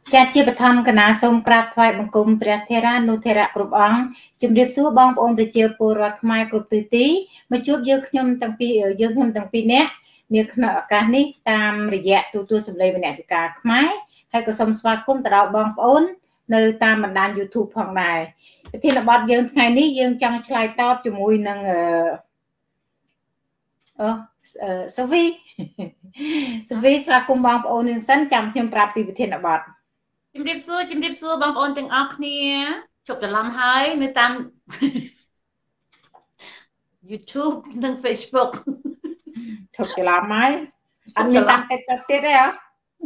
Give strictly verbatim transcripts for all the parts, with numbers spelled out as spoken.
ចាត់ជាបឋមកណាសូមក្រាបថ្វាយបង្គំព្រះថេរានុថេរៈគ្រប់អង្គជំរាបសួរបងប្អូនប្រជាពលរដ្ឋខ្មែរគ្រប់ទិសទីមកជួបយើងខ្ញុំទាំងពីរយើងខ្ញុំទាំងពីរនាក់នាក្នុងឱកាសនេះតាមរយៈទូទួលសម្លេងវិទ្យាការខ្មែរហើយក៏សូមស្វាគមន៍ទៅដល់បងប្អូននៅតាមបណ្ដាញ YouTube ផងដែរប្រធានបទយើងថ្ងៃនេះយើងចង់ឆ្លើយតបជាមួយនឹងអឺអូសូវីសូវីស្វាគមន៍បងប្អូននឹងសិនចាំខ្ញុំប្រាប់ពីប្រធានបទជំរាបសួរជំរាបសួរបងប្អូនទាំងអស់គ្នាជប់ច្រឡំហើយនៅតាម YouTube និង Facebook ជប់ច្រឡំហើយអត់មានតាម TikTok ទៀតទេហ៎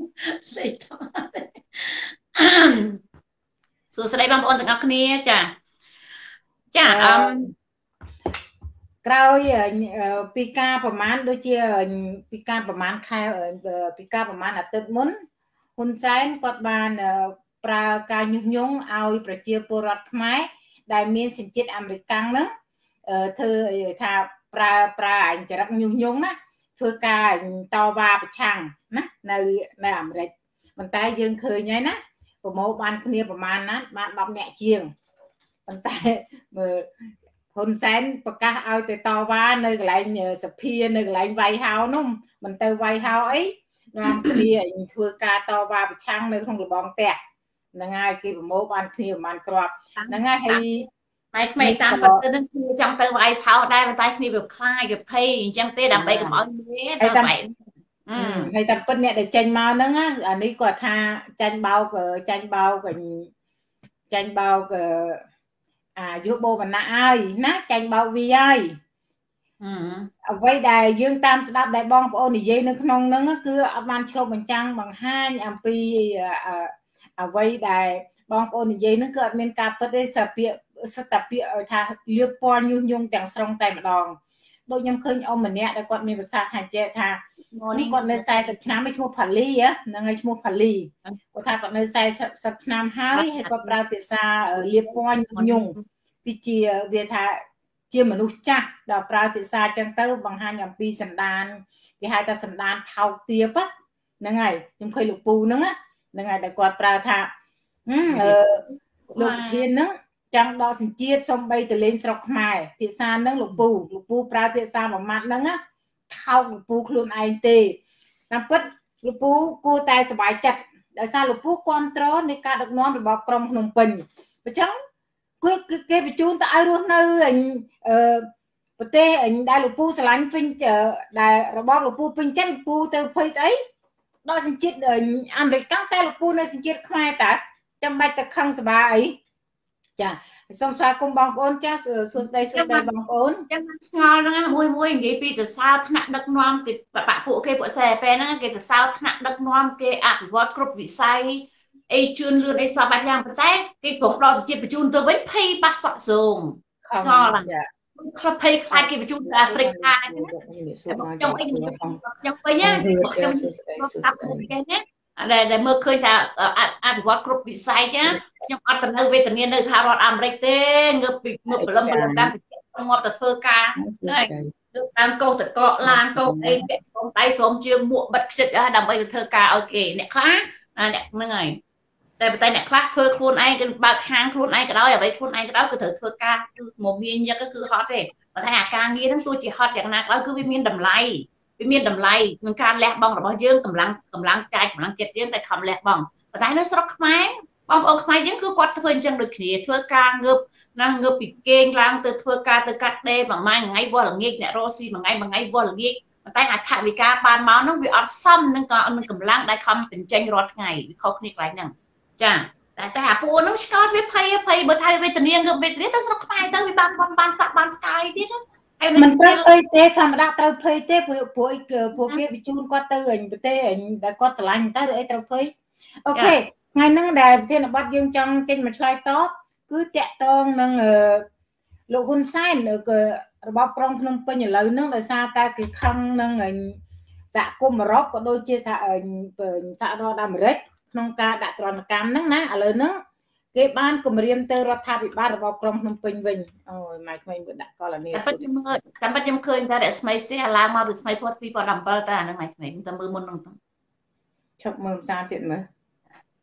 សួស្តីបងប្អូនទាំងអស់គ្នាចាចាអឺក្រោយពីការប្រមាណដូចជាពីការប្រមាណខែពីការប្រមាណអាទិត្យមុនហ៊ុនសែនគាត់បានប្រើការញុះញង់ឲ្យប្រជាពលរដ្ឋខ្មែរដែលមានសញ្ជាតិអាមេរិកហ្នឹងធ្វើថាប្រើប្រើអញ្ចរិតញុះញង់ណាធ្វើការតវ៉ាប្រឆាំងណានៅនៅអាមេរិកប៉ុន្តែយើងឃើញហើយណាប្រមូលបានគ្នាប្រមាណណាបានដប់អ្នកជាងប៉ុន្តែមើលហ៊ុនសែនប្រកាសឲ្យទៅតវ៉ានៅកន្លែងសភានៅកន្លែងវាយហោនោះមិនទៅវាយហោអីនាំគ្នាធ្វើការតវ៉ាប្រឆាំងនៅក្នុងរបងផ្ទះហ្នឹងហើយគេប្រមូលបានគ្នាប្រហែលគ្រាប់ហ្នឹងហើយហើយតែក្មេងតាមពិតទៅនឹងគ្នាចង់ទៅវាយហោដែរប៉ុន្តែគ្នាវាខ្លាចវាភ័យអញ្ចឹងទេដើម្បីកុំឲ្យមានទៅបែបហើយតាមពិតអ្នកដែលចេញមកហ្នឹងអានេះគាត់ថាចាញ់បោកចាញ់បោកចាញ់បោកអាយុបូវណ្ណៈហើយណាចាញ់បោកវីហើយអ្វីដែលយើងតាមស្ដាប់ដែលបងប្អូននិយាយនៅក្នុងហ្នឹងគឺអត់បានឆ្លុះបញ្ចាំងបង្ហាញអំពីអ្វីដែលបងប្អូននិយាយហ្នឹងគឺអត់មានការពិតទេសពាកសតពាកឲ្យថាលៀបពណ៌ញុះញង់ទាំងស្រុងតែម្ដងដូចខ្ញុំឃើញអ៊ំម្នាក់ដែលគាត់មានប្រសាសន៍ថាចេះថានេះគាត់នៅសែសិបឆ្នាំឯឈ្មោះផាលីហ្នឹងឯឈ្មោះផាលីគាត់ថាគាត់នៅសែសិបឆ្នាំហើយហើយគាត់ប្រើភាសាលៀបពណ៌ញុះញង់ពីជាវាថាជាមនុស្សចាស់ដែលប្រើភាសាចឹងទៅបង្ហាញអំពីសន្តានគេហៅថាសន្តានថោកទាបហ្នឹងហើយខ្ញុំឃើញលោកពូហ្នឹងហ្នឹងហើយដែលគាត់ប្រើថាអឺលោកធានហ្នឹងចង់ដកសញ្ជាតិសំបីទៅលេងស្រុកខ្មែរភាសាហ្នឹងលោកពូលោកពូប្រើភាសាមួយម៉ាត់ហ្នឹងថោកលោកពូខ្លួនឯងទេតាមពិតលោកពូគួរតែសប្បាយចិត្តដោយសារលោកពូគ្រប់គ្រងនៃការដឹកនាំរបស់ក្រុងភ្នំពេញអញ្ចឹងគឺគេបញ្ជូនទៅឲ្យរស់នៅអឺប្រទេសដែលលោកពូឆ្លាញ់ពេញដែលរបបលោកពូពេញចិត្តលោកពូទៅភ័យអីដល់សញ្ជាតិអាមេរិកតែលោកពូនៅសញ្ជាតិខ្មែរតើចាំបាច់ទៅខឹងសបាអីចាសូមស្វាគមន៍បងប្អូនចាសសួស្តីសួស្តីបងប្អូនចាំឆ្ងល់ហ្នឹងមួយមួយនិយាយពីសរសើរថ្នាក់ដឹកនាំគេបាក់ពួកគេពួកសេពេលហ្នឹងគេសរសើរថ្នាក់ដឹកនាំគេអភិវឌ្ឍគ្រប់វិស័យអីជឿនលឿនអីសពបែបយ៉ាងប៉ុន្តែគេក្រុមដល់សជាតិបញ្ជូនទៅវិញភ័យបាក់សក់សូងឆ្ងល់ហ្នឹងខ្លះភ័យខ្លាចគេបញ្ជូនទៅអាហ្វ្រិកខាងខ្ញុំអីខ្ញុំវិញណាខ្ញុំស្ដាប់គេណាដែលដែលមើលឃើញថាអភិវឌ្ឍគ្រប់វិស័យចាខ្ញុំអត់ទៅនៅវេទនានៅសហរដ្ឋអាមេរិកទេងើបពីងើបព្រលឹមព្រលឹមតាមងាប់ទៅធ្វើការហ្នឹងលើកតាមកោសតកកឡានកោសអីពាក់ស្គមដៃស្រោមជើងមួកបិទខ្ជិតដើម្បីទៅធ្វើការឲ្យគេអ្នកខ្លះអ្នកហ្នឹងហើយតែប៉ុន្តែអ្នកខ្លះធ្វើខ្លួនឯងគឺបើកហាងខ្លួនឯងក៏ដោយអ្វីខ្លួនឯងក៏ដោយគឺត្រូវធ្វើការគឺមកមានញឹកគឺហត់ទេប៉ុន្តែអាការងារហ្នឹងទោះជាហត់យ៉ាងណាក៏ដោយគឺវាមានតម្លៃវាមានតម្លៃនឹងការលះបង់របស់យើងកម្លាំងកម្លាំងកាយកម្លាំងចិត្តយើងតែខំលះបង់ប៉ុន្តែនៅស្រុកខ្មែរបងប្អូនខ្មែរយើងគឺគាត់ធ្វើអញ្ចឹងដូចគ្នាធ្វើការងើបណាងើបពីគេងឡើងទៅធ្វើការទៅកាត់ដេរប្រហែលថ្ងៃវល់ល្ងាចអ្នករស់ស៊ីមួយថ្ងៃមួយថ្ងៃវល់ល្ងាចប៉ុន្តែអត្ថវិការបានមកនោះវាអត់សមនឹងនឹងកម្លាំងដែលខំបញ្ចេញរាល់ថ្ងៃវាខុសគ្នាកន្លែងហ្នឹងចាតែតែអាពួកនោះឆ្កោតវាភ័យភ័យបើថាវេទនាងើបវេទនាទៅស្រុកខ្មែរទៅវាបានបានសាក់បានផ្កាយទៀតមិនត្រូវភ័យទេធម្មតាត្រូវភ័យទេព្រោះពួកពួកគេបញ្ជូនគាត់ទៅប្រទេសដែលគាត់ឆ្លាញ់ទៅអីត្រូវភ័យអូខេថ្ងៃហ្នឹងដែលប្រធានបទយើងចង់ចេញមកឆ្លើយតបគឺតាក់ទងនឹងលោកហ៊ុនសែនរបបក្រុងភ្នំពេញឥឡូវហ្នឹងដោយសារតែគេខឹងនឹងសហគមន៍អឺរ៉ុបក៏ដូចជាសហសហរដ្ឋអាមេរិកក្នុងការដាក់ទណ្ឌកម្មហ្នឹងណាឥឡូវហ្នឹងគេបានគម្រាមទៅរដ្ឋាភិបាលរបស់ក្រុងភ្នំពេញវិញអូយម៉ែក្មេងដាក់កលនីតែខ្ញុំមើលតែប៉ិតខ្ញុំឃើញថារស្មីសៀឡើងមករស្មីផុតពីរពាន់ដប់ប្រាំតែអាហ្នឹងម៉ែក្មេងតែមើលមុនហ្នឹងទៅឈប់មើលផ្សារទៀតមើល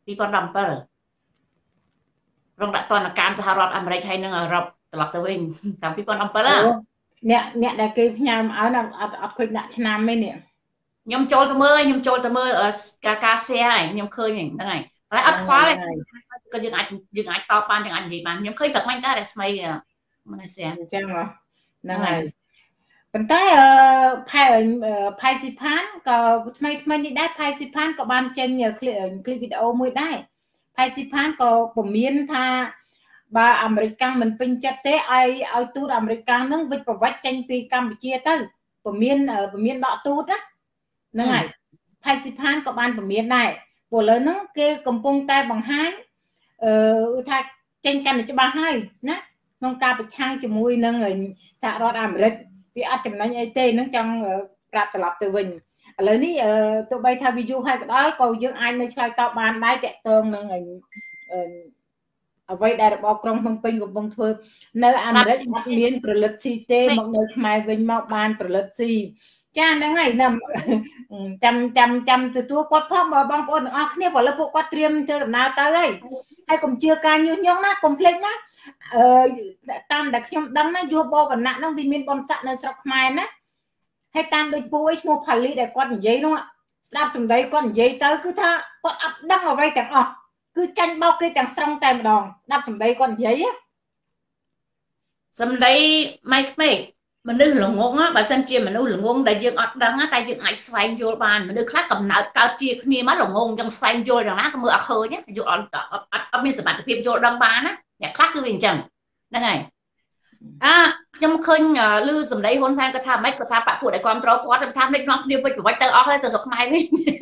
ពីរពាន់ដប់ប្រាំរងដាក់តនកម្មសហរដ្ឋអាមេរិកហើយនឹងអឺរ៉ុបត្រឡប់ទៅវិញតាំងពីរពាន់ដប់ប្រាំអ្នកអ្នកដែលគេផ្ញើមកឲ្យអត់អត់ឃើញដាក់ឆ្នាំទេនេះខ្ញុំចូលទៅមើលខ្ញុំចូលទៅមើលការការ share ហើយខ្ញុំឃើញហ្នឹងហើយតែអត់ខ្វល់ទេក៏យើងអាចយើងអាចតបបានយើងអាចនិយាយបានខ្ញុំឃើញព្រឹកមិញតើរស្មីមិន share អញ្ចឹងហ្នឹងហើយប៉ុន្តែអឺផែផែស៊ីផានក៏ថ្មីថ្មីនេះដែរផែស៊ីផានក៏បានចេញคลิปคลิปវីដេអូមួយដែរផែស៊ីផានក៏ពមៀនថាបើអាមេរិកកាំងមិនពេញចិត្តទេឲ្យឲ្យទូតអាមេរិកកាំងនឹងវិច្ចប្រវត្តិចេញពីកម្ពុជាទៅពមៀនពមៀនដកទូតណាហ្នឹងហើយផែស៊ីផានក៏បានពមៀនដែរព្រោះឥឡូវហ្នឹងគេកំពុងតែបង្ហាញអឺថាចេញកាន់តែច្បាស់ហើយណាក្នុងការប្រឆាំងជាមួយនឹងសហរដ្ឋអាមេរិកវាអត់ចំណេញអីទេនឹងចង់ប្រាប់ត្រឡប់ទៅវិញឥឡូវនេះទោះបីថាវាយូរហើយក៏ដោយក៏យើងអាចនៅឆ្លើយតបបានដែរតាក់ទងនឹងអ្វីដែលរបបក្រុងភ្នំពេញកំពុងធ្វើនៅអាមេរិកអត់មានប្រលិតស៊ីទេមកនៅខ្មែរវិញមកបានប្រលិតស៊ីចាហ្នឹងហើយចាំចាំចាំទទួលគាត់ផងបងប្អូនទាំងអស់គ្នាព្រោះលើពួកគាត់ត្រៀមធ្វើដំណើរទៅហើយហើយកុំជឿការញុះញង់ណាកុំភ្លេចណាអឺតាមដែលខ្ញុំដឹងណាយោបវណ្ណៈហ្នឹងវាមានបំស័កនៅស្រុកខ្មែរណាហើយតាមដូចពូអីឈ្មោះផាលីដែលគាត់និយាយនោះស្ដាប់សម្ដីគាត់និយាយទៅគឺថាគាត់អត់ដឹងអ្វីទាំងអស់គឺចាញ់បោកគេទាំងស្រុងតែម្ដងស្ដាប់សម្ដីគាត់និយាយសម្ដីម៉ៃក្មេកមនុស្សល្ងងបើសិនជាមនុស្សល្ងងដែលយើងអត់ដឹងតែយើងអាចស្វែងយល់បានមនុស្សខ្លះកំណើតកើតជាគ្នាមកល្ងងយ៉ាងស្វែងយល់យ៉ាងណាក៏មើលអត់ឃើញយល់អត់អត់មានសមត្ថភាពយល់ដឹងបានណាអ្នកខ្លះគឺវាអញ្ចឹងហ្នឹងហើយអាខ្ញុំឃើញឮសម្ដីហ៊ុនសែនគាត់ថាម៉េចគាត់ថាបពុះដែលគ្រប់គ្រងគាត់ថាមិននាំគ្នាវិច្ចប្រវត្តិទៅអស់ហើយទៅស្រុកខ្មែរវិញ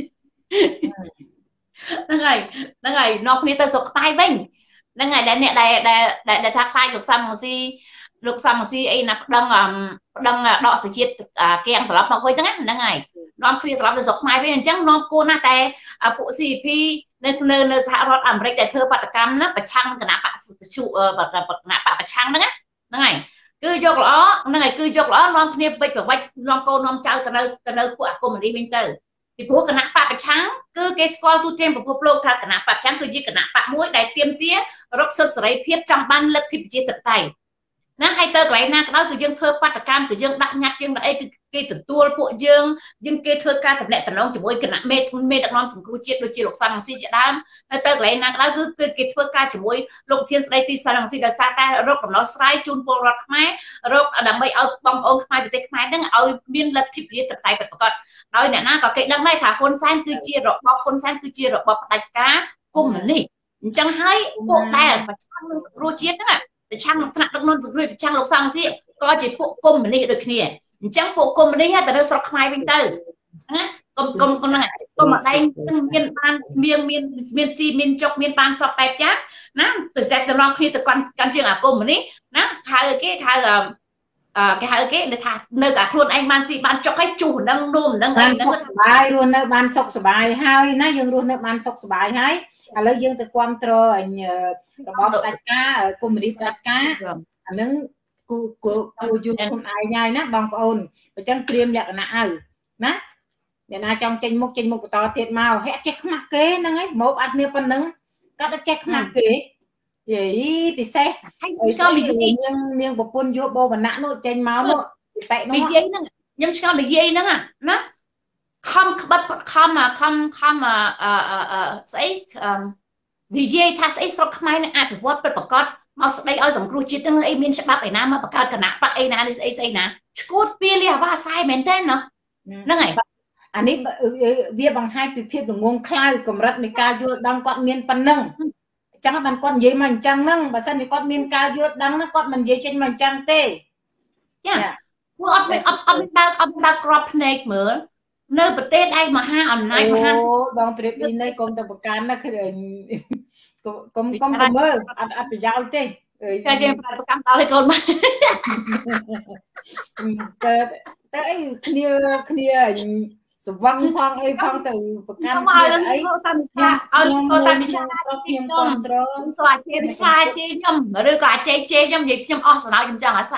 ហ្នឹងហើយហ្នឹងហើយនាំគ្នាទៅស្រុកខ្មែរវិញហ្នឹងហើយដែលអ្នកដែលដែលថាខ្លាចលោកសំរងស៊ីលោកសំរងស៊ីអីណាប្តឹងប្តឹងដកសេចក្ដីកៀងត្រឡប់មកវិញហ្នឹងហ្នឹងហើយនាំគ្នាត្រឡប់ទៅស្រុកខ្មែរវិញអញ្ចឹងនាំគួរណាស់តែពួក ซี พี នៅនៅនៅសហរដ្ឋអាមេរិកដែលធ្វើបាតកម្មណាប្រឆាំងនឹងគណៈបកប្រជុគណៈបកប្រឆាំងហ្នឹងហ្នឹងហើយគឺយកល្អហ្នឹងហើយគឺយកល្អនាំគ្នាវិច្ចប្រវត្តិនាំកូននាំចៅទៅនៅទៅនៅពួកអាកុម្មុយនីសវិញទៅពីព្រោះគណៈបកប្រឆាំងគឺគេស្គាល់ទូទាំងពិភពលោកថាគណៈបកប្រឆាំងគឺជាគណៈបកមួយដែលទាមទាររកសិទ្ធិសេរីភាពចង់បានលទ្ធិប្រជាធិបតេយ្យណាហើយទៅកន្លែងណាក៏ដោយគឺយើងធ្វើបាតកម្មគឺយើងដាក់ញត្តិយើងអីគឺគេទទួលពួកយើងយើងគេធ្វើការតំណែងតំណងជាមួយគណៈមេមេដឹកនាំសង្គ្រោះជាតិដូចជាលោកសំរងស៊ីជាដើមហើយទៅកន្លែងណាក៏ដោយគឺគឺគេធ្វើការជាមួយលោកធានស្ដីទីសំរងស៊ីដោយសារតែរកដំណោះស្រាយជូនពលរដ្ឋខ្មែររកដើម្បីឲ្យបងប្អូនខ្មែរប្រទេសខ្មែរហ្នឹងឲ្យមានលទ្ធិប្រជាធិបតេយ្យពិតប្រាកដដោយអ្នកណាក៏គេដឹងដែរថាហ៊ុនសែនគឺជារបបហ៊ុនសែនគឺជារបបផ្ដាច់ការកុម្មុយនីសអញ្ចឹងហើយពួកដែលប្រឆាំងនឹងសង្គ្រោះជាតិហ្នឹងប្រឆាំងនឹងថ្នាក់ដឹកនាំសង្គ្រោះប្រឆាំងលោកសំរងស៊ីក៏ជាពួកកុម្មុយនីសដូចគ្នាអញ្ចឹងពួកកុម្មុយនីសទៅនៅស្រុកខ្មែរវិញទៅណាកុំកុំកុំហ្នឹងកុំអដែងមានបានមានមានមានស៊ីមានចុកមានបានសពបែបចាស់ណាទៅចាច់ទៅនាំគ្នាទៅកាន់កាន់ជាងអាកុម្មុយនីសណាហៅគេហៅអឺគេហៅគេថានៅតែខ្លួនឯងបានស៊ីបានចុកឲ្យជុះនឹងនោមនឹងអីហ្នឹងសុខសบายរស់នៅបានសុខសบายហើយណាយើងរស់នៅបានសុខសบายហើយឥឡូវយើងទៅគ្រប់គ្រងអញរបបផ្ដាច់ការកុម្មុយនីសផ្ដាច់ការអាហ្នឹងគូគូគូយូរខ្លួនឯងហើយណាបងប្អូនអញ្ចឹងត្រៀមលក្ខណៈឲ្យណាអ្នកណាចង់ចេញមុខចេញមុខបន្តទៀតមកហេចេះខ្មាស់គេហ្នឹងហើយមកអត់គ្នាប៉ុណ្ណឹងគាត់អត់ចេះខ្មាស់គេយីពិសេសហើយឆ្កល់និយាយនាងនាងប្រពន្ធយោបវណ្ណៈនោះចេញមកនោះបែកនោះនិយាយហ្នឹងខ្ញុំឆ្កល់និយាយហ្នឹងណាខំក្បិតខំខំខំអឺស្អីនិយាយថាស្អីស្រុកខ្មែរនឹងអភិវឌ្ឍពិតប្រាកដមកស្ដីឲ្យសង្គ្រោះជាតិនឹងអីមានច្បាប់ឯណាមកបង្កើតគណៈបកអីណានេះស្អីស្អីណាឈួតពីលះអាវ៉ាសាយមែនទេណាហ្នឹងហើយអានេះវាបង្ហាញពីភាពល្ងងខ្លៅកម្រិតនៃការយល់ដឹងគាត់មានប៉ុណ្ណឹងអញ្ចឹងបានគាត់និយាយមកអញ្ចឹងហ្នឹងបើសិនជាគាត់មានការយល់ដឹងហ្នឹងគាត់មិននិយាយចេញមកអញ្ចឹងទេចាពួកអត់អត់អត់បើកអត់បើកក្របភ្នែកមើលនៅប្រទេសឯងមហាអំណាចមហាអូបងប្រៀបនេះកុំទៅប្រកាន់ណាគឺកុំកុំទៅមើលអត់អត់ប្រយោជន៍ទេតែយើងប្រតិកម្មដល់ឲ្យកូនមកទៅទៅអីគ្នាគ្នាសវឹងផងអីផងទៅប្រកាន់មកឲ្យអីទៅតាមថាឲ្យទៅតាមវិចារខ្ញុំគ្រប់គ្រងសូមអាចេវិសាជេខ្ញុំឬក៏អាចេជេខ្ញុំនិយាយខ្ញុំអស់សំណោខ្ញុំចង់ឲ្យសើច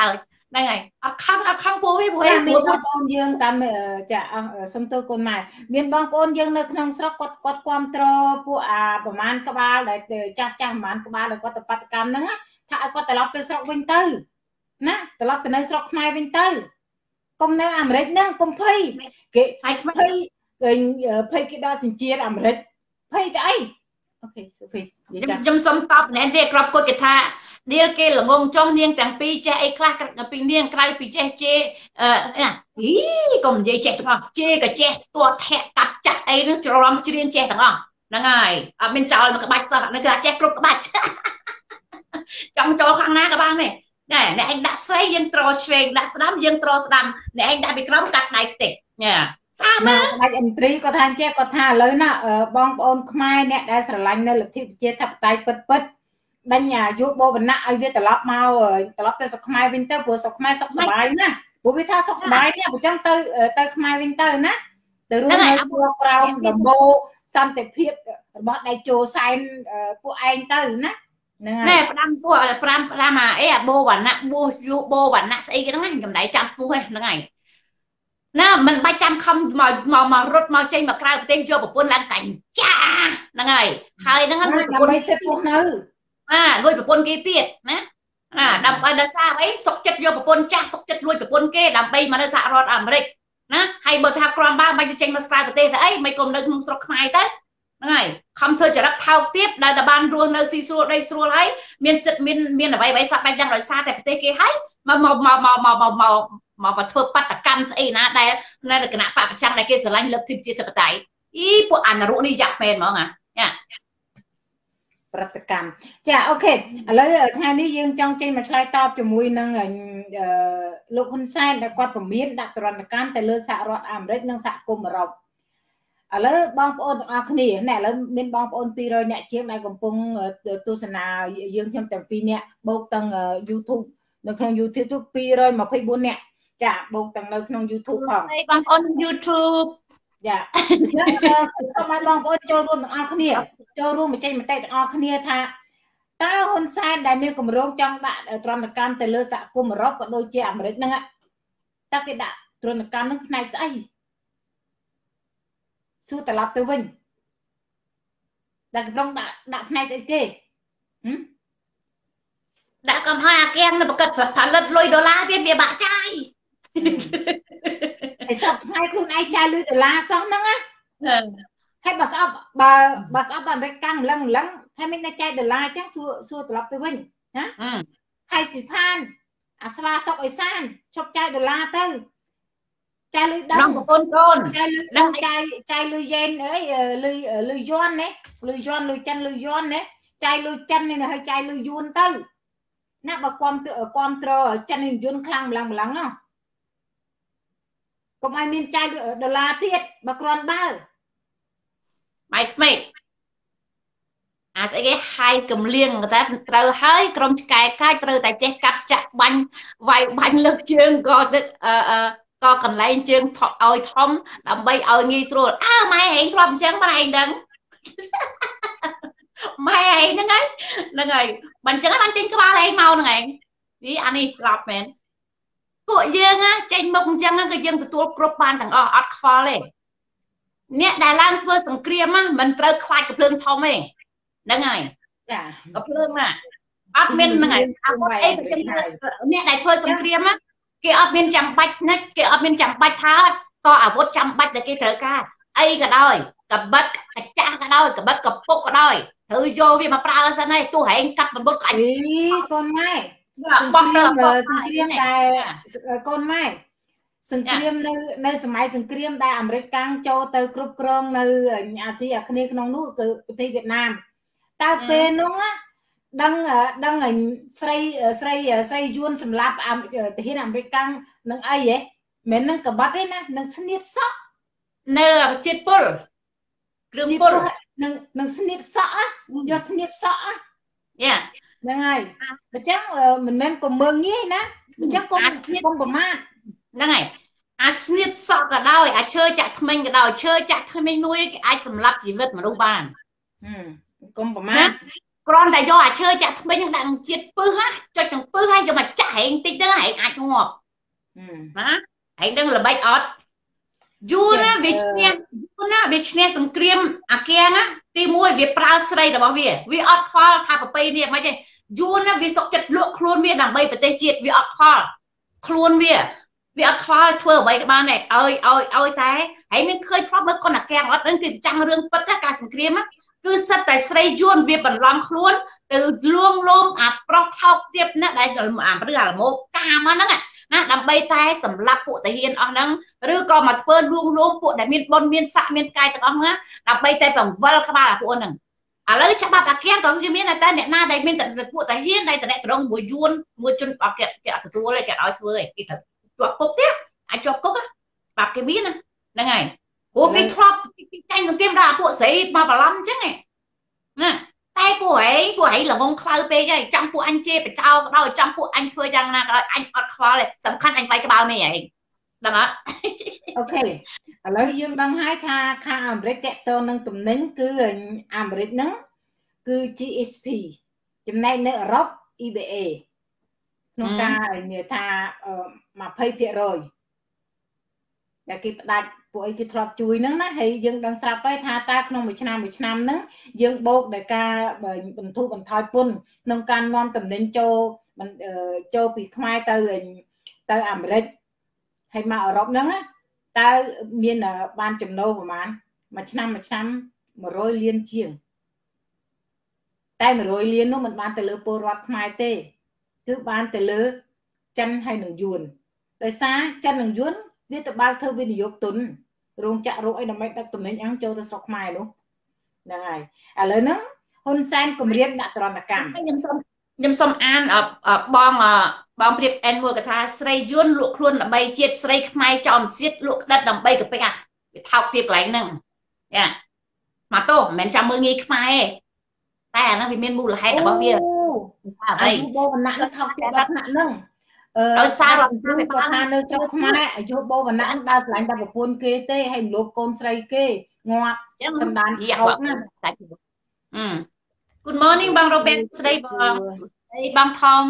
ហ្នឹងហើយអត់ខំអត់ខំពូវិញព្រោះមានបងប្អូនយើងតាមចាសុំទោសកូនម៉ែមានបងប្អូនយើងនៅក្នុងស្រុកគាត់គាត់គ្រប់គ្រងពួកអាប្រមាណក្បាលដែលចាស់ចាស់ប្រមាណក្បាលដែលគាត់ទៅបដកម្មហ្នឹងថាឲ្យគាត់ត្រឡប់ទៅស្រុកវិញទៅណាត្រឡប់ទៅនៅស្រុកខ្មែរវិញទៅកុំនៅអាមេរិកហ្នឹងកុំភ័យគេឲ្យភ័យភ័យគេដល់សញ្ជាតិអាមេរិកភ័យទៅអីអូខេសុភីខ្ញុំសុំតបណែនទេក្របគាត់គេថាឌៀលគេល្ងងចុះនាងទាំងពីរចេះអីខ្លះពីនាងក្រៅពីចេះជេអឺណាអីកុំនិយាយចេះទាំងអស់ជេក៏ចេះទាត់ធាក់កាប់ចាក់អីនោះច្រឡំច្រៀងចេះទាំងអស់ហ្នឹងហើយអត់មានចោលមកក្បាច់សោះនេះគឺចេះគ្រប់ក្បាច់ចង់ចូលខាងណាក៏បានដែរណែអ្នកឯងដាក់ស្វែងយើងត្រឆ្វេងដាក់ស្ដាំយើងត្រស្ដាំអ្នកឯងដាក់ពីក្រោមកាត់ដៃខ្ទេចញ៉ាស្អាតណាស់ក្បាច់អិនត្រីគាត់ថាចេះគាត់ថាឥឡូវណាបងប្អូនខ្មែរអ្នកដែលស្រឡាញ់នៅលទ្ធិប្រជាធិបតេយ្យពិតពិតដេញយកបោវណ្ណៈឲ្យវាត្រឡប់មកត្រឡប់ទៅស្រុកខ្មែរវិញទៅព្រោះស្រុកខ្មែរសុខសប្បាយណាព្រោះវាថាសុខសប្បាយនេះបើចឹងទៅទៅខ្មែរវិញទៅណាទៅរួមនៅពួកក្រោមដំបូលសន្តិភាពរបស់ដៃជោសែនពួកឯងទៅណាហ្នឹងហើយណែផ្ដាំពួកប្រាំផ្ដាំអាអីអាបោវណ្ណៈបោះយកបោវណ្ណៈស្អីគេហ្នឹងចំដៃចាំពោះហ្នឹងហើយណាមិនបាច់ចាំខំមកមកមករត់មកចេញមកក្រៅប្រទេសយកប្រពន្ធឡើងកាញ់ចាហ្នឹងហើយហើយហ្នឹងលួចប្រពន្ធសិតពោះនៅអាលួចប្រពន្ធគេទៀតណាអាដើម្បីដល់សារអីសុកចិត្តយកប្រពន្ធចាស់សុកចិត្តលួចប្រពន្ធគេដើម្បីមកនៅសហរដ្ឋអាមេរិកណាហើយបើថាក្រំបើមិនចេញមកក្រៅប្រទេសទៅអីមិនគុំនៅក្នុងស្រុកខ្មែរទៅហ្នឹងហើយខំធ្វើចរិតថោកទៀតដែលតែបានរស់នៅស៊ីស្រួលដីស្រួលហើយមានសិទ្ធមានមានអ្វីអ្វីសពបែបយ៉ាងដោយសារតែប្រទេសគេហើយមកមកមកមកមកមកមកធ្វើបាតកម្មស្អីណាដែលនៅគណៈបព្វប្រចាំដែលគេស្រឡាញ់លទ្ធិប្រជាធិបតេយ្យអីពួកអនុរុនេះយ៉ាប់មែនហ្មងណាប្រតិកម្មចាអូខេឥឡូវថ្ងៃនេះយើងចង់ចេញមកឆ្លើយតបជាមួយនឹងលោកហ៊ុនសែនដែលគាត់ពមៀនដាក់ទរណកម្មទៅលើសហរដ្ឋអាមេរិកនិងសហគមន៍អឺរ៉ុបឥឡូវបងប្អូនទាំងអស់គ្នាណែឥឡូវមានបងប្អូនពីររយនាក់ជាងដែលកំពុងទស្សនាយើងខ្ញុំទាំងពីរនាក់បូកទាំង YouTube នៅក្នុង YouTube ពីររយម្ភៃបួននាក់ចាបូកទាំងនៅក្នុង YouTube ផងបងប្អូន YouTube ចាអញ្ចឹងសូមឲ្យបងប្អូនចូលរួមទាំងអស់គ្នាចូលរួមបញ្ចេញមតិទាំងអស់គ្នាថាតើហ៊ុនសែនដែលមានគម្រោងចង់ដាក់ទរណកម្មទៅលើសហគមន៍អឺរ៉ុបក៏ដូចជាអាមេរិកហ្នឹងតើគេដាក់ទរណកម្មហ្នឹងផ្នែកស្អីសួរត្រឡប់ទៅវិញតែកំពុងដាក់ដាក់ផ្នែកស្អីគេដាក់កំហុសអាគៀងនៅប្រកាសផលិតលុយដុល្លារទៀតវាបាក់ចាយឯសពថ្ងៃខ្លួនឯងចាយលុយដុល្លារសោះហ្នឹងណាហើយបើស្អប់បើបើស្អប់អាមេរិកកាំងម្លឹងម្លឹងថាមិនតែចាយដុល្លារអញ្ចឹងសួរសួរត្រឡប់ទៅវិញណាហើយសិផានអាស្វាសុកអេសានឈប់ចាយដុល្លារទៅចាយលុយដងប្រពន្ធកូនចាយលុយដងចាយចាយលុយយេនអីលុយលុយយន់ណាលុយយន់លុយចិនលុយយន់ណាចាយលុយចិននេះហើយចាយលុយយួនទៅណាបើគាំទ្រគាំទ្រចិនយួនខ្លាំងម្លឹងម្លឹងហ៎កុំឲ្យមានចាយដុល្លារទៀតបើគ្រាន់បើម៉ៃក្មេកអាស្អីគេហាយកំលៀងតែត្រូវហើយក្រុមឆ្កែកាចត្រូវតែចេះកាត់ចាក់បាញ់វាយបាញ់លើកជើងក៏អឺក៏កន្លែងជើងថប់ឲ្យធំដើម្បីឲ្យងាយស្រួលអើម៉ែឯងធ្លាប់អញ្ចឹងម៉ែឯងដឹងម៉ែឯងហ្នឹងហើយហ្នឹងហើយបើអញ្ចឹងបានចេញក្បាលឯងមកហ្នឹងឯងនេះអានេះស្លាប់មែនពួកយើងណាចេញមុខអញ្ចឹងគឺយើងទទួលគ្រប់បានទាំងអស់អត់ខ្វល់ទេអ្នកដែលឡើងធ្វើសង្គ្រាមមិនត្រូវខ្លាចកំភ្លើងធំទេហ្នឹងហើយចាកំភ្លើងណាអត់មានហ្នឹងហើយអាវុធអីក៏ចឹងអ្នកដែលធ្វើសង្គ្រាមគេអត់មានចាំបាច់ណាគេអត់មានចាំបាច់ថាក៏អាវុធចាំបាច់ដែលគេត្រូវការអីក៏ដោយកបិតកាចាស់ក៏ដោយកបិតកពុកក៏ដោយត្រូវយកវាមកប្រើសិនហើយទោះហែងកាត់បន្បុតក៏អីកូនម៉ែបោះទៅសង្គ្រាមដែលកូនម៉ែសង្គ្រាមនៅនៅសម័យសង្គ្រាមដែលអាមេរិកកាំងចូលទៅគ្រប់គ្រងនៅអាស៊ីអាគ្នេយ៍ក្នុងនោះគឺប្រទេសវៀតណាមតើពេលនោះដឹងដឹងស្រីស្រីស្រីយួនសម្រាប់ទាហានអាមេរិកកាំងនឹងអីហ៎មិននឹងកបិតទេណានឹងស្នៀតសក់នៅជាតិពុលគ្រឿងពុលនឹងនឹងស្នៀតសក់យកស្នៀតសក់យ៉ាហ្នឹងហើយអញ្ចឹងមិនមែនកុំមើងងាយណាអញ្ចឹងកុំកុំប្រមាថហ្នឹងហើយអាស្នៀតសក់ក៏ដោយអាឈើចាក់ថ្មិញក៏ដោយឈើចាក់ថ្មិញមួយគេអាចសម្លាប់ជីវិតមនុស្សបានកុំប្រមាថគ្រាន់តែយកអាឈើចាក់ថ្មិញដាក់នឹងជាតិពឹសចុចនឹងពឹសហើយយកមកចាក់ហែងតិចទៅហែងអាចងាប់ណាហែងដឹងល្បិចអត់យូរណាវាឈ្នះយូរណាវាឈ្នះសង្គ្រាមអាគាំងណាទីមួយវាប្រើស្រីរបស់វាវាអត់ខ្វល់ថាប្រពៃនេះមិនទេយូរណាវាសុកចិត្តលក់ខ្លួនវាដើម្បីប្រទេសជាតិវាអត់ខ្វល់ខ្លួនវាវាអត់ខ្វល់ធ្វើអ្វីក៏បានដែរឲ្យឲ្យឲ្យតែហើយមានឃើញធ្លាប់មើលកូនអាគាំងអត់ដឹងគឺចាំងរឿងពិតណាការសង្គ្រាមគឺសិតតែស្រីយួនវាបន្លំខ្លួនទៅលួងលោមអាប្រុសថោកទាបណាស់ដែលអាព្រឹកអាលមោកាមហ្នឹងណាដើម្បីតែសម្លាប់ពួកតាហ៊ានអស់ហ្នឹងឬក៏មកធ្វើលួងលោមពួកដែលមានបុណ្យមានស័ក្តិមានកាយទាំងអស់ហ្នឹងដើម្បីតែបង្វិលក្បាលអាពួកហ្នឹងឥឡូវច្បាប់អាគាំងក៏វាមានតែអ្នកណាដែលមានតែពួកតាហ៊ានដែលតំណងមួយយួនមួយជនអត់គេគេអត់ទទួលទេគេអត់ឲ្យធ្វើទេគេត្រូវជាប់គុកទេអាចជាប់គុកច្បាប់គេមានហ្នឹងហើយព្រោះគេធ្លាប់ចាញ់សង្គ្រាមដល់ពួកស្រីមកបន្លំអញ្ចឹងណាតែពួកឯងពួកឯងល្ងងខ្លៅពេកហើយចាំពួកអញជេរបចោក៏ដោយចាំពួកអញធ្វើយ៉ាងណាក៏ដោយអញអត់ខ្វល់ទេសំខាន់អញវាយក្បាលនេះឯងដឹងអត់អូខេឥឡូវយើងដឹងហើយថាខាងអាមេរិកតេតទៅនឹងទំនិញគឺអាមេរិកហ្នឹងគឺ G S P ចំណែកនៅអឺរ៉ុប E B A ក្នុងការនិយាយថា ยี่สิบเปอร์เซ็นต์ តែគេផ្ដាច់ពួកអីគេធ្លាប់ជួយហ្នឹងណាហើយយើងដឹងស្រាប់ហើយថាតើក្នុងមួយឆ្នាំមួយឆ្នាំហ្នឹងយើងបូកដោយការបន្ធូរបន្ថយពន្ធក្នុងការនាំតំណែងចូលចូលពីខ្មែរទៅទៅអាមេរិកហើយមកអឺរ៉ុបហ្នឹងតើមានបានចំណូលប្រហែលមួយឆ្នាំមួយឆ្នាំmột trămលានជាងតែmột trămលាននោះមិនបានទៅលើពលរដ្ឋខ្មែរទេគឺបានទៅលើចិនហើយនឹងយួនដោយសារចិននឹងយួនវាទៅបើកធ្វើវិនិយោគទុនរោងចក្ររោងអីដើម្បីដឹកទំនិញអញ្ចូលទៅស្រុកខ្មែរនោះហ្នឹងហើយឥឡូវហ្នឹងហ៊ុនសែនគម្រាមដាក់ទរណកម្មខ្ញុំសូមខ្ញុំសូមអានបងបងព្រៀបអេនមួយកថាស្រីយួនលក់ខ្លួនដើម្បីជាតិស្រីខ្មែរចោមសៀតលក់ក្តិតដើម្បីកាពេកអាវាថោកទាបកន្លែងហ្នឹងយ៉ាមកទោះមិនមែនចាំមើលងាយខ្មែរទេតែអាហ្នឹងវាមានមូលហេតុរបស់វាអីបោវណ្ណៈនៅថោកទាបដល់ថ្នាក់ហ្នឹងដោយសាររដ្ឋាភិបាលថានៅស្រុកខ្មែរអាយុបោវណ្ណៈដើរឆ្លាញ់ដល់ប្រពន្ធគេទេហើយលោកកូនស្រីគេងាប់សម្ដានខោកណាតែអឺ Good morning បងរ៉ូបេតស្ដីបងស្ដីបងថំ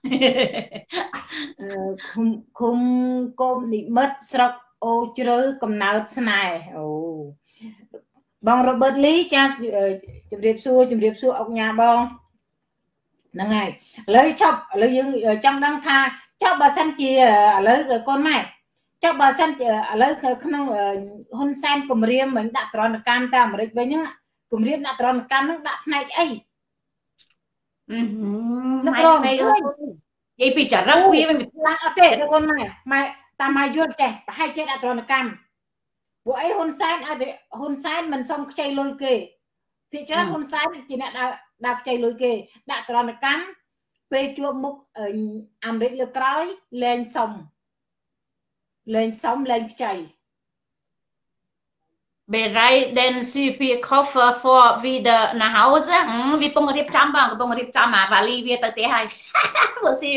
អឺឃុំកុំនិមិត្តស្រុកអូជ្រៅកំណើតស្នេហ៍អូបងរ៉ូបឺតលីចាជម្រាបសួរជម្រាបសួរអុកញ៉ាបងហ្នឹងហើយឥឡូវចប់ឥឡូវយើងចង់ដឹងថាចប់បើសិនជាឥឡូវកូនម៉ែចប់បើសិនឥឡូវក្នុងហ៊ុនសែនគម្រាមមិនដាក់ទរណកម្មទៅអាមេរិកវិញហ្នឹងគម្រាមដាក់ទរណកម្មហ្នឹងដាក់ផ្នែកអីអឺនៅក្រមនិយាយពីចរិតវាមិនអត់ទេកូនម៉ែម៉ែតាមម៉ែយល់ចេះប្រហែលចេះដាក់ទរណកម្មពួកអីហ៊ុនសែនអត់ហ៊ុនសែនមិនសុំខ្ចីលុយគេភាគច្រើនហ៊ុនសែនជាអ្នកដើរដើរខ្ចីលុយគេដាក់ទរណកម្មពេលជួបមុខអាមេរិកលើក្រោយលែងសុំលែងសុំលែងខ្ចី Bereiden Sie für Koffer vor wieder nach Hause វាពងរៀបចំបងកំពុងរៀបចំអាវ៉ាលីវាទៅទេហើយមកស៊ី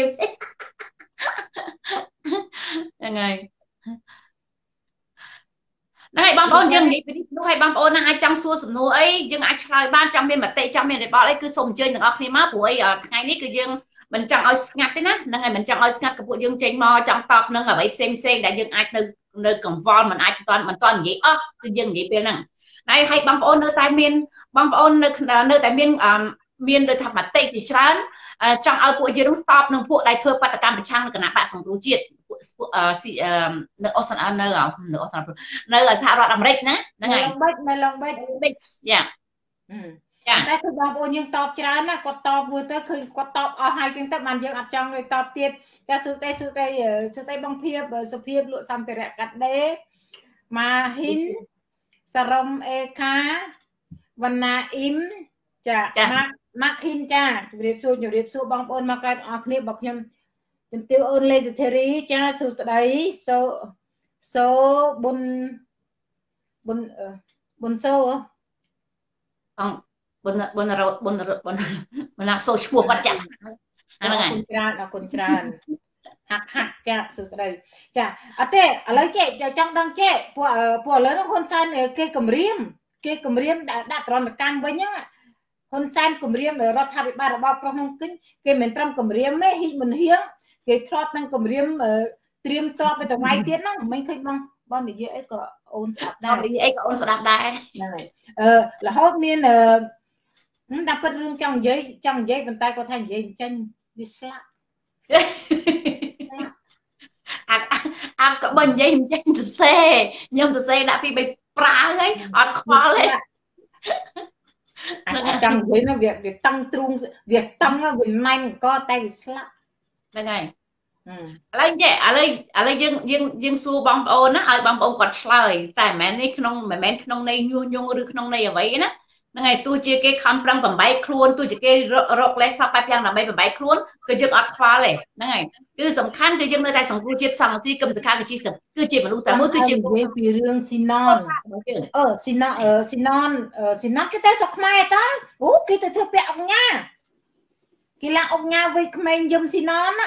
ហ្នឹងហើយហ្នឹងហើយបងប្អូនយើងនិយាយពីនេះនោះហើយបងប្អូនណាអាចចង់សួរសំណួរអីយើងអាចឆ្លើយបានចង់មានមតិចង់មានរបបអីគឺសូមអញ្ជើញទាំងអស់គ្នាមកព្រោះអីថ្ងៃនេះគឺយើងមិនចង់ឲ្យស្ងាត់ទេណាហ្នឹងហើយមិនចង់ឲ្យស្ងាត់ក៏ពួកយើងចេញមកចង់តបនឹងអ្វីផ្សេងផ្សេងដែលយើងអាចនៅនៅកង្វល់មិនអាចមិនទាន់មិនទាន់និយាយអស់គឺយើងនិយាយពេលហ្នឹងហើយហើយបងប្អូននៅតែមានបងប្អូននៅនៅតែមានមានដូចថាមតិជាច្រើនចង់ឲ្យពួកយើងតបនឹងពួកដែលធ្វើបាតកម្មប្រឆាំងនឹងគណៈបកសង្គ្រោះជាតិពួកនៅអូស្ត្រាលីនៅនៅអូស្ត្រាលីនៅសហរដ្ឋអាមេរិកណាហ្នឹងហើយឡងបិចនៅឡងបិចបិចយ៉ាតែគឺបងប្អូនយើងតបច្រើនណាគាត់តបមួយទៅឃើញគាត់តបអស់ហើយចឹងទៅបានយើងអត់ចង់ឲ្យតបទៀតចាសួស្ដីសួស្ដីសួស្ដីបងភៀបសុភាពលក់សម្ភារៈកាត់ដេរម៉ាហ៊ីនសរមអេខាវណ្ណាអ៊ីមចាម៉ាម៉ាក់ហ៊ីនចាជម្រាបសួរជម្រាបសួរបងប្អូនមកកើតអស់គ្នាបងខ្ញុំជំទាវអូនលេសេរីចាសួស្ដីសូសូប៊ុនប៊ុនប៊ុនសូអងបុនបុនរត់បុនបុនបុនណាសូឈ្មោះគាត់ចាក់អាហ្នឹងហើយច្រើនអរគុណច្រើនហាក់ហាក់ចាសួស្ដីចាអត់ទេឥឡូវចេះចង់ដឹងចេះពួកពួកឥឡូវហ្នឹងហ៊ុនសែនគេគម្រាមគេគម្រាមដាក់ទរណកម្មវិញហ្នឹងហ៊ុនសែនគម្រាមរដ្ឋាភិបាលរបស់ក្រុងភ្នំពេញគេមិនត្រឹមគម្រាមទេហ៊ីមិនហៀងគេធ្លាប់នឹងគម្រាមត្រៀមតបទៅថ្ងៃទៀតហ្នឹងមិនឃើញបងបងនិយាយអីក៏អូនស្ដាប់ដែរនិយាយអីក៏អូនស្ដាប់ដែរហ្នឹងហើយអឺរហូតមានតែពិតរឿងចង់និយាយចង់និយាយប៉ុន្តែគាត់ថានិយាយចេញវាស្លាប់អាអាក៏បើនិយាយមិនចេញទៅសេខ្ញុំទៅសេដាក់ពីបីប្រើហើយអត់ខ្វល់ទេហ្នឹងចង់និយាយនោះវាវាតឹងទ្រូងវាតឹងវាម៉ាញ់ក៏តែវាស្លាប់ហ្នឹងហើយឥឡូវចេះឥឡូវឥឡូវយើងយើងយើងសួរបងប្អូនណាឲ្យបងប្អូនគាត់ឆ្លើយតែមិនមែននេះក្នុងមិនមែនក្នុងន័យញុះញង់ឬក្នុងន័យអ្វីណាហ្នឹងហើយទោះជាគេខំប្រឹងបំបែកខ្លួនទោះជាគេរកលេសសពបែបយ៉ាងដើម្បីបំបែកខ្លួនគឺយើងអត់ខ្វល់ទេហ្នឹងហើយគឺសំខាន់គឺយើងនៅតែសង្គ្រោះជាតិសង្ឃស៊ីគឹមសខាគឺជាគឺជាមនុស្សតែមួយគឺជានិយាយពីរឿងស៊ីណនអឺស៊ីណនស៊ីណនស៊ីណនគេទៅស្រុកខ្មែរតើអូគេទៅធ្វើពាក់អង្គញាគេឡើងអង្គញាវ័យក្មេងយឹមស៊ីណនណា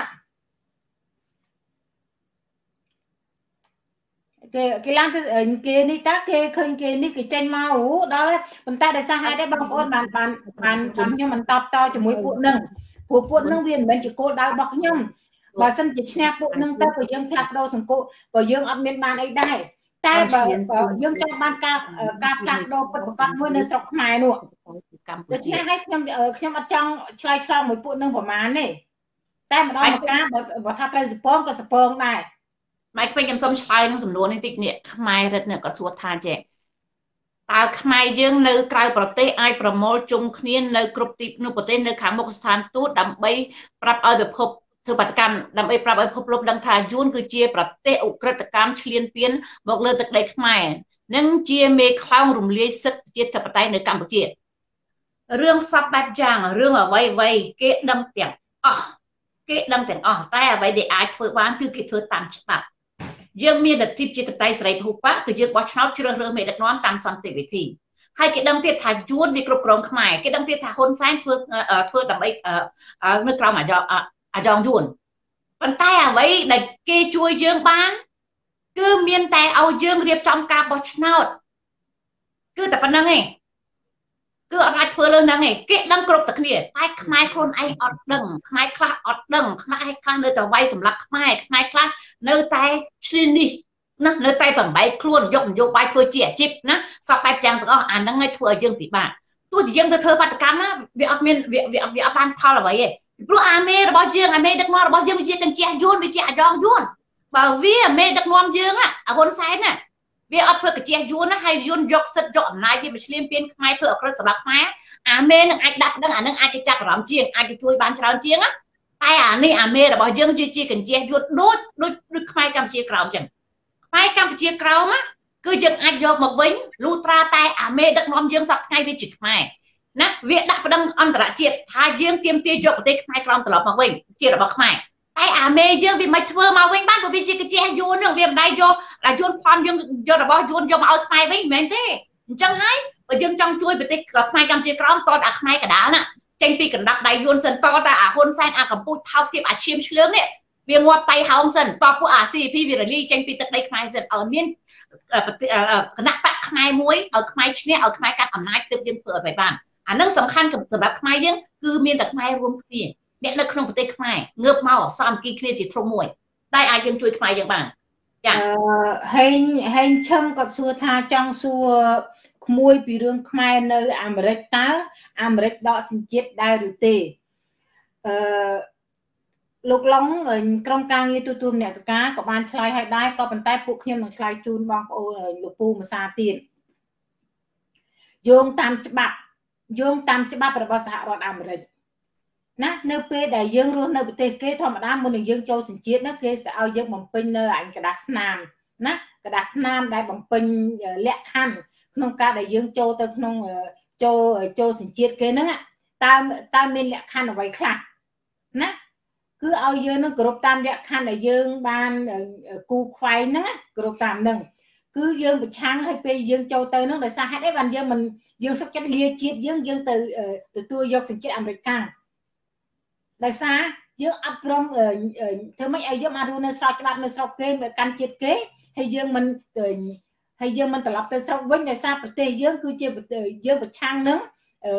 គេគេឡើងទៅគេនេះតាគេឃើញគេនេះគេចេញមកដល់ប៉ុន្តែដោយសារហេតុđấyបងប្អូនបានបានបានខ្ញុំមិនតបតជាមួយពួកនឹងពួកពួកនឹងវាមិនមែនជាគោលដៅរបស់ខ្ញុំបើសិនជាឈ្នះពួកនឹងទៅក៏យើងផ្លាស់ប្ដូរសង្គមក៏យើងអត់មានបានអីដែរតែបើយើងចង់បានការការផ្លាស់ប្ដូរពិតប្រាកដមួយនៅស្រុកខ្មែរនោះដូច្នេះឲ្យខ្ញុំខ្ញុំអត់ចង់ឆ្លើយឆ្លងមួយពួកនឹងប្រហែលទេតែម្ដងម្កាលបើថាត្រូវសពងក៏សពងដែរម៉ែក្មេងខ្ញុំសុំឆ្លើយនឹងសំណួរនេះតិចនេះខ្មែររិទ្ធនេះក៏សួរថាចេះតើខ្មែរយើងនៅក្រៅប្រទេសអាចប្រមូលជុំគ្នានៅគ្រប់ទីនៅប្រទេសនៅខាងមុខស្ថានទូតដើម្បីប្រាប់ឲ្យពិភពធ្វើបាតកម្មដើម្បីប្រាប់ឲ្យពិភពលោកដឹងថាយួនគឺជាប្រទេសអ ுக ្រិតកម្មឈ្លានពានមកលើទឹកដីខ្មែរនិងជាមេខ្លោងរំលាយសិទ្ធិជាតិធិបតេយ្យនៅកម្ពុជារឿងសពបែបយ៉ាងរឿងអ្វីអ្វីគេដឹងទាំងអស់គេដឹងទាំងអស់តែអ្វីដែលអាចធ្វើបានគឺគេធ្វើតាមច្បាប់យើងមានលទ្ធិជាតិតៃសេរីពហុបកគឺយើងបោះឆ្នោតជ្រើសរើសមេដឹកនាំតាមសន្តិវិធីហើយគេដឹងទៀតថាយួនវាគ្រប់គ្រងខ្មែរគេដឹងទៀតថាហ៊ុនសែនធ្វើធ្វើដើម្បីនៅក្រោមអាយ៉ងអាយ៉ងយួនប៉ុន្តែអ្វីដែលគេជួយយើងបានគឺមានតែឲ្យយើងរៀបចំការបោះឆ្នោតគឺតែប៉ុណ្្នឹងឯងគឺអត់អាចធ្វើលើហ្នឹងឯងគេដឹងគ្រប់តែគ្នាតែខ្មែរខ្លួនឯងអត់ដឹងខ្មែរខ្លះអត់ដឹងខ្មែរខ្លះនៅតែវាយសម្លាប់ខ្មែរខ្មែរខ្លះនៅតែឈ្លាននេះណានៅតែបំបែកខ្លួនយកនយោបាយធ្វើជាអាជីពណាសពបែបយ៉ាងទាំងអស់អាហ្នឹងឯងធ្វើឲ្យយើងពិបាកទោះជាយើងទៅធ្វើបាតកម្មណាវាអត់មានវាវាអត់បានផលអ្វីទេព្រោះអាមេរបស់យើងអាមេដឹកនាំរបស់យើងវាជាកញ្ជះយួនវាជាអាយ៉ងយួនបើវាអាមេដឹកនាំយើងណាហ៊ុនសែនណាវាអត់ធ្វើកញ្ជះយួនណាហើយយួនយកសិទ្ធិយកអំណាចវាមកឈ្លានពានខ្មែរធ្វើអក្រិតសម្រាប់ខ្មែរអាមេនឹងអាចដាក់ដឹងអានឹងអាចគេចាប់អារម្មណ៍ជាងអាចគេជួយបានច្រើនជាងណាតែអានេះអាមេរបស់យើងជាកញ្ជះយួនដូចដូចដូចខ្មែរកម្ពុជាក្រោមចឹងខ្មែរកម្ពុជាក្រោមណាគឺយើងអាចយកមកវិញលុះត្រាតែអាមេដឹកនាំយើងសប្តាហ៍ថ្ងៃវាជាខ្មែរណាវាដាក់ប្តឹងអន្តរជាតិថាយើងទាមទារយកប្រទេសខ្មែរក្រោមត្រឡប់មកវិញជារបស់ខ្មែរតែអាមេយើងវាមិនធ្វើមកវិញបានព្រោះវាជាកញ្ជះយួននឹងវាមិនដែរយកតែយួនផន់យើងយករបស់យួនយកមកឲ្យខ្មែរវិញមិនមែនទេអញ្ចឹងហើយបើយើងចង់ជួយប្រទេសខ្មែរកម្ពុជាក្រោមតតអាខ្មែរកដាលណាចេញពីកណ្ដាប់ដៃយួនសិនតតអាហ៊ុនសែនអាកម្ពុជាថោកទាបអាឈាមឆ្លើងនេះវាងាប់តៃហោងសិនតពួកអា ซี พี វារលីចេញពីទឹកដីខ្មែរសិនឲ្យមានគណៈបកខ្មែរមួយឲ្យខ្មែរឈ្នះឲ្យខ្មែរកាត់អំណាចទើបយើងធ្វើឲ្យបានអានឹងសំខាន់សម្រាប់ខ្មែរយើងគឺមានតែខ្មែររួមគ្នាអ្នកនៅក្នុងប្រទេសខ្មែរងើបមកសាមគ្គីគ្នាជាធំមួយតែអាចយើងជួយខ្មែរយើងបានចាអឺហេងហេងឈឹមគាត់សួរថាចង់សួរក្មួយពីរឿងខ្មែរនៅអាមេរិកតើអាមេរិកដកសញ្ជាតិដែរឬទេអឺលោកឡុងក្រុមការងារទូតអ្នកសការក៏បានឆ្លើយឲ្យដែរក៏ប៉ុន្តែពួកខ្ញុំនឹងឆ្លើយជូនបងប្អូនលោកពូភាសាទៀតយោងតាមច្បាប់យោងតាមច្បាប់របស់សហរដ្ឋអាមេរិកណានៅពេលដែលយើងរស់នៅប្រទេសគេធម្មតាមុននឹងយើងចូលសញ្ជាតិណាគេsẽឲ្យយើងបំពេញនៅឯกระดาษស្នាមណាกระดาษស្នាមដែលបំពេញលក្ខខណ្ឌក្នុងការដែលយើងចូលទៅក្នុងចូលចូលសញ្ជាតិគេហ្នឹងតើតើមានលក្ខខណ្ឌអ្វីខ្លះណាគឺឲ្យយើងនឹងគោរពតាមលក្ខខណ្ឌដែលយើងបានគូខ្វែងហ្នឹងគោរពតាមហ្នឹងគឺយើងប្រឆាំងឲ្យពេលយើងចូលទៅហ្នឹងដោយសារហេតុអីបានយើងមិនយើងសុខចិត្តលាជាតិយើងយើងទៅទទួលយកសញ្ជាតិអាមេរិកកាំងដោយសារយើងអត់ព្រមធ្វើម៉េចឲ្យយើងបានរស់នៅស្រុកច្បាប់នៅស្រុកគេកាន់ជាតិគេហើយយើងមិនហើយយើងមិនត្រឡប់ទៅស្រុកវិញដោយសារប្រទេសយើងគឺជាយើងប្រឆាំងនឹង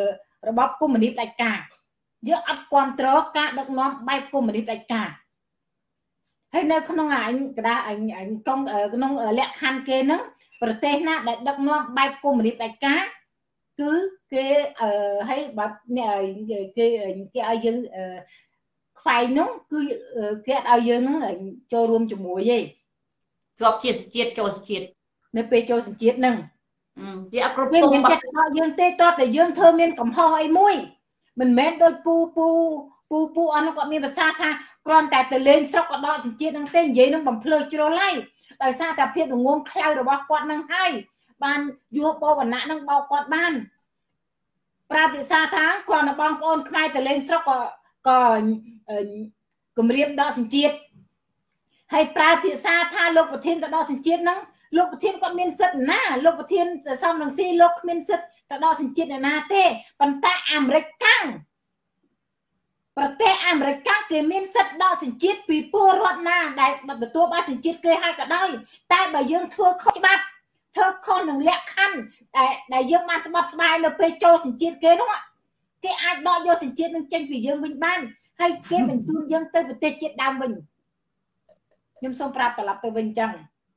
របបកុម្មុយនីសដាច់ការយើងអត់គ្រប់គ្រងការដឹកនាំបែបកុម្មុយនីសដាច់ការហើយនៅក្នុងអញកដាអញអញកងក្នុងលក្ខខណ្ឌគេហ្នឹងប្រទេសណាដែលដឹកនាំបែបកុម្មុយនីសដាច់ការគឺគេអឺហើយបាទគេគេឲ្យយើងខ្វែងនោះគឺគេអត់ឲ្យយើងហ្នឹងចូលរួមជាមួយទេជាប់ជាជាតិចូលជាតិនៅពេលចូលសញ្ជាតិហ្នឹងវាអត់គ្រប់គ្រងរបស់យើងទេតើតែយើងធ្វើមានកំហុសអីមួយមិនមែនដូចពូពូពូពូអស់នោះគាត់មានភាសាថាគ្រាន់តែទៅលេងស្រុកក៏ដកសញ្ជាតិហ្នឹងទេនិយាយនឹងបំភ្លើជ្រុលហើយដោយសារតែភាពល្ងងខ្លៅរបស់គាត់ហ្នឹងហើយបានយោបវណ្ណៈហ្នឹងបោកគាត់បានប្រាប់ភាសាថាគ្រាន់តែបងប្អូនខ្មែរទៅលេងស្រុកក៏ក៏គម្រាមដកសញ្ជាតិហើយប្រើភាសាថាលោកប្រធានទៅដកសញ្ជាតិហ្នឹងលោកប្រធានគាត់មានសិទ្ធិណាលោកប្រធានសំរងស៊ីលោកគ្មានសិទ្ធិទៅដកសញ្ជាតិណាទេប៉ុន្តែអាមេរិកកាំងប្រទេសអាមេរិកកាំងគេមានសិទ្ធិដកសញ្ជាតិពីពលរដ្ឋណាដែលទទួលបានសញ្ជាតិគេហើយក៏ដោយតែបើយើងធ្វើខុសច្បាប់ធ្វើខុសនឹងលក្ខខណ្ឌដែលដែលយើងបានស្បត់ស្បាយនៅពេលចូលសញ្ជាតិគេនោះគេអាចដកយកសញ្ជាតិនឹងចេញពីយើងវិញបានហើយគេបញ្ជូនយើងទៅប្រទេសជាតិដើមវិញខ្ញុំសូមប្រាប់ត្រឡប់ទៅវិញចឹង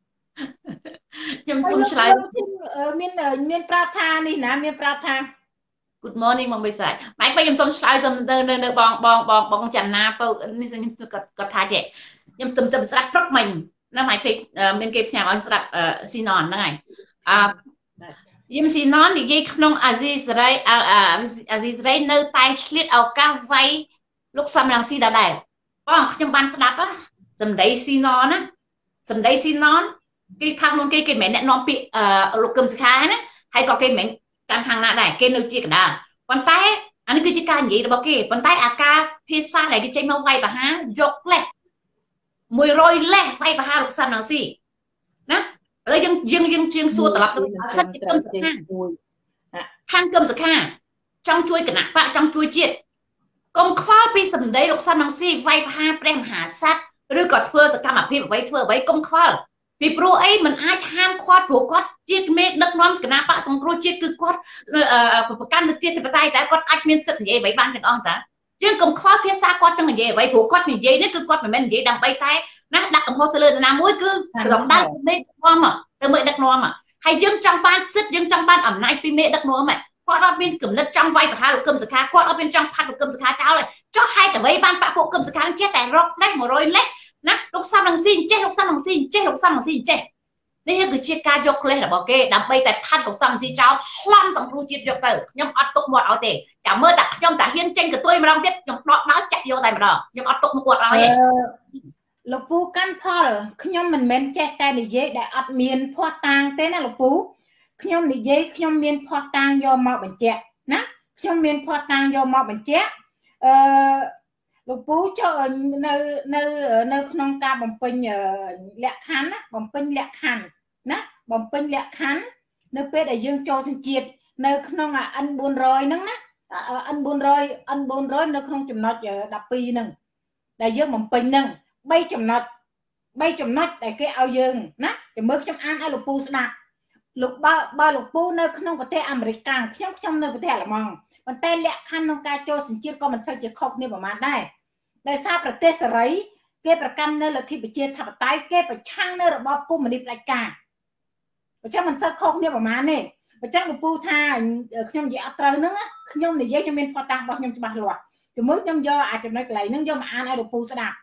ខ្ញុំសូមឆ្លើយមានមានប្រាប់ថានេះណាមានប្រាប់ថា Good morning មកបិសាយម៉េចខ្ញុំសូមឆ្លើយសូមទៅនៅបងបងបងបងចន្ទាពៅនេះខ្ញុំគាត់ថាចេះខ្ញុំទៅទៅស្ដាប់ព្រឹកមិញណាម៉េចពេកមានគេផ្ញើឲ្យស្ដាប់ស៊ីណនហ្នឹងហើយអឺយឹមស៊ីណននិយាយក្នុងអាស៊ីសេរីអាស៊ីសេរីនៅតែឆ្លៀតឱកាសវាយលោកសំរងស៊ីដដែលបងខ្ញុំបានស្ដាប់សម្ដីស៊ីណនណាសម្ដីស៊ីណនគេខាងខ្លួនគេគេមិនមែនអ្នកនាំពាក្យលោកកឹមសុខាណាហើយក៏គេមិនមែនកាន់ខាងណាដែរគេនៅជាកណ្ដាលប៉ុន្តែអានេះគឺជាការនិយាយរបស់គេប៉ុន្តែអាការភាសាដែលគេចេញមកវាយប្រហារយកលេសមួយរយលេសវាយប្រហារលោកសំរងស៊ីណាឥឡូវយើងយើងយើងជាងសួរត្រឡប់ទៅសិទ្ធិកឹមសុខាខាងកឹមសុខាចង់ជួយគណៈបកចង់ជួយជាតិកុំខ្វល់ពីសម្ដីលោកសំរងស៊ីវាយប្រហារព្រះមហាក្សត្រឬក៏ធ្វើសកម្មភាពអ្វីធ្វើអ្វីកុំខ្វល់ពីព្រោះអីមិនអាចហាមឃាត់ព្រោះគាត់ជាមេដឹកនាំគណៈបកសង្គ្រោះជាតិគឺគាត់ប្រកាន់ទៅទៀតបតៃតែគាត់អាចមានសិទ្ធិនិយាយអ្វីបានទាំងអស់តាយើងកុំខ្វល់ភាសាគាត់នឹងនិយាយអ្វីព្រោះគាត់និយាយនេះគឺគាត់មិនមែននិយាយដើម្បីតែណាដាក់កំហុសទៅលើនរណាមួយគឺរំដៅមេដឹកនាំទៅមេដឹកនាំហើយយើងចង់បានសិទ្ធិយើងចង់បានអំណាចពីមេដឹកនាំគាត់អត់មានគំនិតចង់វាយប្រហារលោកកឹមសុខាគាត់អត់មានចង់ផាត់លោកកឹមសុខាចោលចុះហេតុអ្វីបានបកពួកកឹមសុខាចេះតែរកលេសមួយរយលេសណាលោកសំរងស៊ីចេះលោកសំរងស៊ីចេះលោកសំរងស៊ីចេះនេះគឺជាការយកក្លេសរបស់គេដើម្បីតែផាត់លោកសំរងស៊ីចោលប្លន់សង្គ្រោះជាតិយកទៅខ្ញុំអត់ទុកមាត់ឲ្យទេចាំមើលតែខ្ញុំតាហ៊ានចេញកតុយម្ដងទៀតខ្ញុំដកដល់ចាក់យកតែម្ដងខ្ញុំអត់ទុកមុខគាត់ឲ្យទេលោកពូកាន់ផលខ្ញុំមិនមែនចេះតែនិយាយដែលអត់មានភ័ស្តុតាងទេណាលោកពូខ្ញុំនិយាយខ្ញុំមានភ័ស្តុតាងយកមកបញ្ជាក់ណាខ្ញុំមានភ័ស្តុតាងយកមកបញ្ជាក់អឺលោកពូចូលនៅនៅនៅក្នុងការបំពេញលក្ខខណ្ឌណាបំពេញលក្ខខណ្ឌណាបំពេញលក្ខខណ្ឌនៅពេលដែលយើងចូលសញ្ជាតិនៅក្នុងអា N bốn trămហ្នឹងណា N bốn trăm N bốn trămនៅក្នុងចំណុចដប់ពីរហ្នឹងដែលយើងបំពេញហ្នឹងបីចំណុចបីចំណុចដែលគេឲ្យយើងណាចាំមើលខ្ញុំអានឲ្យលោកពូស្ដាប់លោកបើបើលោកពូនៅក្នុងប្រទេសអាមេរិកកាំងខ្ញុំខ្ញុំនៅប្រទេសអាល្លឺម៉ង់ប៉ុន្តែលក្ខខណ្ឌក្នុងការចូលសញ្ជាតិក៏មិនសូវជាខុសគ្នាប្រហែលដែរដោយសារប្រទេសសេរីគេប្រកាន់នៅលទ្ធិប្រជាធិបតេយ្យគេប្រឆាំងនៅរបបកុម្មុយនីសផ្ដាច់ការអញ្ចឹងមិនសូវខុសគ្នាប្រហែលទេអញ្ចឹងលោកពូថាខ្ញុំនិយាយអត់ត្រូវហ្នឹងខ្ញុំនិយាយខ្ញុំមានភ័ស្តុតាងរបស់ខ្ញុំច្បាស់លាស់ជាមួយខ្ញុំយកអាចចំណុចកន្លែងហ្នឹងយកមកអានឲ្យលោកពូស្ដាប់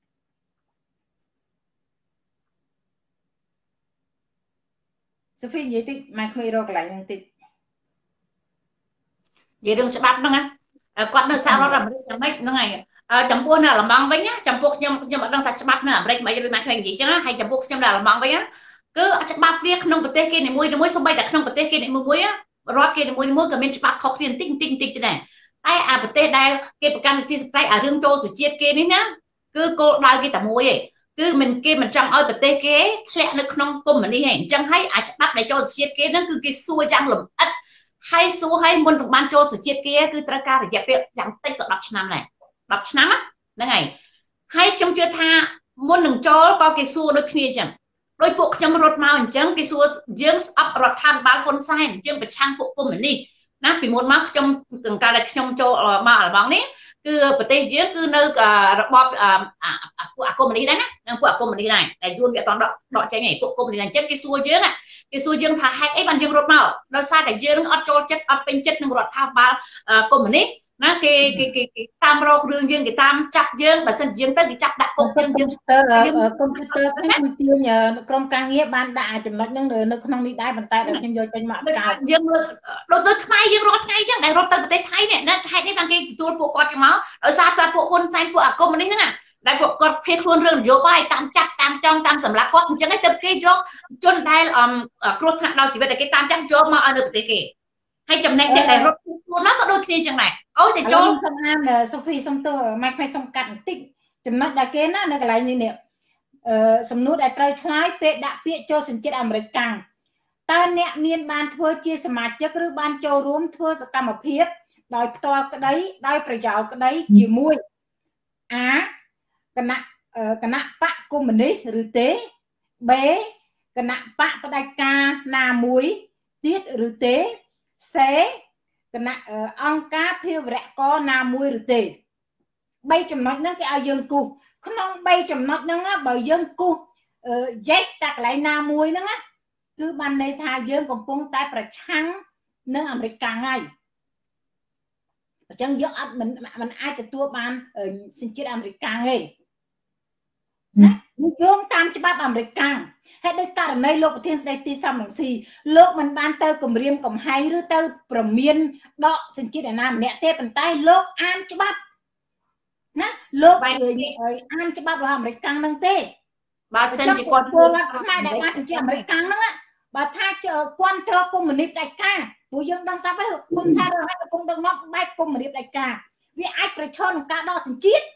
សូហ្វីនិយាយតិចម៉ែក្មេងរកកន្លែងហ្នឹងតិចនិយាយរឿងច្បាប់ហ្នឹងណាគាត់នៅសហរដ្ឋអាមេរិកយ៉ាងម៉េចហ្នឹងហើយចំពោះនៅអាល្លឺម៉ង់វិញណាចំពោះខ្ញុំខ្ញុំអត់ដឹងថាច្បាប់នៅអាមេរិកមិនដូចម៉ែក្មេងនិយាយចឹងណាហើយចំពោះខ្ញុំនៅអាល្លឺម៉ង់វិញណាគឺច្បាប់វាក្នុងប្រទេសគេនីមួយៗសូម្បីតែក្នុងប្រទេសគេនីមួយៗរដ្ឋគេនីមួយៗក៏មានច្បាប់ខុសគ្នាបន្តិចបន្តិចបន្តិចទេដែរតែអាប្រទេសដែលគេប្រកាន់លទ្ធិប្រជាធិបតេយ្យអារឿងចូលសជាតិគេនេះណាគឺគោលដៅគេតែមួយឯងគឺមិនគេមិនចង់ឲ្យប្រទេសគេធ្លាក់នៅក្នុងកុម្មុយនីសឯងអញ្ចឹងហើយអាច្បាប់ដែលចូលសជាតិគេហ្នឹងគឺគេសួរយ៉ាងលម្អិតហើយសួរឲ្យមុននឹងបានចូលសជាតិគេគឺត្រូវការរយៈពេលយ៉ាងតិចក៏ដប់ឆ្នាំដែរដប់ឆ្នាំហ្នឹងហើយហើយខ្ញុំជឿថាមុននឹងចូលក៏គេសួរដូចគ្នាអញ្ចឹងដោយពួកខ្ញុំរត់មកអញ្ចឹងគេសួរយើងស្អប់រដ្ឋាភិបាលហ៊ុនសែនយើងប្រឆាំងពួកកុម្មុយនីសណាពីមុនមកខ្ញុំទាំងការដែលខ្ញុំចូលមកអាល់បងនេះគឺប្រទេសយើងគឺនៅរបបពួកអាកុម្មុយនីសដែរណានឹងពួកអាកុម្មុយនីសដែរតែយួនវាអត់ដកដកចេញឯងពួកកុម្មុយនីសអញ្ចឹងគេសួរយើងគេសួរយើងថាហេតុអីបានយើងរត់មកដោយសារតែយើងនឹងអត់ចូលចិត្តអត់ពេញចិត្តនឹងរដ្ឋាភិបាលកុម្មុយនីសណាគេគេគេតាមរករឿងយើងគេតាមចាប់យើងបើសិនយើងទៅគេចាប់ដាក់គុកយើងយើងទៅកុំព្យូទ័រខ្ញុំទាញក្រុមការងារបានដាក់ចំណុចហ្នឹងនៅក្នុងនេះដែរប៉ុន្តែដល់ខ្ញុំយកពេញមកកោយើងដូចដូចខ្មែរយើងរត់ថ្ងៃអញ្ចឹងដែលរត់ទៅប្រទេសថៃនេះណាហេតុនេះបានគេទទួលពួកគាត់មកដោយសារតែពួកហ៊ុនសែនពួកអាកុម្មុយនីសហ្នឹងដែលពួកគាត់ភៀសខ្លួនរឿងនយោបាយតាមចាប់តាមចងតាមសម្លាប់គាត់អញ្ចឹងឯងទៅគេយកជនដែលគ្រោះថ្នាក់ដល់ជីវិតដែលគេតាមចាប់យកមកឲ្យនៅប្រទេសគេហើយចំណេះអ្នកដែលរត់ខ្លួនមកក៏ដូចគ្នាអញ្ចឹងដែរអូតែចូលសំអានសូហ្វីសុំទោសម៉ែខ្មែរសុំកាត់បន្តិចចំណុចដែលគេណានៅកន្លែងនេះនេះអឺសំណួរដែលត្រូវឆ្លើយពេលដាក់ពាក្យចូលសញ្ជាតិអាមេរិកកាំងតើអ្នកមានបានធ្វើជាសមាជិកឬបានចូលរួមធ្វើសកម្មភាពដោយផ្ទាល់ក្តីដោយប្រយោលក្តីជាមួយអាគណៈគណៈបកកុម្មុយនីសឬទេ B គណៈបកផ្ដាច់ការណាមួយទៀតឬទេ C គណៈអង្គការភាវរករណាមួយឬទេបីចំណុចហ្នឹងគេឲ្យយើងគូសក្នុងបីចំណុចហ្នឹងបើយើងគូស yes តែកន្លែងណាមួយហ្នឹងគឺបានន័យថាយើងកំពុងតែប្រឆាំងនឹងអាមេរិកកាំងហើយអញ្ចឹងយើងអត់មិនមិនអាចទទួលបានសញ្ជាតិអាមេរិកកាំងទេណាយើងតាមច្បាប់អាមេរិកកាំងហើយដោយករណីលោកប្រធានស្ដីទីសំរងស៊ីលោកមិនបានទៅគម្រាមកំហែងឬទៅប្រមានដកសញ្ជាតិអាណាម្នាក់ទេប៉ុន្តែលោកអានច្បាប់ណាលោកអានច្បាប់របស់អាមេរិកកាំងហ្នឹងទេបើសិនជាគាត់ធ្វើខ្មែរដែលបានសញ្ជាតិអាមេរិកកាំងហ្នឹងបើថាគាត់ត្រកុម្មុយនីសដាច់ការព្រោះយើងដឹងស្រាប់ហើយគុំសាររដ្ឋកំពុងដឹកនាំបែបកុម្មុយនីសដាច់ការវាអាចប្រឈមនឹងការដកសញ្ជាតិ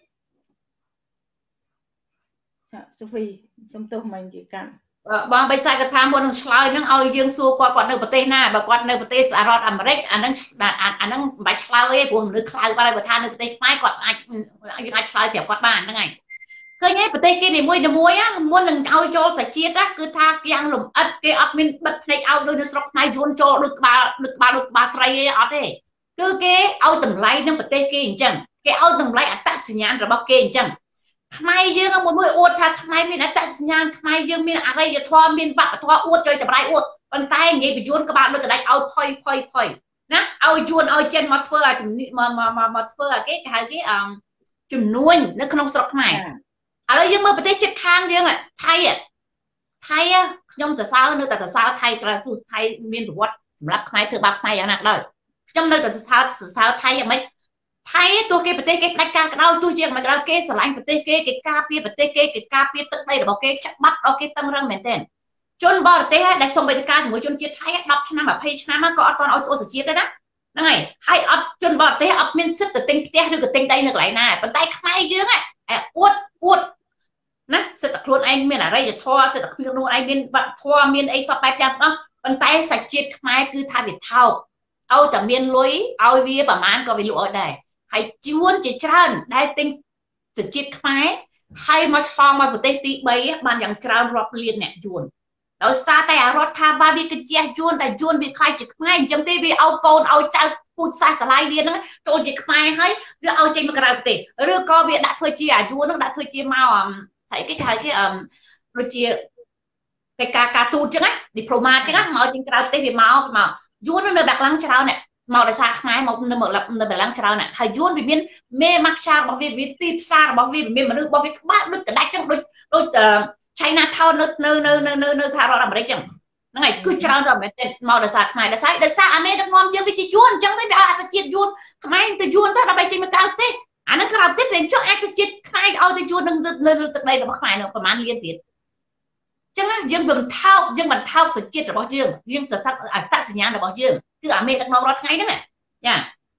សូហ្វីសុំទោសមិននិយាយកាន់បងបិសាយគាត់ថាមុននឹងឆ្លើយហ្នឹងឲ្យយើងសួរគាត់គាត់នៅប្រទេសណាបើគាត់នៅប្រទេសសហរដ្ឋអាមេរិកអាហ្នឹងអាហ្នឹងមិនបាច់ឆ្លើយទេព្រោះមនុស្សខ្លៅបាត់ហើយបើថានៅប្រទេសខ្មែរគាត់អាចយើងអាចឆ្លើយប្រាប់គាត់បានហ្នឹងហើយឃើញទេប្រទេសគេនីមួយនីមួយមុននឹងឲ្យចូលសាច់ជាតិគឺថាយ៉ាងលំអិតគេអត់មានបិទភ្នែកឲ្យដូចនៅស្រុកខ្មែរយួនចូលដូចក្បាលដូចក្បាលដូចក្បាលត្រីទេអត់ទេគឺគេឲ្យតម្លៃនឹងប្រទេសគេអញ្ចឹងគេឲ្យតម្លៃអត្តសញ្ញាណរបស់គេអញ្ចឹងខ្មែរយើងមួយមួយអួតថាខ្មែរមានអត្តសញ្ញាណខ្មែរយើងមានអរិយធម៌មានវប្បធម៌អួតជួយតម្លៃអួតប៉ុន្តែនិយាយបញ្យួនក្បាលដូចកដាច់ឲ្យផុយផុយផុយណាឲ្យយួនឲ្យចិនមកធ្វើឲ្យមកមកមកធ្វើឲ្យគេគេហៅគេអជំនួញនៅក្នុងស្រុកខ្មែរឥឡូវយើងមើលប្រទេសជិតខាងយើងថៃថៃខ្ញុំសរសើរនៅតែសរសើរថៃត្រូវទោះថៃមានប្រវត្តិសម្រាប់ខ្មែរធ្វើបាបខ្មែរយ៉ាងណាក៏ដោយខ្ញុំនៅតែសរសើរសរសើរថៃយ៉ាងម៉េចថៃទោះគេប្រទេសគេផ្ដាច់ការក្តៅទោះជាមិនក្តៅគេស្រឡាញ់ប្រទេសគេគេការពារប្រទេសគេគេការពារទឹកដីរបស់គេច្បាប់របស់គេតឹងរឹងមែនទែនជនបរទេសដែលសូម្បីតែការជាមួយជនជាតិថៃដប់ឆ្នាំยี่สิบឆ្នាំក៏អត់ទាន់ឲ្យអូសជាតិដែរណាហ្នឹងហើយហើយអត់ជនបរទេសអត់មានសិទ្ធិទៅទិញផ្ទះឬក៏ទិញដីនៅកន្លែងណាប៉ុន្តែខ្មែរយើងអួតអួតណាសិទ្ធិខ្លួនឯងមានអរិយធម៌សិទ្ធិខ្លួនឯងមានវប្បធម៌មានអីសពបែបយ៉ាងហ្នឹងប៉ុន្តែសាច់ជាតិខ្មែរគឺថាវាថោកឲ្យតែមានលុយឲ្យវាប្រមាណក៏វាលក់ឲ្យដែរហើយជួនជាច្រើនដែលទិញសាច់ជាតិខ្មែរហើយមកឆ្លងមកប្រទេសទីបីបានយ៉ាងច្រើនរាប់លានអ្នកយួនដោយសារតែអារដ្ឋាភិបាលវាគិតជាយួនដែលយួនវាខ្លាចជាខ្មែរអញ្ចឹងទេវាឲ្យកូនឲ្យចៅពូជសាសសាឡាយវាហ្នឹងចូលជាខ្មែរហើយវាឲ្យចេញមកក្រៅប្រទេសឬក៏វាដាក់ធ្វើជាអាយួនហ្នឹងដាក់ធ្វើជាមកថៃគេហៅគេអឺដូចជាកិច្ចការការទូតអញ្ចឹងណាឌីប្លូម៉ាតអញ្ចឹងមកចេញក្រៅប្រទេសវាមកមកយួននៅបាក់ឡាំងច្រើនណាមកដោយសារខ្មែរមកនៅនៅបាក់ឡាំងច្រើនណាហើយយួនវាមានមេម៉ាក់ឆារបស់វាវាទីផ្សាររបស់វាមានមនុស្សរបស់វាក្បាលដូចកដាច់អញ្ចឹងដូចដូចឆៃណាថោននៅនៅនៅនៅនៅសហរដ្ឋអាមេរិកអញ្ចឹងហ្នឹងហើយគឺច្រើនទៅមែនទេមកដោយសារខ្មែរដោយសារដោយសារអាមេដឹកនាំយើងវាជាយួនអញ្ចឹងទេវាឲ្យអាសជាតិយួនខ្មែរទៅយួនទៅដើម្បីចេញមកក្រៅប្រទេសអានឹងក្រៅប្រទេសតែចុះអាសជាតិខ្មែរឲ្យទៅយួននៅនៅទឹកដីរបស់ខ្មែរនៅប្រហែលលានទៀតចឹងយើងមិនថោកយើងមិនថោកសញ្ជាតិរបស់យើងយើងស្ថិតអត្តសញ្ញាណរបស់យើងគឺអាមេដឹកនាំរាល់ថ្ងៃហ្នឹងចា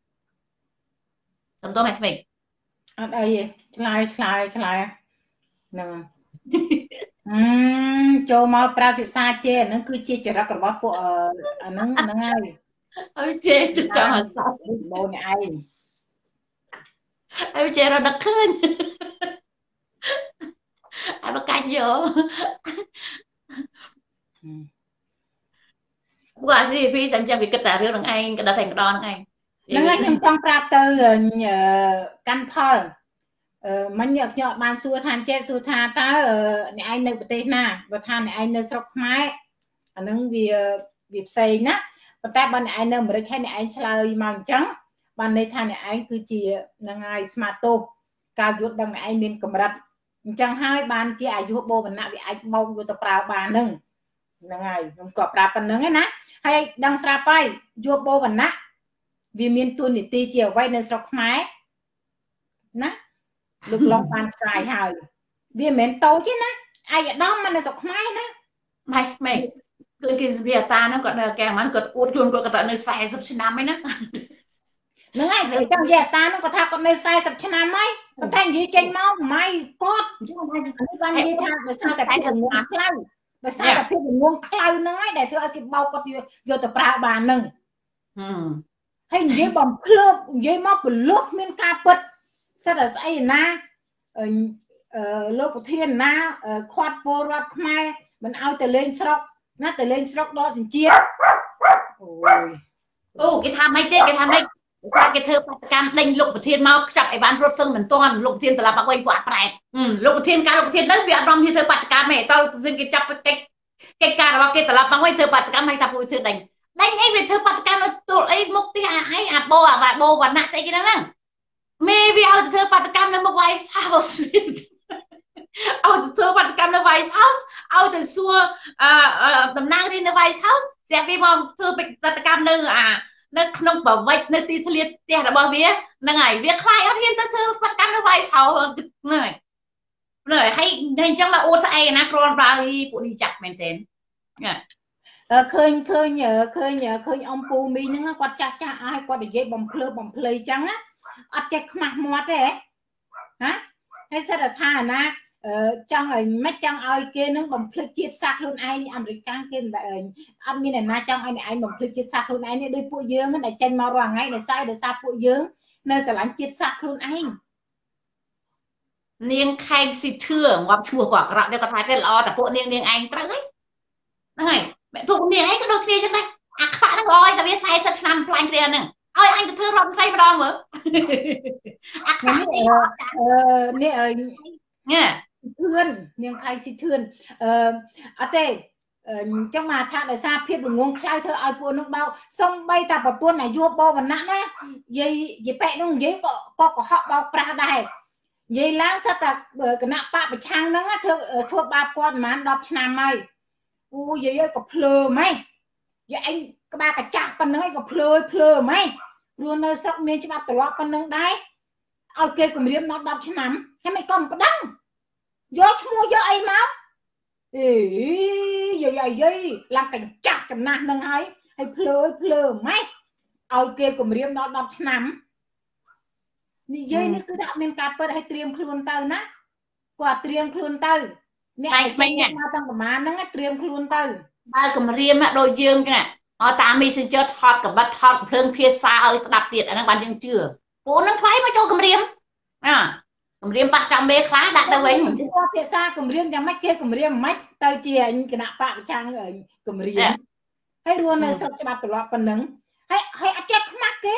សំទោសមែនទេអត់អីទេឆ្លើយឆ្លើយឆ្លើយហ្នឹងអឺចូលមកប្រើភាសាជេអាហ្នឹងគឺជាចរិតរបស់ពួកអាហ្នឹងហ្នឹងហើយហើយជេទៅចង់អសត់បូនឯងហើយជេរត់ដឹកឃើញហើយបកាច់យក qua gì vì chẳng chẳng vì cái tài riêng anh cái đặt thành đo này năng anh trong trong prap từ căn phol mình nhớ nhớ ban xua than chết xua tha ta này anh nơi bề na và than này anh nơi sọc máy anh nâng vì việc xây nè và ta ban này anh nơi mới thấy này anh chơi màu trắng ban này than này anh cứ chỉ năng ai smarto cao dốt đằng này anh nên cầm đặt chẳng hai ban kia ai dốt bô mình nãy bị anh mong vô tập prao bàn nâng năng ai không có prap ban nâng ấy nè hay đăng sra pai dốt bô mình nãy vì miền tuôn thì tì chiều quay nơi sọc máy nè lúc lòng bàn dài hời vì miền tàu chứ nè ai ở đó mà nơi sọc máy nè mày mày cái cái việc ta nó còn kèm nó còn uốn chuồn của cái nơi sai sắp xin năm ấy nè nó ngay thì trong việc ta nó có thao còn nơi sai sắp xin năm ấy nó thành gì trên máu mày cót ban gì thao để sao tại cái nguồn khâu để sao tại cái nguồn khâu nói để thưa cái bao có vô tập prao bàn nâng hay dễ bằng club dễ móc nước miền ca bật sao là say na lô của thiên na khoát vô rót mai mình ao từ lên sọc nó từ lên sọc đó xin chia ô cái tham mấy thế cái tham mấy cái thơ cam đinh lục của thiên mau chặt ai bán rốt sưng mình toàn lục thiên từ là bạc quanh quả này lục thiên ca lục thiên đấy việc đông như thơ bạc cam mẹ tao dừng cái chặt cái cái ca là cái từ là bạc quanh thơ bạc cam hay tập vui thơ đành đánh ấy về thơ bạc cam nó tụi ấy mục tiêu ấy à bô à và bô và nạ sẽ cái đó nè mê vì ao thơ bạc cam nó một vài sao ao thơ bạc cam nó vài sao ao từ xưa tầm năng đi nó vài sao sẽ vì mong thơ bạc cam nó à nó không bảo vệ nó tí liệt tiền là bao vía là ngày việc khai ở thiên thơ bạc cam nó vài sao này này hay nên chẳng là ô thay na con vào đi của đi chặt mình tên khơi khơi nhờ khơi nhờ khơi ông pu mi nó quạt chặt chặt ai quạt để dây bầm phơi bầm phơi trắng á ắt chết mặt mọt đấy hả hay sao là tha na trong này mấy trong ai kia nó bầm phơi chết sạc luôn ai American kia là anh như này na trong anh này anh bầm phơi chết sạc luôn anh này đi phụ dương cái này chân màu vàng ngay này sai để sao phụ dương nơi sẽ lắng chết sạc luôn anh niên khai xịt thưa ngọc chùa quả cọ đây có thái cái loแต่พวกniên niên anh tới này mẹ thuộc niên ấy có đôi kia chứ đây à các bạn nó gọi là biết sai sắp năm cho anh kia nè ơi anh cứ thưa rộng thay mà đo mở à các bạn nè nghe thươn niên khai xịt thươn à tê trong mà thang ở xa phiết được nguồn khai thơ ai buồn nó bao xong bay tập vào buôn này vua bao và nặng á dây dây pẹ nó dây có có có họ bao pra đài dây lang sát tập cái nặng bạ bị trang nó thưa thua ba con mà đọc năm mày u dây ơi có phơ mày vậy anh các ba cả chặt phần nó có phơ phơ mày luôn nơi sóc miên cho ba tổ lọt phần nâng đấy ok cùng điểm nó đọc năm hay mày còn có đăng gió mua gió ai máu ý giờ giờ dây làm cảnh chặt cảnh nát nâng ấy hay phơ phơ mày ok cùng điểm nó đọc năm dây nó cứ đạo miền cà phê hay tiêm khuôn tơ ná quả tiêm khuôn tơ này mấy ngày tăng của má nó tiêm khuôn tơ ba cầm riêng á đôi dương cái họ ta mi xin cho thọt cầm bắt thọt phơi phía xa ơi đạp tiệt ở đang bàn dương chưa bố nó thoái mà cho cầm riêng à cầm riêng ba trăm bê khá đạt đâu ấy phía xa cầm riêng cho mấy kia cầm riêng mấy tao chia anh cái nạp bạc trang ở cầm riêng hay luôn là sắp cho bạc lọt phần nứng hay hay chết mắt cái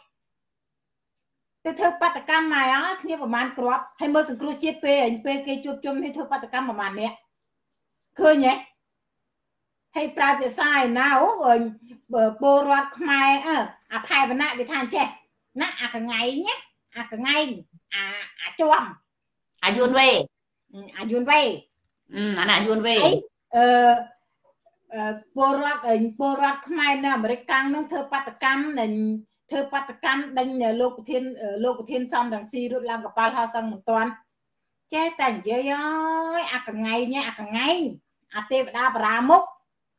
tôi thưa bắt cam mày á kiaประมาณ crop ให้เมื่อสังครูเจ็ดเปย์เปย์เกยจุบจุ่มให้เธอปัตกรรมประมาณเนี้ยเคยไงให้ปลายไปใส่นะโอ้ยโบราณขมายเอออภัยบรรณะไปทานเจ็ดนะอ่ะกันไงเนี้ยอ่ะกันไงอ่ะอ่ะจวม à yun về à yun về ừ anh à yun về เออเออโบราณเออโบราณขมายนะบริการนั่งเธอปัตกรรมเนี่ยเธอปัตกรรมดังโลกเทียนโลกเทียนซ้ำดังซีรูปร่างกับปลาเท้าสังเหมือนตอนแค่แต่งเยอะๆอ่ะกันไงเนี้ยอ่ะกันไงอ่ะเทวดาปรามุก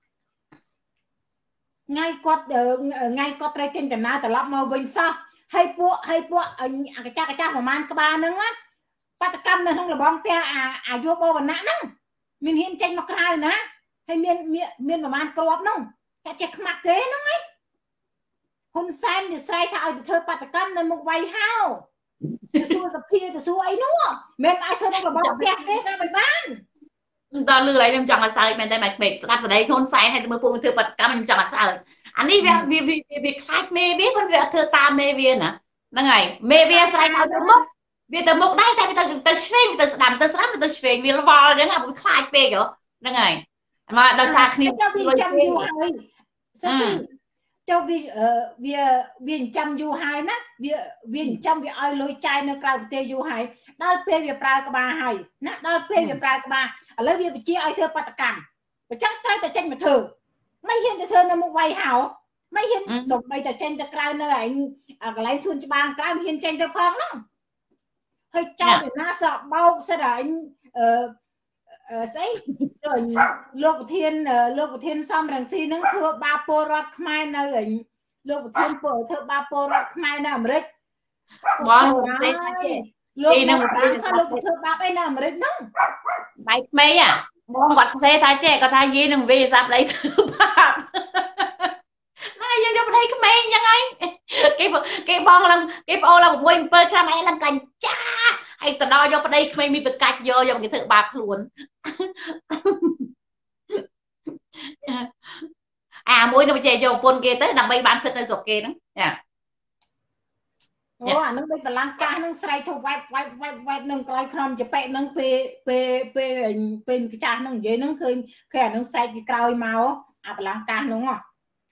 ngay quạt ngay quạt trai kinh cảnh nàoแต่รับมาวิ่งซ้ำให้พวกให้พวกอ่ะกระจายกระจายประมาณกระบานึงอ่ะปัตกรรมเนี่ยต้องระวังแต่อ่ะอายุโบวันนั้นมีเห็นใจมากลายนะให้เมียนเมียเมียนประมาณกรอบนึงแค่เจ็คมักเก๋นึงไงคนแซนอยู่ใส่ถ้าเอาเธอปัตกรรมในมุกไวห้าวจะสู้กับพี่จะสู้ไอ้นู้เมียนไอ้เธอต้องระวังแก่เก๋ซะไปบ้านដល់លឺហើយខ្ញុំចង់ឲ្យសើចមែនតែមកពេកស្ដាប់ស្ដីខ្លួនសែនហើយមើលពួកធ្វើបដកម្មខ្ញុំចង់ឲ្យសើចអានេះវាវាវាខ្លាចមេវាគាត់វាអត់ធ្វើតាមមេវាណាហ្នឹងហើយមេវាស្រែកឲ្យទៅមុខវាទៅមុខដែរតែវាទៅទៅឆ្វេងទៅស្ដាំទៅស្ដាំទៅឆ្វេងវាវល់អញ្ចឹងអាខ្លាចពេកហ្នឹងហើយមកដោយសារគ្នាចាំវាចាំយូរហើយសូហ្វីចុះវាវាវាចាំយូរហើយណាវាវាចាំវាឲ្យលុយចាយនៅក្រៅប្រទេសយូរហើយដល់ពេលវាប្រើក្បាលហើយណាដល់ពេលវាប្រើក្បាលឥឡូវវាបញ្ជាឲ្យធ្វើបដកម្មអញ្ចឹងត្រូវតែចេញមកធ្វើមិនហ៊ានទៅធ្វើនៅមុខវាយហោមិនហ៊ានសំបីតែចេញទៅក្រៅនៅឯងកន្លែងសួនច្បារក្រៅមិនហ៊ានចេញទៅផងហ្នឹងហើយចោលពីណាសក់បោកសិតឯងអឺស្អីលោកប្រធានលោកប្រធានសំរងស៊ីហ្នឹងធ្វើបាបពលរដ្ឋខ្មែរនៅឯលោកប្រធានពលធ្វើបាបពលរដ្ឋខ្មែរនៅអាមេរិកបងសេថាគេលោកនឹងថាលោកធ្វើបាបអីនៅអាមេរិកហ្នឹងបែកក្មេងអាបងគាត់សេថាចេះគាត់ថាយីនឹងវាសាប់ដីធ្វើបាបណាយើងយកប្តីក្មេងអញ្ចឹងហើយគេគេបងឡើងគេប្អូនឡើង៦ 7ឆ្នាំអីឡើងកាញ់ចាហើយទៅដល់យកប្តីក្មេងមានប្រកាច់យកយកគេធ្វើបាបខ្លួនអាមួយនឹងចេះយកប្រពន្ធគេទៅដើម្បីបានសិទ្ធនៅស្រុកគេហ្នឹងចាអូអានឹងដូចបលាំងកាសនឹងស្រែកទៅវ៉ែបវ៉ែបវ៉ែបវ៉ែបនឹងក្រោយខ្នំចពេកនឹងពេលពេលពេលពេលម្ចាស់នឹងនិយាយនឹងឃើញឃើញអានឹងស្រែកពីក្រោយមកអាបលាំងកាសនោះហ៎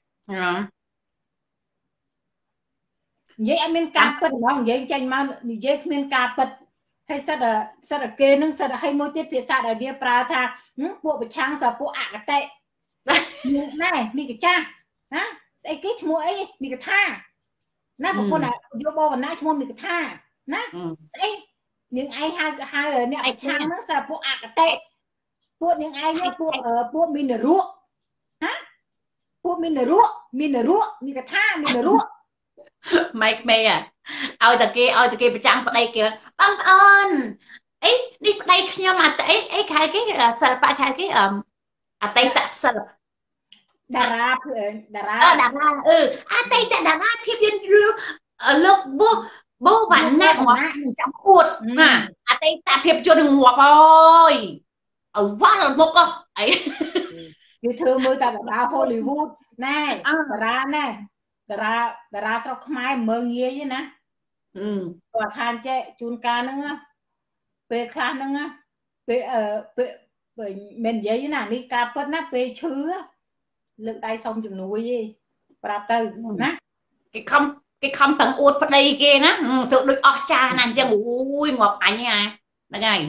និយាយអត់មានការពិតហ្មងនិយាយចេញមកនិយាយគ្មានការពិតហើយសិតសិតគេនឹងសិតឲ្យមួយទៀតភាសាដែលវាប្រើថាពួកប្រឆាំងសពួកអកតេណែមីកចាស់ណាស្អីគេឈ្មោះអីមីកថាណាប្រពន្ធយោបវណ្ណៈឈ្មោះមីកថាណាស្អីនាងឯងហៅហៅអ្នកប្រឆាំងហ្នឹងសិតពួកអកតេពួកនាងឯងពួកពួកមីនរៈណាពួកមីនរៈមីនរៈមីកថាមីនរៈម៉ៃក្មេឲ្យតែគេឲ្យតែគេប្រចាំប្តីគេបងប្អូនអីនេះប្តីខ្ញុំអត់អីអីខែគេសិល្បៈខែគេអតីតសិល្បៈតារាតារាអឺតារាអឺអតីតតារាភាពយន្តលោកបូបូវណ្ណៈងាប់ចាំអួតណាអតីតភាពយន្តងាប់អើយឲ្យវល់មុខអីវាធ្វើមើលតែតារា Hollywood ណែតារាណែតារាតារាស្រុកខ្មែរមើងងាយណាគាត់ថាចេះជួនកាលហ្នឹងពេលខ្លះហ្នឹងពេលអឺពេលមិននិយាយណានេះការពិតណាពេលឈឺលើកដៃសុំជំនួយឯងប្រាប់ទៅណាគេខំគេខំប្រឹងអួតប្តីគេណាទៅដូចអស់ចាណាអញ្ចឹងអូយងាប់អញហ្នឹងហើយ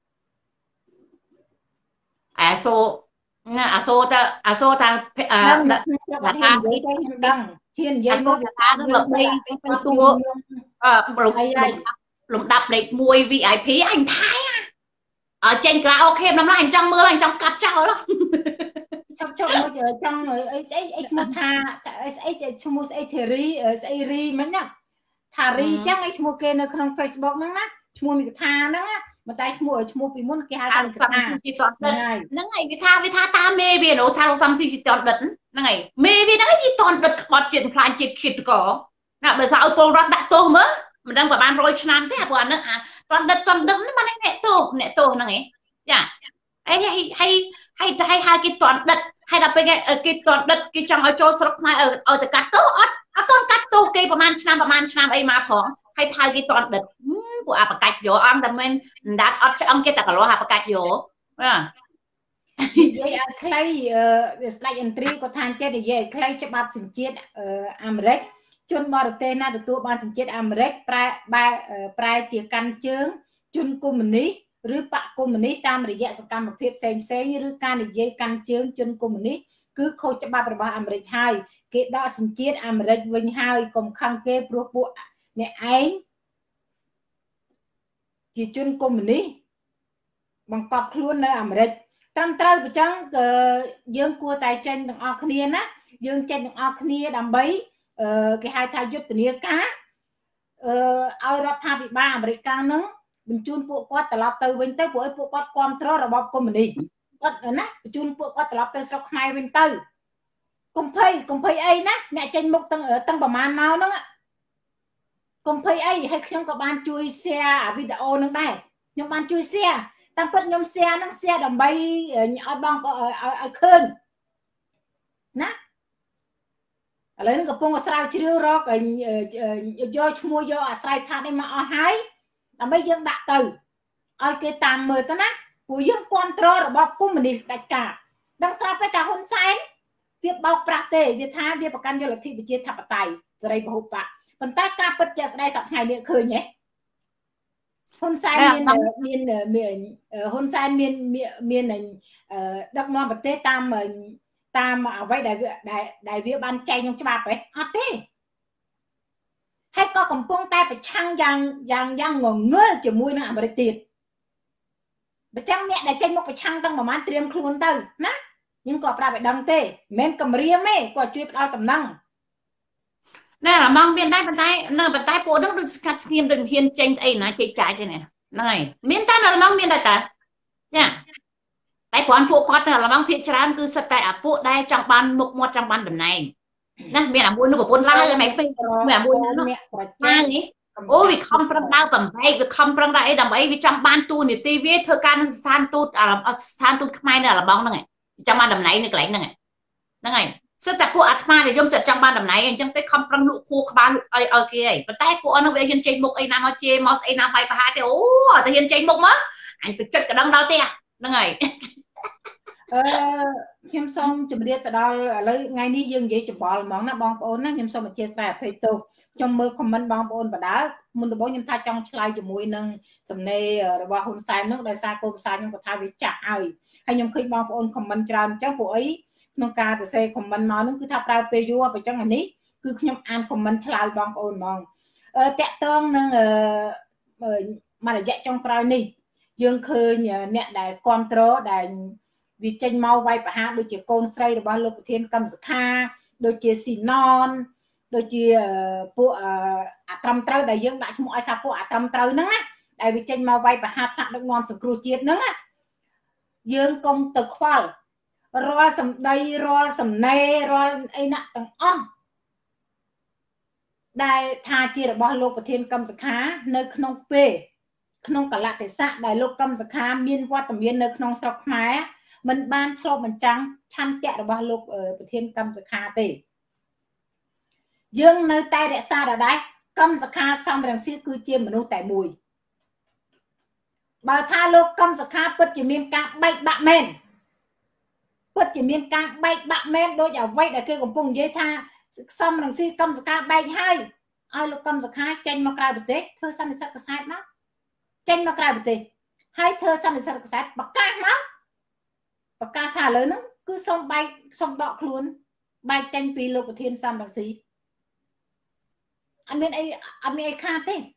អាសូណាអាសូតាអាសូតាតារាស្រីខ្ញុំដឹងហ៊ាននិយាយមកថានឹងល្បីពេញតួអឺលំដាប់លេខមួយ វី អាយ พี អញថៃអើចេញក្រៅអូខេម្ដងអញចង់មើលអញចង់កាត់ចោលចប់ចប់មកចង់អីអីអីឈ្មោះថាស្អីឈ្មោះស្អីធីរីស្អីរីមិញណាថារីអញ្ចឹងអីឈ្មោះគេនៅក្នុង Facebook ហ្នឹងណាឈ្មោះមីកថាហ្នឹងណាមកតែឈ្មោះឈ្មោះពីមុនគេហៅថាមីកថាហ្នឹងហើយវាថាវាថាតាមមេវានោះថាលោកសំស៊ីជីតដិតហ្នឹងហើយមេវាហ្នឹងជីតដិតក្បត់ជាតិផ្លាញជាតិឃាតករណាបើស្អើឲ្យពលរដ្ឋដាក់ទោសមើលមិនដឹងប្រហែលរយឆ្នាំទេព្រោះអាហ្នឹងអាតដិតតដិតហ្នឹងមិនអ្នកទោសអ្នកទោសហ្នឹងឯងចាហើយហើយហើយហើយហៅគេតដិតហើយដល់ពេលគេតដិតគេចង់ឲ្យចូលស្រុកខ្មែរឲ្យទៅកាត់ទោសអត់អត់តកាត់ទោសគេប្រហែលឆ្នាំប្រហែលឆ្នាំអីមកផងហើយហៅគេតដិតពួកអាបកាច់យកអត់តែមិនដាត់អត់ឆ្អឹងគេតែកន្លោះអាបកាច់យកបាទនិយាយឲ្យខ្លីវាស្ដេចឥន្ទ្រីគាត់ថាចេះនិយាយឲ្យខ្លីច្បាប់សញ្ជាតិអាមេរិកជនបរទេសណាទទួលបានសញ្ជាតិអាមេរិកប្រែបែប្រែជាកាន់ជើងជនកុម្មុយនីសឬបកកុម្មុយនីសតាមរយៈសកម្មភាពផ្សេងផ្សេងឬការនិយាយកាន់ជើងជនកុម្មុយនីសគឺខុសច្បាប់របស់អាមេរិកហើយគេដកសញ្ជាតិអាមេរិកវិញហើយកុំខឹងគេព្រោះពួកអ្នកឯងជាជនកុម្មុយនីសបង្កប់ខ្លួននៅអាមេរិកត្រឹមត្រូវប្រចឹងយើងគួរតែចេញទាំងអស់គ្នាណាយើងចេញទាំងអស់គ្នាដើម្បីគេហៅថាយុទ្ធនាការអឺឲ្យរដ្ឋាភិបាលអាមេរិកហ្នឹងបញ្ជូនពួកគាត់ត្រឡប់ទៅវិញទៅព្រោះឲ្យពួកគាត់គ្រប់គ្រងរបបកុម្មុយនីសគាត់ណាបញ្ជូនពួកគាត់ត្រឡប់ទៅស្រុកខ្មែរវិញទៅកុំភ័យកុំភ័យអីណាអ្នកចេញមុខទាំងទាំងប្រមាណមកហ្នឹងកុំភ័យអីហើយខ្ញុំក៏បានជួយ share វីដេអូហ្នឹងដែរខ្ញុំបានជួយ share តាមពិតខ្ញុំ share ហ្នឹង share ដើម្បីឲ្យបងឲ្យឃើញណាឥឡូវនេះកំពុងស្រាវជ្រាវរកយកឈ្មោះយកអាស្រ័យថានេះមកអស់ហើយដើម្បីយើងដាក់ទៅឲ្យគេតាមមើលទៅណាព្រោះយើងគ្រប់គ្រងរបបកុម្មុយនីសដាច់ការដឹងស្រាប់ទេថាហ៊ុនសែនវាបោកប្រាស់ទេវាថាវាប្រកាន់យកលទ្ធិប្រជាធិបតេយ្យសេរីពហុបកប៉ុន្តែការពិតជាក់ស្ដែងសប្តាហ៍ថ្ងៃនេះឃើញទេហ៊ុនសែនមានមានមានហ៊ុនសែនមានមានដឹកនាំប្រទេសតាមតាមអ្វីដែលដែលវាបានចែងក្នុងច្បាប់ហ៎អត់ទេហើយក៏កំពុងតែប្រឆាំងយ៉ាងយ៉ាងយ៉ាងងងឹលជាមួយនឹងអាមេរិកទៀតបើចឹងអ្នកដែលចេញមកប្រឆាំងទាំងប្រហែលត្រៀមខ្លួនទៅណាយើងក៏ប្រាប់ឲ្យដឹងទេមិនមែនគម្រាមទេគាត់ជួយផ្ដល់តំណែងណែអាម៉ងមានដែរប៉ុន្តែនៅប៉ុន្តែពួកនោះដូចស្កាត់ស្ងៀមដូចហ៊ានចេញអីណាចេញចាយទេណាហ្នឹងហើយមានតែអាម៉ងមានដែរតាចាតែព្រោះពួកគាត់នៅអាម៉ងភាគច្រើនគឺសិតតែអាពួកដែលចង់បានមុខមាត់ចង់បានតំណែងណាមានអាមួយនោះប្រពន្ធឡើយមិនពេញមានអាមួយនោះអ្នកប្រជានេះអូវាខំប្រឹងដើរបំបែកវាខំប្រឹងដើរអីដើម្បីវាចង់បានទូនីតិវាធ្វើការនឹងស្ថានទូតស្ថានទូតខ្មែរនៅអាឡបងហ្នឹងចង់បានតំណែងនៅកន្លែងហ្នឹងហ្នឹងហើយសិតតែពួកអាត្មានិយមសិតចង់បានតំណែងអញ្ចឹងទៅខំប្រឹងលក់ខួរក្បាលលក់អីឲ្យគេហើយប៉ុន្តែពួកអស់នោះវាហ៊ានចេញមុខអីណាមកជេរមកស្អីណាបាយប្រហាទេអូតែហ៊ានចេញមុខមកអញទៅចិត្តកណ្ដឹងដល់ទេហ្នឹងហើយអឺខ្ញុំសូមជម្រាបទៅដល់ឥឡូវថ្ងៃនេះយើងនិយាយច្បល់ហ្មងណាបងប្អូនណាខ្ញុំសូមអធិស្ឋានអភ័យទោសខ្ញុំមើលខមមិនបងប្អូនបដាមុនដំបូងខ្ញុំថាចង់ឆ្លើយជាមួយនឹងសំណេររបស់ហ៊ុនសែននោះដោយសារកូនផ្សាយខ្ញុំគាត់ថាវាចាក់ឲ្យហើយខ្ញុំឃើញបងប្អូនខមមិនច្រើនអញ្ចឹងពួកអីក្នុងការសរសេរខមមិនមកនោះគឺថាប្រើពេលយូរអញ្ចឹងអានេះគឺខ្ញុំអានខមមិនឆ្លើយបងប្អូនហ្មងអឺតាក់ទងនឹងមួយរយៈចុងក្រោយនេះយើងឃើញអ្នកដែលគ្រប់គ្រងដែលវាចេញមកវាយប្រហារដូចជាកូនស្រីរបស់លោកប្រធានកម្មសខាដូចជាស៊ីណនដូចជាពួកអាត្រឹមត្រូវដែលយើងដាក់ឈ្មោះឲ្យថាពួកអាត្រឹមត្រូវហ្នឹងណាដែលវាចេញមកវាយប្រហារថ្នាក់ដឹកនាំសង្គ្រោះជាតិហ្នឹងណាយើងកុំទៅខ្វល់រាល់សម្ដីរាល់សំណេររាល់អីណាទាំងអស់ដែលថាជារបស់លោកប្រធានកម្មសខានៅក្នុងពេលក្នុងកលៈទេសៈដែលលោកកម្មសខាមានវត្តមាននៅក្នុងស្រុកខ្មែរមិនបានឆ្លុះបញ្ចាំងឆន្ទៈរបស់លោកប្រធានកម្មសខាទេយើងនៅតែរក្សាដដែលកម្មសខាសំរងស៊ីគឺជាមនុស្សតែមួយបើថាលោកកម្មសខាពិតជាមានការបែកបាក់មែនពិតជាមានការបែកបាក់មែនដោយអ្វីដែលគេកំពុងនិយាយថាសំរងស៊ីកម្មសខាបែកហើយឲ្យលោកកម្មសខាចេញមកក្រៅប្រទេសធ្វើសន្និសីទកសែតមកចេញមកក្រៅប្រទេសហើយធ្វើសន្និសីទកសែតប្រកាសមកប្រកាសថាឥឡូវហ្នឹងគឺសូមបែកសូមដកខ្លួនបែកចេញពីលោកប្រធានសំរងស៊ីអត់មានអីអត់មានអីខាតទេ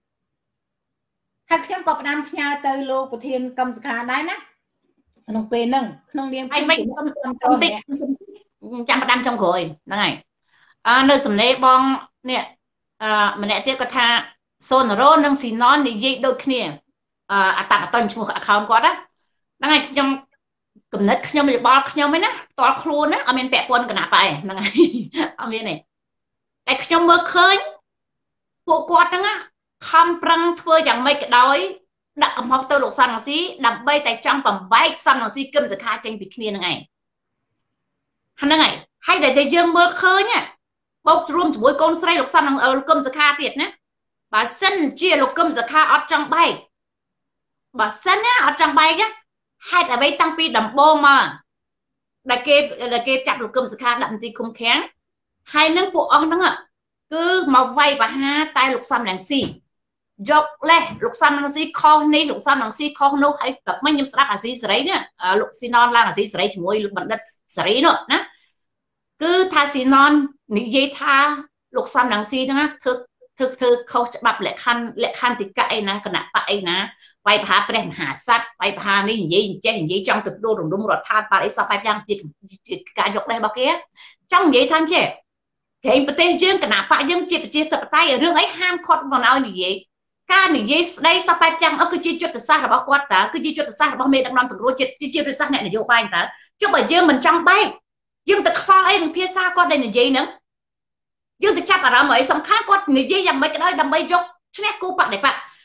ហើយខ្ញុំក៏ផ្ដាំផ្ញើទៅលោកប្រធានកម្មសខាដែរណាក្នុងពេលហ្នឹងក្នុងនាមឯងមិនសុំសុំតិចចាំផ្ដាំចុងក្រោយហ្នឹងហើយអឺនៅសំណេរបងនេះអឺម្នាក់ទៀតគាត់ថាសូនរ៉ូនិងស៊ីណននិយាយដូចគ្នាអឺអត្តបតញ្ញឈ្មោះ account គាត់ណាហ្នឹងហើយខ្ញុំកំណត់ខ្ញុំយោបល់ខ្ញុំឯណាតល់ខ្លួនណាអត់មានពាក់ព័ន្ធគណៈបកហ្នឹងហើយអត់មានទេតែខ្ញុំមើលឃើញពួកគាត់ហ្នឹងខំប្រឹងធ្វើយ៉ាងម៉េចក៏ដោយដាក់កំហុសទៅលោកសំរងស៊ីដើម្បីតែចង់បំបែកសំរងស៊ីគឹមសខាចេញពីគ្នាហ្នឹងឯងហ្នឹងហើយហើយដែលតែយើងមើលឃើញបោករួមជាមួយកូនស្រីលោកសំរងលោកគឹមសខាទៀតណាបើសិនជាលោកគឹមសខាអត់ចង់បែកបើសិនណាអត់ចង់បែកហេតុអ្វីតាំងពីដំបូងមកដែលគេដែលគេចាប់លោកគឹមសខាដាក់មន្ទីរឃុំឃាំងហើយនឹងពួកអស់ហ្នឹងគឺមកវាយប្រហារតែលោកសំរងស៊ីយកលេះលោកសំរងស៊ីខុសនេះលោកសំរងស៊ីខុសនោះហើយแบบមិញខ្ញុំស្ដាប់អាស៊ីសេរីណាលោកស៊ីណនឡើងអាស៊ីសេរីជាមួយលោកបណ្ឌិតសេរីនោះណាគឺថាស៊ីណននិយាយថាលោកសំរងស៊ីហ្នឹងធ្វើធ្វើធ្វើខុសច្បាប់លក្ខណ្ឌលក្ខន្តិកៈអីណាគណៈបកអីណាវាយប្រហារព្រះមហាក្សត្រវាយប្រហារនេះនិយាយចេះនិយាយចង់ទៅដូររំលំរដ្ឋាភិបាលអីសោះបែបយ៉ាងជាការយកលេសរបស់គេចង់និយាយថាចេះគេប្រទេសយើងគណៈបកយើងជាប្រជាធិបតេយ្យរឿងអីហាមឃាត់មិនឲ្យនិយាយការនិយាយស្ដីសោះបែបយ៉ាងអត់គឺជាយុទ្ធសាស្ត្ររបស់គាត់តើគឺជាយុទ្ធសាស្ត្ររបស់មេដឹកនាំសង្គ្រោះជាតិជាយុទ្ធសាស្ត្រអ្នកនយោបាយតើចុះបើយើងមិនចង់បែកយើងទៅខ្វល់អីនឹងភាសាគាត់ដែលនិយាយហ្នឹងយើងទៅចាប់អារម្មណ៍អីសំខាន់គាត់និយាយយ៉ាងម៉េចក៏ដោយដើម្បីយកឈ្នះគូបដិបត្តិ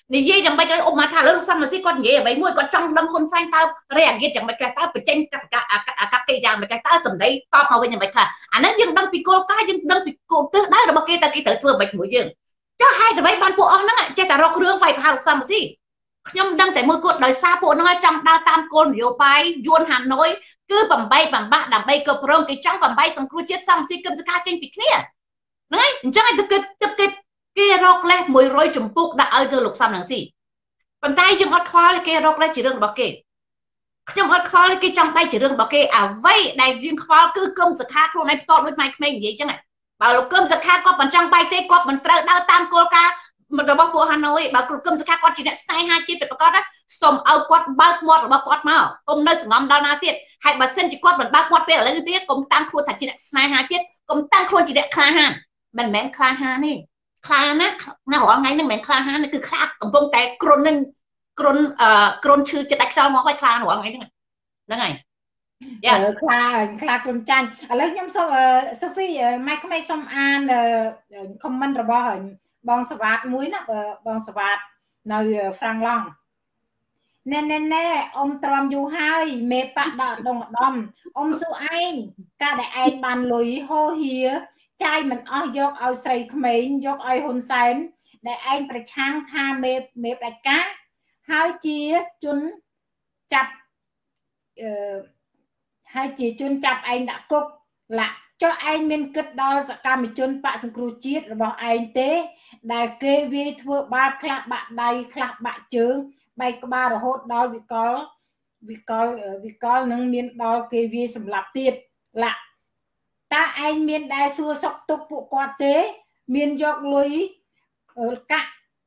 និយាយដើម្បីឲ្យអ៊ុំមកថាលើលោកសំរងស៊ីគាត់និយាយអ្វីមួយគាត់ចង់ដឹងហ៊ុនសែនតើរេអាហ្គៀតយ៉ាងម៉េចខ្លះតើបញ្ចេញកតកតេយ៉ាងម៉េចតើសម្ដីតបមកវិញយ៉ាងម៉េចខ្លះអាហ្នឹងយើងដឹងពីគោលការណ៍យើងដឹងពីគោលទិសដៅរបស់គេតើគេត្រូវធ្វើម៉េចមួយយើងចុះហេតុអ្វីបានពួកអស់ហ្នឹងចេះតែរករឿងវាយប្រហារលោកសំរងស៊ីខ្ញុំដឹងតែមួយគត់ដោយសារពួកហ្នឹងចង់ដើរតាមគោលនយោបាយយួនហាណូយគឺបំបីបំបាក់ដើម្បីគ្រប់គ្រងគេចង់បំបីសង្គ្រោះជាតិសំរងស៊ីគឹមសកាចេញពីគ្នាហ្នឹងហើយអញ្ចឹងឲ្យទៅគេទៅគេរកលេសមួយរយចម្ពុកដាក់ឲ្យទៅលោកសំរងស៊ីប៉ុន្តែយើងអត់ខ្វល់គេរកលេសជារឿងរបស់គេខ្ញុំអត់ខ្វល់គេចង់បែកជារឿងរបស់គេអ្វីដែលយើងខ្វល់គឺគឹមសខាខ្លួនឯងផ្ទាល់ដូចម៉ៃក្មេងនិយាយអញ្ចឹងបើលោកគឹមសខាគាត់មិនចង់បែកទេគាត់មិនត្រូវដើរតាមគោលការណ៍របស់ពួកហាណូយបើគឹមសខាគាត់ជាអ្នកស្នេហាជាតិពិតប្រាកដណាសូមឲ្យគាត់បើកមាត់របស់គាត់មកកុំនៅសង្ងំដល់ណាទៀតហើយបើសិនជាគាត់មិនបើកមាត់ពេលឥឡូវនេះទៀតកុំតាំងខ្លួនថាជាអ្នកស្នេហាជាតិកុំតាំងខ្លួនជាអ្នកក្លាហានមិនមែនក្លាហានទេខ្លាណាណារាល់ថ្ងៃហ្នឹងមិនមែនខ្លាហានគឺខ្លាកំពុងតែគ្រុននឹងគ្រុនអឺគ្រុនឈឺចិត្តដាច់ខ្យល់មកហើយខ្លារាល់ថ្ងៃហ្នឹងហ្នឹងហើយយ៉ាខ្លាខ្លាគ្រុនចាញ់ឥឡូវខ្ញុំសូមសូហ្វីម៉ែក្មេងសូមអានខមមិនរបស់បងសវ៉ាតមួយណាបងសវ៉ាតនៅហ្វ្រាំងឡង់ណែណែណែអ៊ំទ្រាំយូរហើយមេប៉ាក់ដល់ដងឧត្តមអ៊ំសួរឯងការដែលឯងបានលុយហូហៀចាយមិនអស់យកឲ្យស្រីក្មេងយកឲ្យហ៊ុនសែនដែលឯងប្រឆាំងថាមេមេផ្ដាច់ការហើយជាជនចាប់អឺហើយជាជនចាប់ឯងដាក់គុកឡាចុះឯងមានគិតដល់សកម្មជនបកសង្គ្រោះជាតិរបស់ឯងទេដែលគេវាយធ្វើបាបខ្លះបាក់ដៃខ្លះបាក់ជើងបែកក្បាលរហូតដល់វិកលវិកលវិកលនឹងមានដល់គេវាយសម្លាប់ទៀតឡាតើឯងមានដែលសួរសុខទុក្ខពួកគាត់ទេមានយកលុយកាក់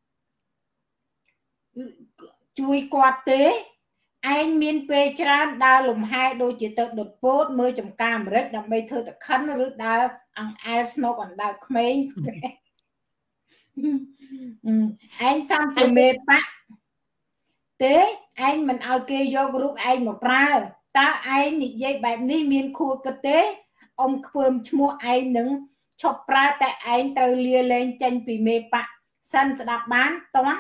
ជួយគាត់ទេឯងមានពេលច្រើនដើរលំហែដូចជាទៅដុតពោតមើលចំការអាមេរិកដើម្បីធ្វើតខិនឬដើរអង្អែលស្នូកអណ្ដើក្មេងឯងសំជាមេប៉ាក់ទេឯងមិនឲ្យគេយករូបឯងមកប្រើតើឯងនិយាយបែបនេះមានខួរគិតទេអ៊ំខ្ពើមឈ្មោះឯងនឹងឈប់ប្រើតែឯងត្រូវលាលែងចេញពីមេប៉ាក់សិនស្ដាប់បានតន់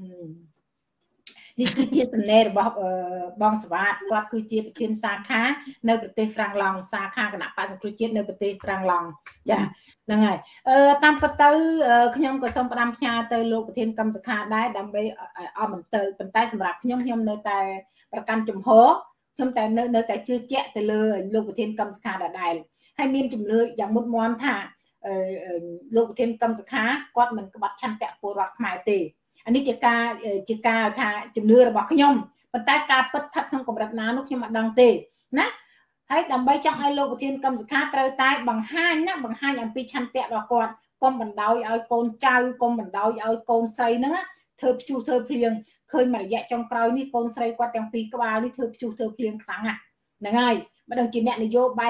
នេះគឺជាសំណេររបស់បងសវ៉ាតគាត់គឺជាប្រធានសាខានៅប្រទេសហ្វ្រាំងឡង់សាខាគណៈបក្សសង្គ្រោះជាតិនៅប្រទេសហ្វ្រាំងឡង់ចាហ្នឹងហើយអឺតាមពិតទៅខ្ញុំក៏សូមផ្ដាំផ្ញើទៅលោកប្រធានកម្មសខាដែរដើម្បីអមន្ទិលប៉ុន្តែសម្រាប់ខ្ញុំខ្ញុំនៅតែប្រកាន់ជំហរខ្ញុំតែនៅនៅតែជឿជាក់ទៅលើលោកប្រធានកម្មសខាដដែលហើយមានជំនឿយ៉ាងមុតមមថាលោកប្រធានកម្មសខាគាត់មិនក្បត់ឆន្ទៈពលរដ្ឋខ្មែរទេអានេះជាការជាការថាជំនឿរបស់ខ្ញុំប៉ុន្តែការពិតស្ថិតក្នុងកម្រិតណានោះខ្ញុំអត់ដឹងទេណាហើយដើម្បីចង់ឲ្យលោកប្រធានកម្មសខាត្រូវតែបង្ហាញណាបង្ហាញអំពីឆន្ទៈរបស់គាត់កុំបណ្ដោយឲ្យកូនចៅកុំបណ្ដោយឲ្យកូនស្រីហ្នឹងធ្វើព្យុះធ្វើភ្លៀងឃើញមួយរយៈចុងក្រោយនេះកូនស្រីគាត់ទាំងពីរក្បាលនេះធ្វើព្យុះធ្វើភ្លៀងខ្លាំងហ្នឹងហើយមិនដឹងជាអ្នកនយោបាយ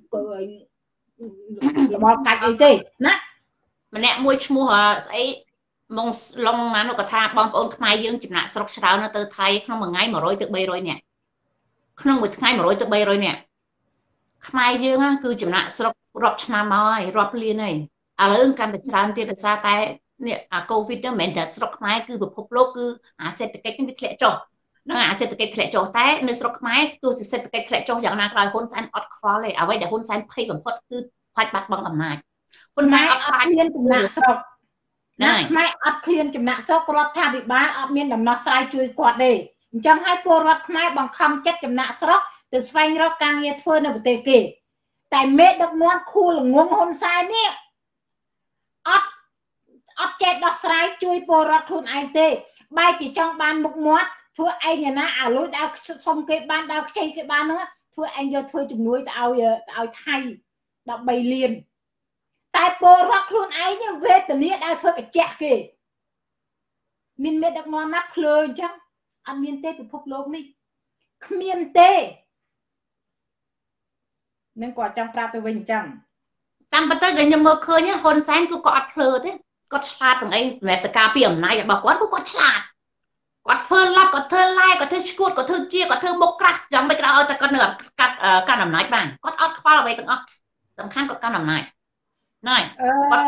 របបកាច់អីទេណាម្នាក់មួយឈ្មោះស្អីមកឡុងណានោះក៏ថាបងប្អូនខ្មែរយើងចំណាក់ស្រុកច្រើនទៅថៃក្នុងមួយថ្ងៃមួយរយទៅបីរយនាក់ក្នុងមួយថ្ងៃមួយរយទៅបីរយនាក់ខ្មែរយើងគឺចំណាក់ស្រុករាប់ឆ្នាំមកហើយរាប់លានហើយឥឡូវកាន់តែច្រើនទៀតដោយសារតែនេះអាកូវីដហ្នឹងមិនមែនតែស្រុកខ្មែរគឺពិភពលោកគឺអាសេដ្ឋកិច្ចនេះវាធ្លាក់ចុះហ្នឹងអាសេដ្ឋកិច្ចធ្លាក់ចុះតែនៅស្រុកខ្មែរទោះសេដ្ឋកិច្ចធ្លាក់ចុះយ៉ាងណាក៏ដោយហ៊ុនសែនអត់ខ្វល់ទេអ្វីដែលហ៊ុនសែនភ័យបំផុតគឺខ្លាចបាត់បង់អំណាចហ៊ុនសែនអត់ខ្លាចមានចំណាក់ស្រុកណាខ្មែរអត់ឃ្លានចំណាក់ស្រុករដ្ឋាភិបាលអត់មានដំណោះស្រាយជួយគាត់ទេអញ្ចឹងហើយពលរដ្ឋខ្មែរបង្ខំចិត្តចំណាក់ស្រុកទៅស្វែងរកការងារធ្វើនៅប្រទេសគេតែមេដឹកនាំខួរល្ងងហ៊ុនសែននេះអត់អត់ចេះដោះស្រាយជួយពលរដ្ឋខ្លួនឯងទេបែរជាចង់បានមុខមាត់ធ្វើឯងណាអាលុយដើរសុំគេបានដើរខ្ចីគេបានហ្នឹងធ្វើឯងយកធ្វើជំនួយទៅឲ្យឲ្យថៃដប់បីលានតែពលរដ្ឋខ្លួនឯងវេទនាដែលធ្វើកញ្ចក់គេមានមេដឹកនាំណាភ្លើអញ្ចឹងអត់មានទេពិភពលោកនេះគ្មានទេនឹងគាត់ចង់ប្រាប់ទៅវិញអញ្ចឹងតាមពិតទៅដែលខ្ញុំមើលឃើញហ៊ុនសែនគឺគាត់អត់ភ្លើទេគាត់ឆ្លាតសង្អីសម្រាប់តការពីអំណាចរបស់គាត់គឺគាត់ឆ្លាតគាត់ធ្វើឡាប់គាត់ធ្វើឡាយគាត់ធ្វើឈួតគាត់ធ្វើជាគាត់ធ្វើមុខក្រាស់យ៉ាងមិនក្រោយតែគាត់នៅកាន់អំណាចបានគាត់អត់ខ្វល់អ្វីទាំងអស់សំខាន់គាត់កាន់អំណាចណែ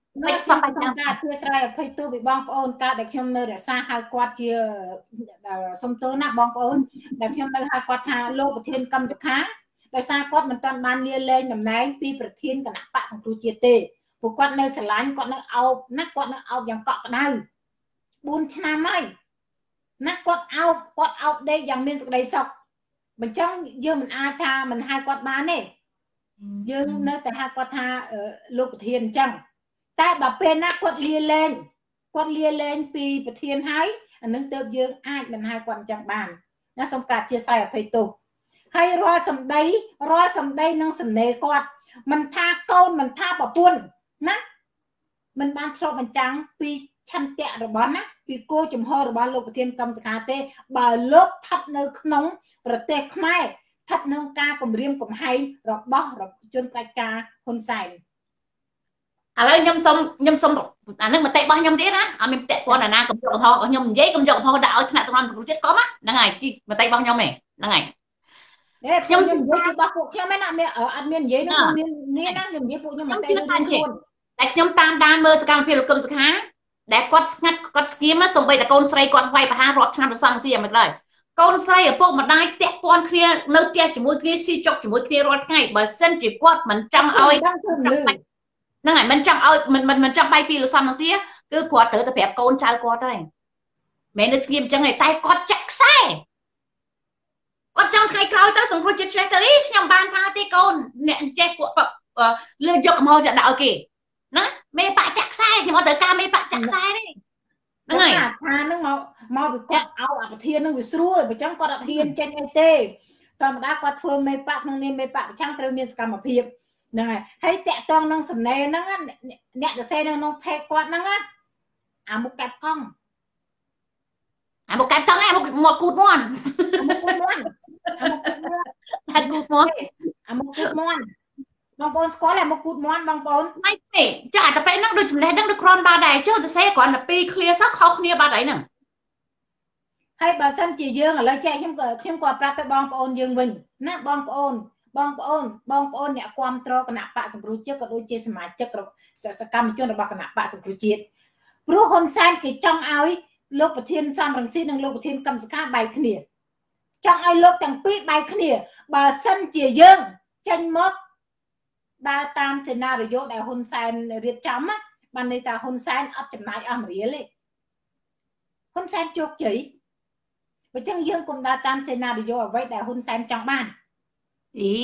nó xongការធ្វើស្រ័យអភ័យទោសពីបងប្អូនការដែលខ្ញុំនៅរក្សាហៅគាត់ជាសុំទោសណាបងប្អូនដែលខ្ញុំនៅហៅគាត់ថាលោកប្រធានកម្មសខាដោយសារគាត់មិនទាន់បានលាលែងតំណែងពីប្រធានគណៈបកសង្គ្រោះជាតិទេពួកគាត់នៅស្រឡាញ់គាត់នៅអោបណាគាត់នៅអោបយ៉ាងកក់ក្ដៅបួនឆ្នាំហើយណាគាត់អោបគាត់អោបដេកយ៉ាងមានសេចក្តីសុខមិនចឹងយើងមិនអាចថាមិនហៅគាត់បានទេយើងនៅតែហៅគាត់ថាលោកប្រធានអញ្ចឹងតែបើពេលណាគាត់លាលែងគាត់លាលែងពីប្រធានហើយអានឹងទៅយើងអាចមិនហៅគាត់អញ្ចឹងបានណាសូមការអធិស្ឋានអភ័យទោសហើយរាល់សម្ដីរាល់សម្ដីនឹងសំណេរគាត់មិនថាកូនមិនថាប្រពន្ធណាមិនបានឆ្លុះបញ្ចាំងពីឆន្ទៈរបស់ណាពីគោលចំហរបស់លោកប្រធានកម្មសខាទេបើលោកស្ថិតនៅក្នុងប្រទេសខ្មែរស្ថិតក្នុងការគម្រាមកំហែងរបស់ជនផ្ដាច់ការហ៊ុនសែនឥឡូវខ្ញុំសុំខ្ញុំសុំអានឹងមតិរបស់ខ្ញុំទៀតណាអត់មានពាក់ព័ន្ធអាណាកំយកកំហុសរបស់ខ្ញុំនិយាយកំយកកំហុសដាក់ឲ្យថ្នាក់ដឹកនាំសង្គ្រោះជាតិកុំហ្នឹងហើយមតិរបស់ខ្ញុំហ៎ហ្នឹងហើយខ្ញុំនិយាយរបស់ពួកខ្ញុំហ្នឹងអត់មាននិយាយនឹងមាននេះណាខ្ញុំនិយាយពួកខ្ញុំមិនទេតែខ្ញុំតាមដានមើលសកម្មភាពលោកកឹមសុខាដែលគាត់ស្ងាត់គាត់ស្ងៀមសំបីតែកូនស្រីគាត់វាយប្រហាររាប់ឆ្នាំប្រសងស៊ីមិនដែរកូនស្រីឪពុកម្ដាយតាក់ព័ន្ធគ្នានៅផ្ទះជាមួយគ្នាស៊ីចុកជាមួយគ្នារាល់ថ្ងៃបើសិនជាគាត់មិនចង់ឲ្យហ្នឹងហើយមិនចង់ឲ្យមិនមិនចង់បាយពីលោកសំរងសៀគឺគាត់ត្រូវតែប្រាប់កូនចៅគាត់ហើយមិននៅស្ងៀមអញ្ចឹងទេតែគាត់ចាក់ខ្សែគាត់ចង់ថ្ងៃក្រោយទៅសង្គ្រោះចិត្តឆ្លេះទៅខ្ញុំបានថាទេកូនអ្នកចេះពួកលើយកកំហុសចាក់ដាក់ឲ្យគេណាមេបាក់ចាក់ខ្សែខ្ញុំអត់ត្រូវការមេបាក់ចាក់ខ្សែទេហ្នឹងហើយថាហ្នឹងមកមកពីគាត់ឲ្យអប្រធានហ្នឹងវាស្រួលបើចឹងគាត់អត់ហ៊ានចេញអីទេធម្មតាគាត់ធ្វើមេបាក់ក្នុងនាមមេបាក់ប្រចាំត្រូវមានសកម្មភាពហ្នឹងហើយហើយតាក់តងនឹងសំណេរហ្នឹងអ្នកសរសេរនៅក្នុងផេកគាត់ហ្នឹងអាមុខកាត់កង់អាមុខកាត់កង់ឯងមុខមកគូតមន់មុខគូតមន់អាមុខគូតមន់អាមុខគូតមន់បងប្អូនស្គាល់អាមុខគូតមន់បងប្អូនមិនទេចាតែពេលហ្នឹងដូចចំណេះដឹងដូចគ្រាន់បាត់ដែរចុះសរសេរគ្រាន់តែពីរ clear សោះខុសគ្នាបាត់ហើយហ្នឹងហើយបើសិនជាយើងឥឡូវចែកខ្ញុំក៏ខ្ញុំក៏ប្រាប់ទៅបងប្អូនយើងវិញណាបងប្អូនបងប្អូនបងប្អូនអ្នកគ្រប់គ្រងគណៈបកសង្គ្រោះជាតិក៏ដូចជាសមាជិកសកម្មជនរបស់គណៈបកសង្គ្រោះជាតិព្រោះហ៊ុនសែនគេចង់ឲ្យលោកប្រធានសំរងស៊ីនិងលោកប្រធានកម្មសខាបែកគ្នាចង់ឲ្យលោកទាំងពីរបែកគ្នាបើសិនជាយើងចេញមកដើរតាមសេណារីយ៉ូដែលហ៊ុនសែនរៀបចំបានន័យថាហ៊ុនសែនអត់ចំណាយអស់មួយរៀលទេហ៊ុនសែនជោគជ័យបើចឹងយើងកុំដើរតាមសេណារីយ៉ូអ្វីដែលហ៊ុនសែនចង់បានអី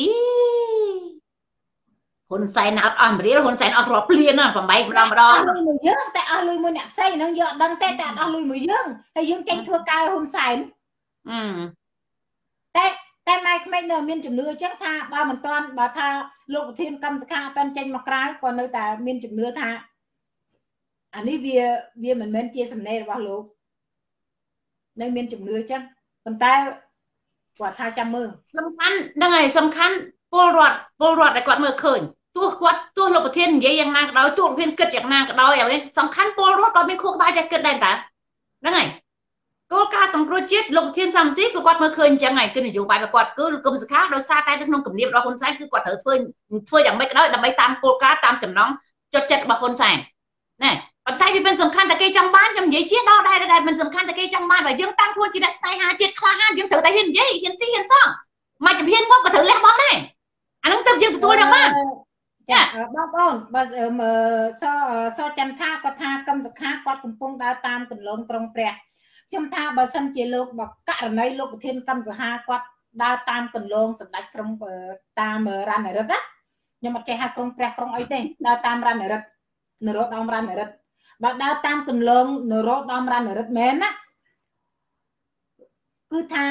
ហ៊ុនសែនអត់អស់រៀលហ៊ុនសែនអត់រាប់លានណាប្របែកម្ដងម្ដងលុយមួយយើងតែអស់លុយមួយអ្នកផ្សេងហ្នឹងយើងអត់ដឹងទេតែអត់អស់លុយមួយយើងហើយយើងចេញធ្វើការហ៊ុនសែនអឺតែតែម៉ែក្មេងនៅមានជំនឿអញ្ចឹងថាបើមិនតាន់បើថាលោកប្រធានកម្មសខាអត់តាន់ចេញមកក្រៅក៏នៅតែមានជំនឿថាអានេះវាវាមិនមែនជាសំណេររបស់លោកនៅមានជំនឿអញ្ចឹងប៉ុន្តែគាត់ថាចាំមើលសំខាន់ហ្នឹងហើយសំខាន់ពលរដ្ឋពលរដ្ឋដែលគាត់មើលឃើញទោះគាត់ទោះលោកប្រធាននិយាយយ៉ាងណាក៏ដោយទោះលោកប្រធានគិតយ៉ាងណាក៏ដោយឲ្យសំខាន់ពលរដ្ឋគាត់មានខួរក្បាលចេះគិតដែរតាហ្នឹងហើយគោលការណ៍សង្គ្រោះជាតិលោកប្រធានសំស៊ីគឺគាត់មើលឃើញអញ្ចឹងហើយគឺនយោបាយរបស់គាត់គឺលោកកឹមសុខាដោយសារតែក្នុងគម្រាមរបស់ហ៊ុនសែនគឺគាត់ត្រូវធ្វើធ្វើយ៉ាងម៉េចក៏ដោយដើម្បីតាមគោលការណ៍តាមចំណងចុចចិត្តរបស់ហ៊ុនសែនណែប៉ុន្តែវាមិនសំខាន់តែគេចង់បានខ្ញុំនិយាយជាដល់ដែរដែរមិនសំខាន់តែគេចង់បានបើយើងតាំងខ្លួនជាអ្នកស្នេហាជាតិខ្លាំងណាស់យើងត្រូវតែហ៊ាននិយាយហ៊ានស៊ីហ៊ានសងមកជំហានមកក៏ត្រូវលះបង់ដែរអានឹងទៅយើងទទួលយកបានចាបងប្អូនបើសសចន្ទថាគាត់ថាកឹមសុខាគាត់កំពុងដើរតាមកន្លងក្រុងព្រះខ្ញុំថាបើសិនជាលោកបករណីលោកប្រធានកម្មសខាគាត់ដើរតាមកន្លងសម្ដេចក្រុងតាមរណរិទ្ធណាខ្ញុំអត់ចេះហៅក្រុងព្រះក្រុងអីទេដើរតាមរណរិទ្ធនរោត្តមរណរិទ្ធបើដើរតាមកន្លងនរោត្តមរណរិទ្ធមែនណាគឺថា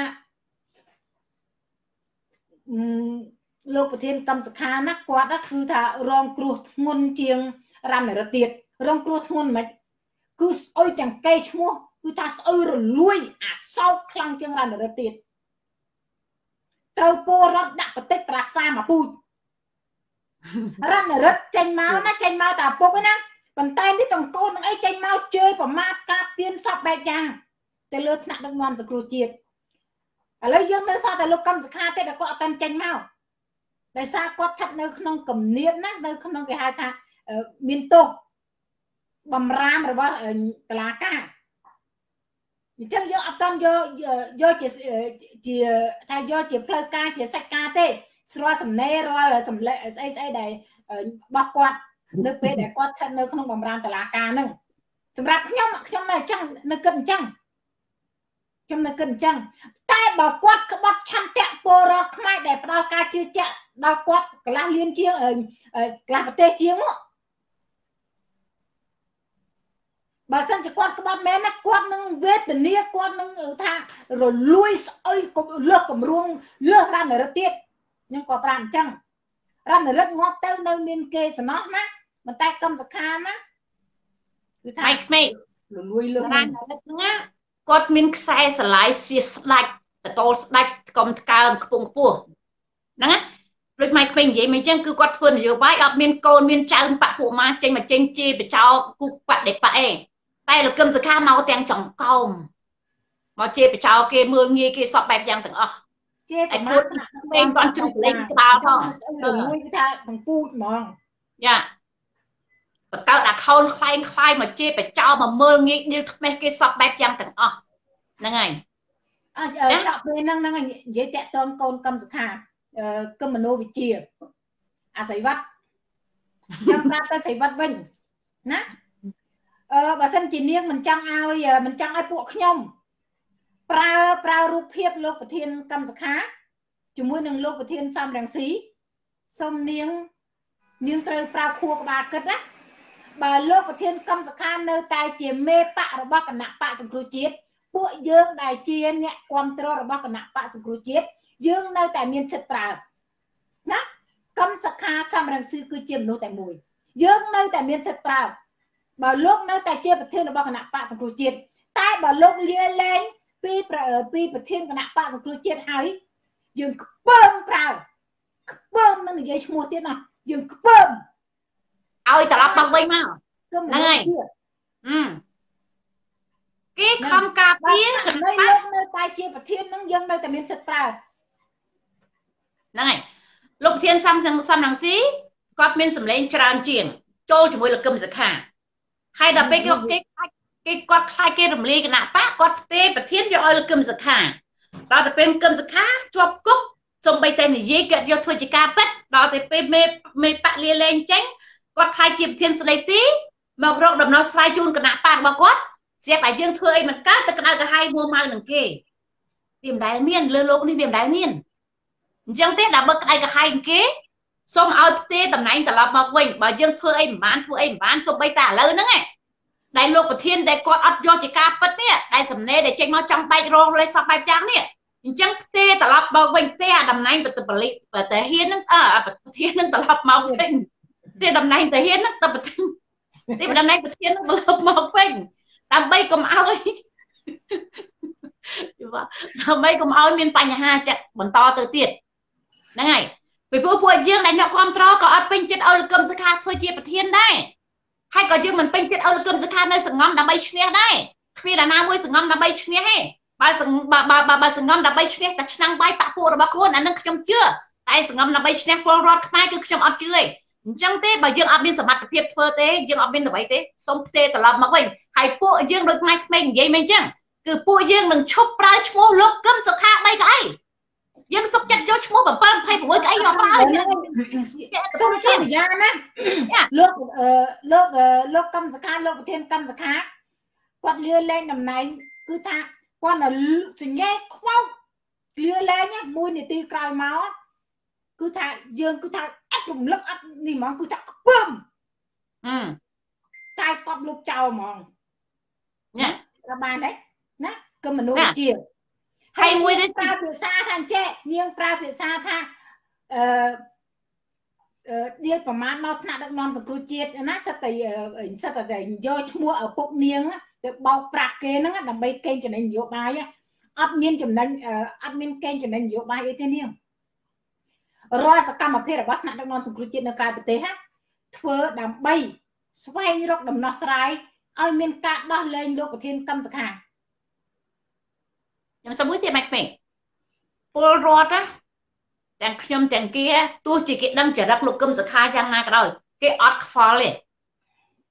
លោកប្រធានកម្មសខាណាគាត់គឺថារងគ្រោះធ្ងន់ជាងរណរិទ្ធទៀតរងគ្រោះធ្ងន់មិនគឺស្អុយទាំងកេរ្តិ៍ឈ្មោះគឺថាស្អុយរលួយអាសោកខ្លាំងជាងរណរិទ្ធទៀតត្រូវពលរដ្ឋដាក់បតិត្រាសាមកពូជរណរិទ្ធចេញមកណាចេញមកតែឪពុកណាប៉ុន្តែនេះទាំងកូនទាំងអីចេញមកជើយប្រមាថការទៀនសពបែបយ៉ាងទៅលើថ្នាក់ដឹកនាំសង្គ្រោះជាតិឥឡូវយើងនៅសល់តែលោកកម្មសខាទេដែលគាត់អត់តាន់ចេញមកដោយសារគាត់ស្ថិតនៅក្នុងគំនាបណានៅក្នុងគេហៅថាមានទោសបំរាមរបស់តឡាការអញ្ចឹងយើងអត់តន់យកយកជាជាថាយកជាផ្លូវការជាសាច់ការទេស្រាល់សំណេររាល់សម្លេងស្អីស្អីដែលបោះគាត់នៅពេលដែលគាត់ស្ថិតនៅក្នុងបំរាមតឡាការហ្នឹងសម្រាប់ខ្ញុំខ្ញុំនៅអញ្ចឹងនៅគិតអញ្ចឹងខ្ញុំនៅគិតអញ្ចឹងតែបើគាត់ក្បត់ឆន្ទៈពលរដ្ឋខ្មែរដែលផ្ដល់ការជឿជាក់ដល់គាត់កន្លះលានជាងកន្លះប្រទេសជាងមកបើសិនជាគាត់ក្បត់មែនណាគាត់នឹងវេទនាគាត់នឹងថារលួយស្អុយលើសគម្រោងលើសរណរិទ្ធទៀតខ្ញុំក៏ប្រាប់អញ្ចឹងរណរិទ្ធងាប់ទៅនៅមានគេសំណោះណាមិនតែកម្មសខាណាគឺថាឯក្មេងរលួយលើសរណរិទ្ធណាគាត់មានខ្សែស្រឡាយសៀស្ដាច់តកូលស្ដាច់កុំថ្កើមខ្ពង់ខ្ពស់ហ្នឹងណាដូចម៉ៃក្មេងនិយាយមកអញ្ចឹងគឺគាត់ធ្វើនយោបាយអត់មានកូនមានចៅបាក់ពួកម៉ាចេញមកចេញជេរបចោគូបដិបៈអេតែលោកកឹមសុខាមកទាំងចង្កោមមកជេរបចោគេមើលងាយគេសពបែបយ៉ាងទាំងអស់ជេរប្រមាថក្មេងគាត់ជ្រុះលេងក្បាលផងរលួយគឺថាបង្ពូជហ្មងយ៉ាបកើតអាខោនខ្លែងខ្លាយមកជេរបចោមកមើលងាយដៀលថ្មេះគេសពបែបយ៉ាងទាំងអស់ហ្នឹងហើយអើចាក់ពេលហ្នឹងហ្នឹងនិយាយតាក់ទងកូនកឹមសុខាគឹមមនោវិជ្ជាអាស័យវត្តខ្ញុំប្រាប់ទៅស័យវត្តវិញណាអឺបើសិនជានាងមិនចង់ឲ្យមិនចង់ឲ្យពួកខ្ញុំប្រើប្រើរូបភាពលោកប្រធានកម្មសខាជាមួយនឹងលោកប្រធានសំរងស៊ីសូមនាងនាងត្រូវប្រើខួរក្បាលគិតណាបើលោកប្រធានកម្មសខានៅតែជាមេបករបស់គណៈបកសង្គ្រោះជាតិពួកយើងដែលជាអ្នកគ្រប់គ្រងរបស់គណៈបកសង្គ្រោះជាតិយើងនៅតែមានសិទ្ធិប្រើណាកម្មសខាសំរងស៊ីគឺជាមនុស្សតែមួយយើងនៅតែមានសិទ្ធិប្រើបើលោកនៅតែជាប្រធានរបស់គណៈបកសង្គ្រោះជាតិតែបើលោកលាលែងពីពីប្រធានគណៈបកសង្គ្រោះជាតិហើយយើងខ្ពើមប្រើខ្ពើមនឹងនិយាយឈ្មោះទៀតណាយើងខ្ពើមឲ្យត្រឡប់មកវិញមកហ្នឹងហើយអឺគេខំការពារគណៈលោកនៅតែជាប្រធាននឹងយើងនៅតែមានសិទ្ធិប្រើហ្នឹងហើយលោកប្រធានសំសំរងស៊ីគាត់មានសម្លេងច្រើនជាងចូលជាមួយលោកកឹមសុខាហើយដល់ពេលគេគេគេគាត់ខ្លាចគេរំលាយគណៈបកគាត់ផ្ទេរប្រធានយកឲ្យលោកកឹមសុខាដល់ទៅពេលកឹមសុខាជាប់គុកសំបីតែនិយាយគាត់យកធ្វើជាការពិតដល់ទៅពេលមេមេបកលាលែងចេញគាត់ខ្លាចជាប្រធានស្ដីទីមករកដំណោះស្រាយជូនគណៈបករបស់គាត់ស្រាប់តែយើងធ្វើអីមិនកើតទៅក្តៅក្រហាយមួម៉ៅនឹងគេវាមិនដែលមានលើលោកនេះវាមិនដែលមានអញ្ចឹងទេដល់បើក្តៅក្រហាយនឹងគេសូមឲ្យផ្ទេរតំណែងត្រឡប់មកវិញបើយើងធ្វើអីមិនបានធ្វើអីមិនបានសូម្បីតែឥឡូវហ្នឹងឯងដែលលោកប្រធានដែលគាត់អត់យកជាការពិតនេះដែលសំណេរដែលចេញមកចង់បែករងលេខសពបែបយ៉ាងនេះអញ្ចឹងផ្ទេរត្រឡប់មកវិញផ្ទេរអាតំណែងបទបលិបតាហ៊ានហ្នឹងអើប្រធានហ្នឹងត្រឡប់មកវិញទេតំណែងតាហ៊ានហ្នឹងទៅប្រធានទេតំណែងប្រធានហ្នឹងត្រឡប់មកវិញដើម្បីកុំឲ្យដើម្បីកុំឲ្យមានបញ្ហាចិត្តបន្តទៅទៀតហ្នឹងហើយពីព្រោះពួកយើងដែលអ្នកគ្រប់គ្រងក៏អត់ពេញចិត្តឲ្យលោកកឹមសុខាធ្វើជាប្រធានដែរហើយក៏យើងមិនពេញចិត្តឲ្យលោកកឹមសុខានៅសង្ងំដើម្បីឈ្នះដែរគ្មានអ្នកណាមួយសង្ងំដើម្បីឈ្នះទេបើបើបើបើសង្ងំដើម្បីឈ្នះតែឆ្នាំងបាយបាក់ពួករបស់ខ្លួនអានឹងខ្ញុំជឿតែសង្ងំដើម្បីឈ្នះពលរដ្ឋខ្មែរគឺខ្ញុំអត់ជឿទេអញ្ចឹងទេបើយើងអត់មានសមត្ថភាពធ្វើទេយើងអត់មានអ្វីទេសូមផ្ទេរត្រឡប់មកវិញហើយពួកយើងដូចម៉ៃក្មេងនិយាយមិនអញ្ចឹងគឺពួកយើងនឹងឈប់ប្រើឈ្មោះលោកកឹមសុខាបីកៅអីយើងសុកចិត្តយកឈ្មោះbảy mươi sáuកៅអីយកប្រើសូមជាយ៉ាងណាលោកលោកលោកកឹមសុខាលោកប្រធានកឹមសុខាគាត់លឿលែងតំណែងគឺថាគាត់នៅសញ្ញេខ្វោកលឿលែងមួយនាទីក្រោយមកគឺថាយើងគឺថាអត់រំលឹកអត់នេះហ្មងគឺថាខ្ពើមអឺតែកប់លោកចោលហ្មងណាប្រហែលđấyណាគឺមនុស្សជាហើយមួយទៀតប្រើភាសាថាចេះនាងប្រើភាសាថាអឺអឺដៀលប្រមាណមកថ្នាក់ដឹកនាំសង្គ្រោះជាតិណាសិតតែសិតតែយកឈ្មោះឪពុកនាងទៅបោកប្រាស់គេហ្នឹងដើម្បីកេងចំណេញនយោបាយអត់មានចំណេញអត់មានកេងចំណេញនយោបាយអីទេនាងរាល់សកម្មភាពរបស់ថ្នាក់ដឹកនាំសង្គ្រោះជាតិនៅក្រៅប្រទេសណាធ្វើដើម្បីស្វែងរកដំណោះស្រាយឲ្យមានការដោះលែងលោកប្រធានកម្មសខាខ្ញុំសុំមួយទៀតម៉េចពេកពលរដ្ឋណាទាំងខ្ញុំទាំងគេទោះជាគេដឹងចរិតលោកកឹមសុខាយ៉ាងណាក៏ដោយគេអត់ខ្វល់ទេ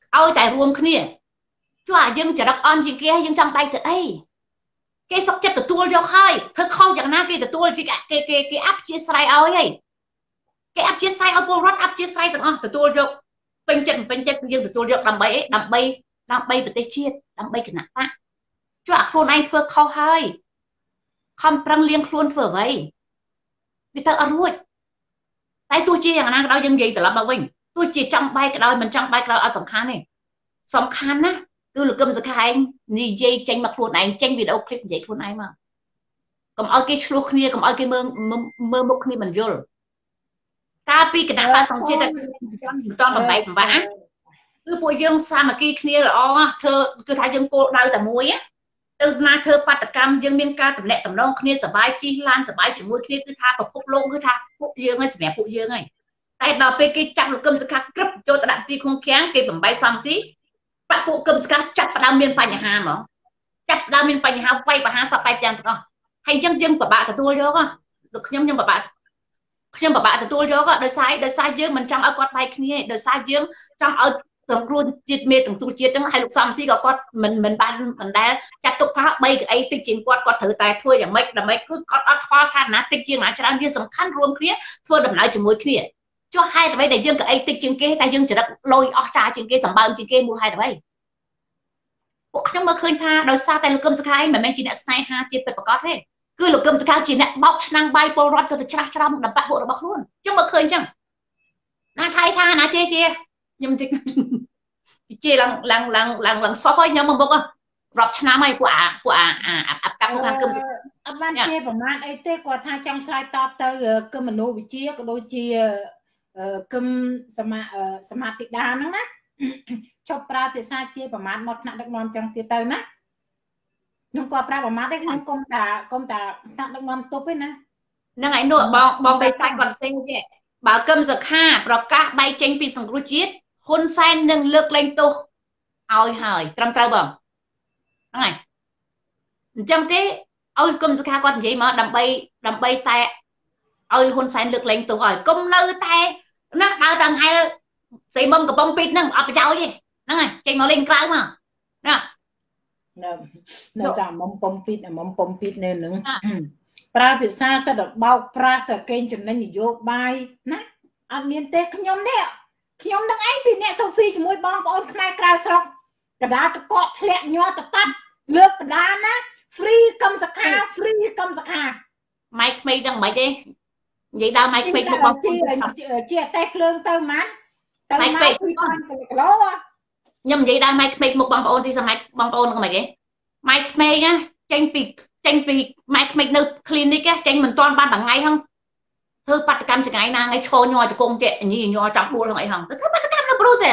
ឲ្យតែរួមគ្នាចុះអាយើងចរិតអន់ជាងគេយើងចង់បែកទៅអីគេសុខចិត្តទទួលយកហើយធ្វើខុសយ៉ាងណាគេទទួលគេគេគេគេអព្យាស្រ័យឲ្យហីគេអព្យាស្រ័យឲ្យពលរដ្ឋអព្យាស្រ័យទាំងអស់ទទួលយកពេញចិត្តពេញចិត្តយើងទទួលយកដើម្បីអីដើម្បីដើម្បីប្រទេសជាតិដើម្បីគណៈបកចុះអាខ្លួនឯងធ្វើខុសហើយខំប្រឹងលៀងខ្លួនធ្វើអ្វីវាទៅអត់រួចតែទោះជាយ៉ាងណាក៏ដោយយើងនិយាយត្រឡប់មកវិញទោះជាចង់បែកក៏ដោយមិនចង់បែកក៏ដោយអត់សំខាន់ទេសំខាន់ណាគឺលោកកឹមសុខាឯងនិយាយចេញមកខ្លួនឯងចេញវីដេអូឃ្លីបនិយាយខ្លួនឯងមកកុំឲ្យគេឆ្លោះគ្នាកុំឲ្យគេមើលមើលមុខគ្នាមិនយល់កាលពីគណៈបកសង្ជាតិតែមិនតបំបែកបំបាក់គឺពួកយើងសាមគ្គីគ្នាល្អធ្វើគឺថាយើងគោលដៅតែមួយទៅណាធ្វើបាតកម្មយើងមានការតំណែងតំណងគ្នាសบายជីឡានសบายជាមួយគ្នាគឺថាប្រភពលោកគឺថាពួកយើងហើយសម្រាប់ពួកយើងហើយតែដល់ពេលគេចាប់លោកកឹមសុខាក្រឹបចូលទៅដាក់ទីឃុំឃាំងគេបំបែកសំស៊ីបាក់ពួកកឹមសុខាចាប់ផ្ដើមមានបញ្ហាហ្មងចាប់ផ្ដើមមានបញ្ហាវាយបហាសពបែបយ៉ាងទាំងអស់ហើយអញ្ចឹងយើងពិបាកទទួលយកលោកខ្ញុំខ្ញុំពិបាកខ្ញុំពិបាកទទួលយកដោយសារដោយសារយើងមិនចង់ឲ្យគាត់បែកគ្នាដោយសារយើងចង់ឲ្យទាំងគ្រួជាតិមេទាំងទូជាតិទាំងហើយលោកសំស៊ីក៏គាត់មិនមិនបានមិនដែលចាត់ទុកថាបីកៅអីតិចជាងគាត់គាត់ត្រូវតែធ្វើយ៉ាងម៉េចដើម្បីគឺគាត់អត់ខ្វល់ថាណាតិចជាងណាច្រើនវាសំខាន់រួមគ្នាធ្វើដំណើរជាមួយគ្នាចុះហេតុអ្វីដែលយើងកៅអីតិចជាងគេតែយើងចរិតលយអស់ចាជាងគេសម្បើមជាងគេមូលហេតុអ្វីពួកខ្ញុំមើលឃើញថាដោយសារតែលោកកឹមសុខាមិនមែនជាអ្នកស្នេហាជាតិពិតប្រាកដទេគឺលោកកឹមសុខាជាអ្នកបោកឆ្នាំងបាយពលរដ្ឋទៅទៅច្រាស់ច្រាំដំបាក់ពួករបស់ខ្លួនខ្ញុំមើលឃើញអញ្ចឹងណាថៃថាណាជេជាខ្ញុំតិចជាឡើងឡើងឡើងឡើងឡើងសោះហើយខ្ញុំមកមុខរាប់ឆ្នាំហើយពួកអាពួកអាអាកម្មខាងគឹមសុខាអត់បានជាប្រមាណអីទេគាត់ថាចង់ឆ្លើយតបទៅគឹមមនោវិជ្ជាក៏ដូចជាគឹមសមាសមាធិដាហ្នឹងណាចប់ប្រើភាសាជាប្រមាណមកថ្នាក់ដឹកនាំចឹងទៀតទៅណាខ្ញុំក៏ប្រើប្រមាណទេខ្ញុំគុំតាគុំតាថ្នាក់ដឹកនាំទប់ទេណាហ្នឹងហើយនោះបងបងបេសាច់គាត់ផ្សេងទេបើគឹមសុខាប្រកាសបែកចេញពីសង្គ្រោះជាតិហ៊ុនសែននឹងលើកលែងទោសឲ្យហើយត្រឹមត្រូវបងហ្នឹងហើយអញ្ចឹងទេឲ្យគឹមសុខាគាត់និយាយមកដើម្បីដើម្បីតែឲ្យហ៊ុនសែនលើកលែងទោសឲ្យកុំនៅតែណាដើរទៅថ្ងៃស្រីមុំកំប៉ុងពីតហ្នឹងអត់ប្រយោជន៍ទេហ្នឹងហើយចេញមកលេងក្រៅមកណានៅតាមមុំប៉ុំពីតមុំប៉ុំពីតនៅនឹងប្រើភាសាសិតបោកប្រាសកេងចំណេញនយោបាយណាអត់មានទេខ្ញុំនេះខ្ញុំនឹងឯងពីអ្នកសូហ្វីជាមួយបងប្អូនខ្មែរក្រៅស្រុកកដាតកក់ធ្លាក់ញ័រតតាត់លើកកដាណា free កម្មសខា free កម្មសខាម៉ៃក្មេងដឹងមិនទេនិយាយដល់ម៉ៃក្មេងមកបងជាជាអតេភ្លើងទៅម៉ាត់ទៅម៉ៃក្មេងគីឡូខ្ញុំនិយាយដល់ម៉ៃក្មេងមកបងប្អូនទីសម័យបងប្អូនហ្នឹងមិនទេម៉ៃក្មេងណាចេញពីចេញពីម៉ែក្មេងនៅ clinic ចេញមិនទាន់បានមួយថ្ងៃហ្នឹងធ្វើបាតកម្មចង្អៃណាថ្ងៃឈរញ័រជង្គង់ចេះញីញ័រចាំបួលហ្នឹងអីហ្នឹងទៅធ្វើបាតកម្មនៅប្រូសែល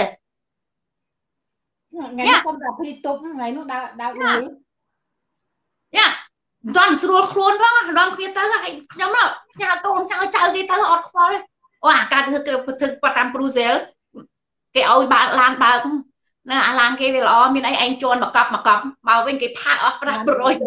ថ្ងៃនេះខ្ញុំដល់ពីតុបថ្ងៃនោះដើរដើរមួយយ៉ាមិនទាន់ស្រួលខ្លួនផងម្ដងគ្នាទៅខ្ញុំផ្ញើកូនចៅចៅគេទៅអត់ខ្វល់អូអាការធ្វើធ្វើបាតកម្មប្រូសែលគេឲ្យបើកឡានបើកណាអាឡានគេវាល្អមានអីឯងជន់មកកប់មកកប់មកវិញគេផាកអស់ប្រាក់ប្រយ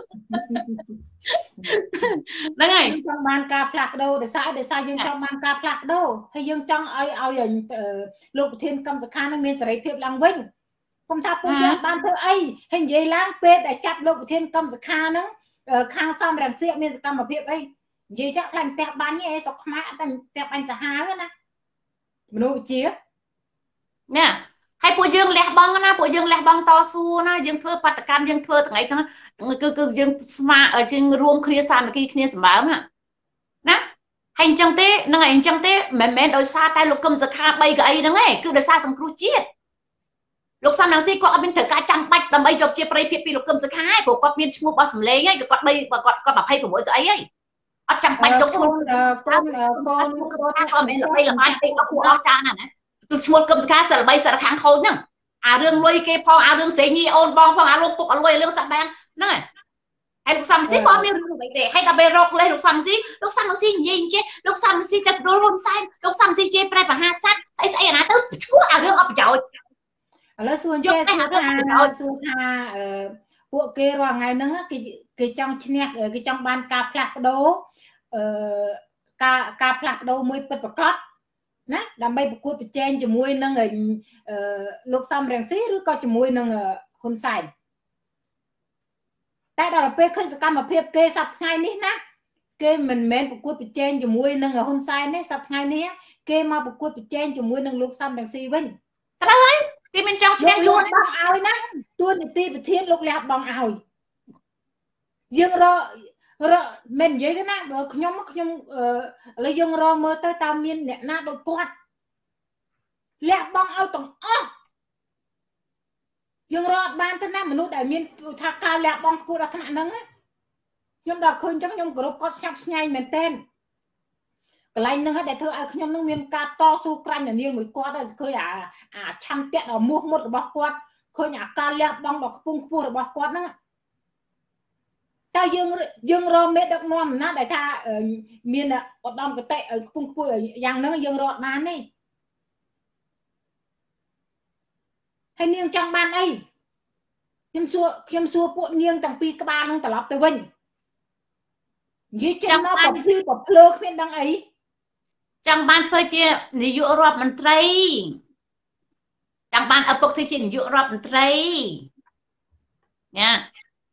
ហ្នឹងហើយចង់បានការផ្លាស់ប្ដូរដោយសារដោយសារយើងចង់បានការផ្លាស់ប្ដូរហើយយើងចង់ឲ្យឲ្យលោកប្រធានកម្មសខានឹងមានសេរីភាពឡើងវិញខ្ញុំថាពួកយើងបានធ្វើអីហើយនិយាយឡើងពេលដែលចាប់លោកប្រធានកម្មសខាហ្នឹងខាងសំរងសៀកមានសកម្មភាពអីនិយាយចាក់ថាផ្ទះបាញ់នេះឯងស្រុកខ្មែរតែផ្ទះបាញ់សាហាវណាមនុស្សវិជាណាហើយពួកយើងលះបង់ណាពួកយើងលះបង់តស៊ូណាយើងធ្វើបាតកម្មយើងធ្វើថ្ងៃហ្នឹងគឺគឺយើងស្មាយើងរួមគ្នាសាមគ្គីគ្នាសម្បើមណាហើយអញ្ចឹងទេហ្នឹងហើយអញ្ចឹងទេមិនមែនដោយសារតែលោកកឹមសុខាបីកៅអីហ្នឹងទេគឺដោយសារសង្គ្រោះជាតិលោកសំរងស៊ីគាត់អត់មានត្រូវការចាំបាច់ដើម្បីយកជាប្រិយភាពពីលោកកឹមសុខាទេព្រោះគាត់មានឈ្មោះរបស់សម្លេងហើយគាត់បីគាត់គាត់ยี่สิบหกកៅអីហើយអត់ចាំបាច់យកឈ្មោះកូនកូនកូនគាត់មិនល្បីល្បាញពេកគាត់អស់ចាណាណាគឺឈ្មោះកឹមសុខាសិល្បីសារខាងខូចហ្នឹងអារឿងលុយគេផងអារឿងស្រីញីអូនបងផងអារឿងពុកអលុយរឿងសាក់បានហ្នឹងហើយលោកសំស៊ីក៏មានរឿងអ្វីទេហើយដល់ពេលរកលេសលោកសំស៊ីលោកសំស៊ីនិយាយអញ្ចេះលោកសំស៊ីទៅដួលហ៊ុនសែនលោកសំស៊ីជេរប្រែបហាស័ក្តិស្អីស្អីអាណាទៅឈ្មោះអារឿងអត់ប្រយោជន៍ឥឡូវសួរចេះសួរថាសួរថាពួកគេរាល់ថ្ងៃហ្នឹងគេគេចង់ឈ្នះគេចង់បានការផ្លាស់ប្ដូរអឺការការផ្លាស់ប្ដូរមួយពិតប្រាកដណាដើម្បីប្រកួតប្រជែងជាមួយនឹងលោកសំរងស៊ីឬក៏ជាមួយនឹងហ៊ុនសែនតែដល់ពេលឃើញសកម្មភាពគេសប្តាហ៍ថ្ងៃនេះណាគេមិនមែនប្រកួតប្រជែងជាមួយនឹងហ៊ុនសែនទេសប្តាហ៍ថ្ងៃនេះគេមកប្រកួតប្រជែងជាមួយនឹងលោកសំរងស៊ីវិញត្រូវហើយគេមិនចង់ឈ្នះយួនបងឲ្យណាទួនាទីប្រធានលោកលះបងឲ្យយើងរករមិននិយាយទេណាបើខ្ញុំខ្ញុំឥឡូវយើងរងមើលទៅតើមានអ្នកណាដូចគាត់លះបងឲ្យទាំងអស់យើងរកបានទៅណាមនុស្សដែលមានថាការលះបងខ្ពស់ដល់ថ្នាក់ហ្នឹងខ្ញុំដល់ឃើញចឹងខ្ញុំគោរពគាត់ស្ញប់ស្ញែងមែនទែនកន្លែងហ្នឹងហើយដែលធ្វើឲ្យខ្ញុំនឹងមានការតស៊ូក្រាញ់នានាមួយគាត់ហើយឃើញអាអាឆន្ទៈដ៏មោះមុតរបស់គាត់ឃើញអាការលះបង់ដ៏ខ្ពង់ខ្ពស់របស់គាត់ហ្នឹងតែយើងយើងរកមេដឹកនាំណាដែលថាមានឧត្តមគតិខ្ពង់ខ្ពស់យ៉ាងហ្នឹងយើងរកបានទេហើយនាងចង់បានអីខ្ញុំសួរខ្ញុំសួរពួកនាងទាំងពីរក្បាលនឹងត្រឡប់ទៅវិញនិយាយចាំមកប្រភ្លឺប្រភ្លើគ្មានដឹងអីចង់បានធ្វើជានាយករដ្ឋមន្ត្រីចង់បានឪពុកធ្វើជានាយករដ្ឋមន្ត្រីញ៉ា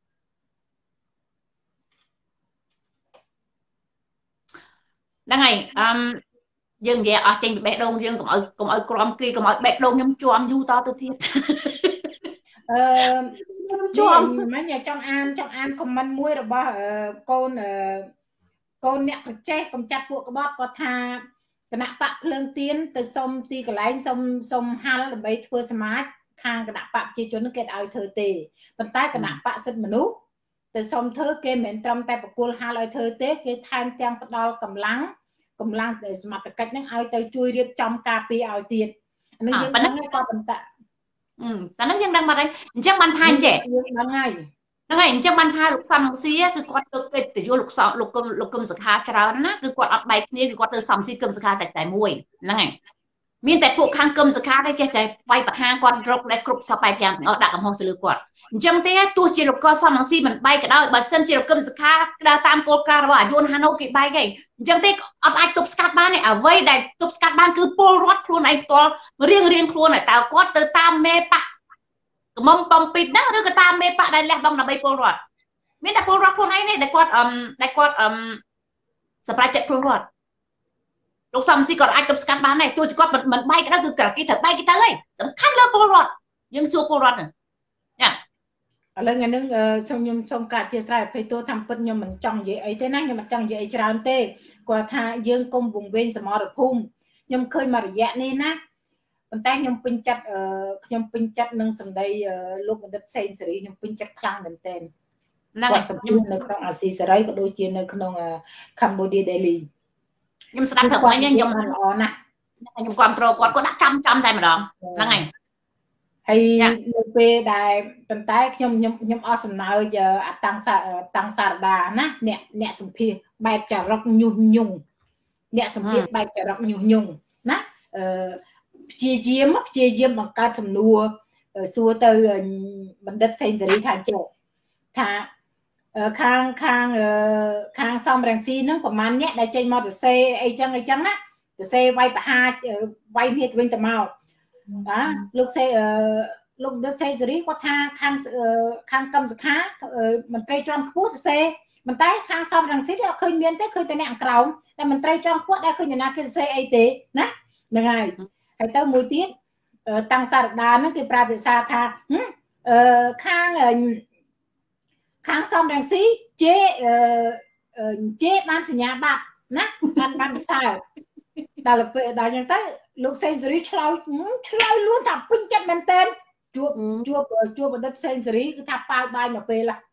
ហ្នឹងហើយអឺយើងនិយាយអស់ចេញពីបេះដូងយើងកុំឲ្យកុំឲ្យក្រំគ្រីកុំឲ្យបេះដូងខ្ញុំជាប់យូរតទៅទៀតអឺជាប់មិនចង់អានចង់អានខមមិនមួយរបស់កូនកូនអ្នកប្រជេះកំចាត់ពួកក្បត់គាត់ថាគណៈបកភ្លើងទៀនទៅសុំទីកន្លែងសុំសុំហាលដើម្បីធ្វើសមាជខាងគណៈបកប្រជាជនគេឲ្យធ្វើទេប៉ុន្តែគណៈបកសិទ្ធិមនុស្សទៅសុំធ្វើគេមិនមែនត្រឹមតែបកគលហាលឲ្យធ្វើទេគេថែមទាំងផ្ដល់កម្លាំងកម្លាំងសមត្ថកិច្ចហ្នឹងឲ្យទៅជួយរៀបចំការពារឲ្យទៀតអានេះយើងហ្នឹងក៏បន្តតែហ្នឹងយើងដឹងបាត់ហើយអញ្ចឹងបានថាអញ្ចេះយើងដឹងហើយហ្នឹងហើយអញ្ចឹងបានថាលោកសំរងស៊ីគឺគាត់ទៅកិត្តិយសលោកសំលោកគុំលោកគុំសខាច្រើនណាគឺគាត់អត់បែកគ្នាគឺគាត់ទៅសំស៊ីគុំសខាតែតែមួយហ្នឹងហើយមានតែពួកខាងគុំសខាទេចេះតែវាយប្រហារគាត់រកដែលគ្រប់សពបែបយ៉ាងទាំងអស់ដាក់កំហុសទៅលើគាត់អញ្ចឹងទេទោះជាលោកកសំរងស៊ីមិនបែកក៏ដោយបើសិនជាលោកគុំសខាដើរតាមគោលការណ៍របស់អាយុនហាណូគេបែកឯងអញ្ចឹងទេអត់អាចទប់ស្កាត់បានទេអ្វីដែលទប់ស្កាត់បានគឺពលរដ្ឋខ្លួនឯងផ្ទាល់រៀងរៀងខ្លួនតែតើគាត់ទៅតាមមេបកកមុំបំពីតហ្នឹងឬក៏តាមមេបកដែលលះបង់ដើម្បីពលរដ្ឋមានតែពលរដ្ឋខ្លួនឯងនេះដែលគាត់អឹមដែលគាត់អឹមសម្រាប់ចិត្តពលរដ្ឋលោកសំស៊ីគាត់អាចទប់ស្កាត់បានដែរទោះជាគាត់មិនបែកក៏ដោយគឺគេត្រូវបែកគេទៅហើយសំខាន់លើពលរដ្ឋយើងសួរពលរដ្ឋហ្នឹងចាឥឡូវថ្ងៃនេះសូមខ្ញុំសូមកាត់ជាស្រ័យអភ័យទោសតាមពិតខ្ញុំមិនចង់និយាយអីទេណាខ្ញុំមិនចង់និយាយអីច្រើនទេគាត់ថាយើងកុំវង្វេងសមរភូមិខ្ញុំឃើញមករយៈនេះណាប៉ុន្តែខ្ញុំពេញចិត្តខ្ញុំពេញចិត្តនឹងសម្ដីលោកបណ្ឌិតសេងសេរីខ្ញុំពេញចិត្តខ្លាំងមែនទែនហ្នឹងហើយខ្ញុំនៅក្នុងអាស៊ីសេរីក៏ដូចជានៅក្នុង Cambodia Daily ខ្ញុំស្ដាប់ទៅវិញខ្ញុំល្អណាស់ខ្ញុំគ្រប់គ្រងគាត់គាត់ដាក់ចំចំតែម្ដងហ្នឹងហើយហើយនៅពេលដែលប៉ុន្តែខ្ញុំខ្ញុំខ្ញុំអស់សំណើចអតាំងតាំងសារដាណាអ្នកអ្នកសម្ភារបែបចរិតញុះញង់អ្នកសម្ភារបែបចរិតញុះញង់ណាអឺព្យាយាមព្យាយាមបង្កើតសំណួរសួរទៅបណ្ឌិតសេងសេរីថាចុះថាខាងខាងខាងសំរងស៊ីហ្នឹងប្រហែលអ្នកដែលចេញមកទៅសេអីចឹងអីចឹងណាទៅសេវាយប្រហារវាយគ្នាទៅវិញទៅមកណាលោកសេលោកបណ្ឌិតសេងសេរីគាត់ថាខាងខាងកម្មសខាមន្ត្រីជាន់ខ្ពស់សរសេរប៉ុន្តែខាងសំរងស៊ីអត់ឃើញមានទេឃើញតែអ្នកក្រោមតែមន្ត្រីជាន់ខ្ពស់ដែលឃើញណាគេសរសេរអីទេណាហ្នឹងហើយហើយទៅមួយទៀតតាំងសារដាហ្នឹងគេប្រើភាសាថាអឺខាងខាងសំរងស៊ីជេជេបានសញ្ញាបត្រណាបានបានសរសើរដល់ពេលដល់អញ្ចឹងទៅលោកសេងសេរីឆ្លើយឆ្លើយលួនថាពេញចិត្តមែនតើជួបជួបជួបបណ្ឌិតសេងសេរីគឺថាប៉ាវបាយមកពេលហ្នឹង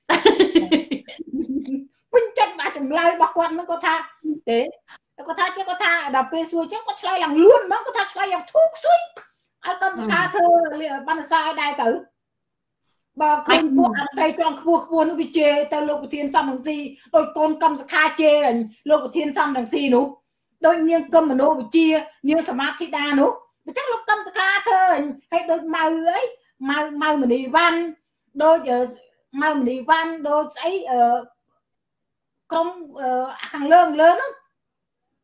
ពេញចិត្តបាក់ចម្លើយរបស់គាត់ហ្នឹងគាត់ថាទេគាត់ថាចេះគាត់ថាដល់ពេលសួរចឹងគាត់ឆ្លើយឡើងលួនហ្មងគាត់ថាឆ្លើយយ៉ាងធូរស្រួយឲ្យកម្មសខាធ្វើបានសរសើរឲ្យដែរទៅបើឃើញពួកអន្តរជាន់ខ្ពស់ខ្ពស់នោះវាជេរទៅលោកប្រធានសំរងស៊ីដោយកូនកម្មសខាជេរលោកប្រធានសំរងស៊ីនោះដូចនាងកឹមមនោវិជ្ជានាងសមាធិដានោះអញ្ចឹងលោកកម្មសខាធ្វើឲ្យដូចម៉ៅអីម៉ៅម៉ៅមនីវ៉ាន់ដូចម៉ៅមនីវ៉ាន់ដូចស្អីក្រុមខាងលើលើនោះ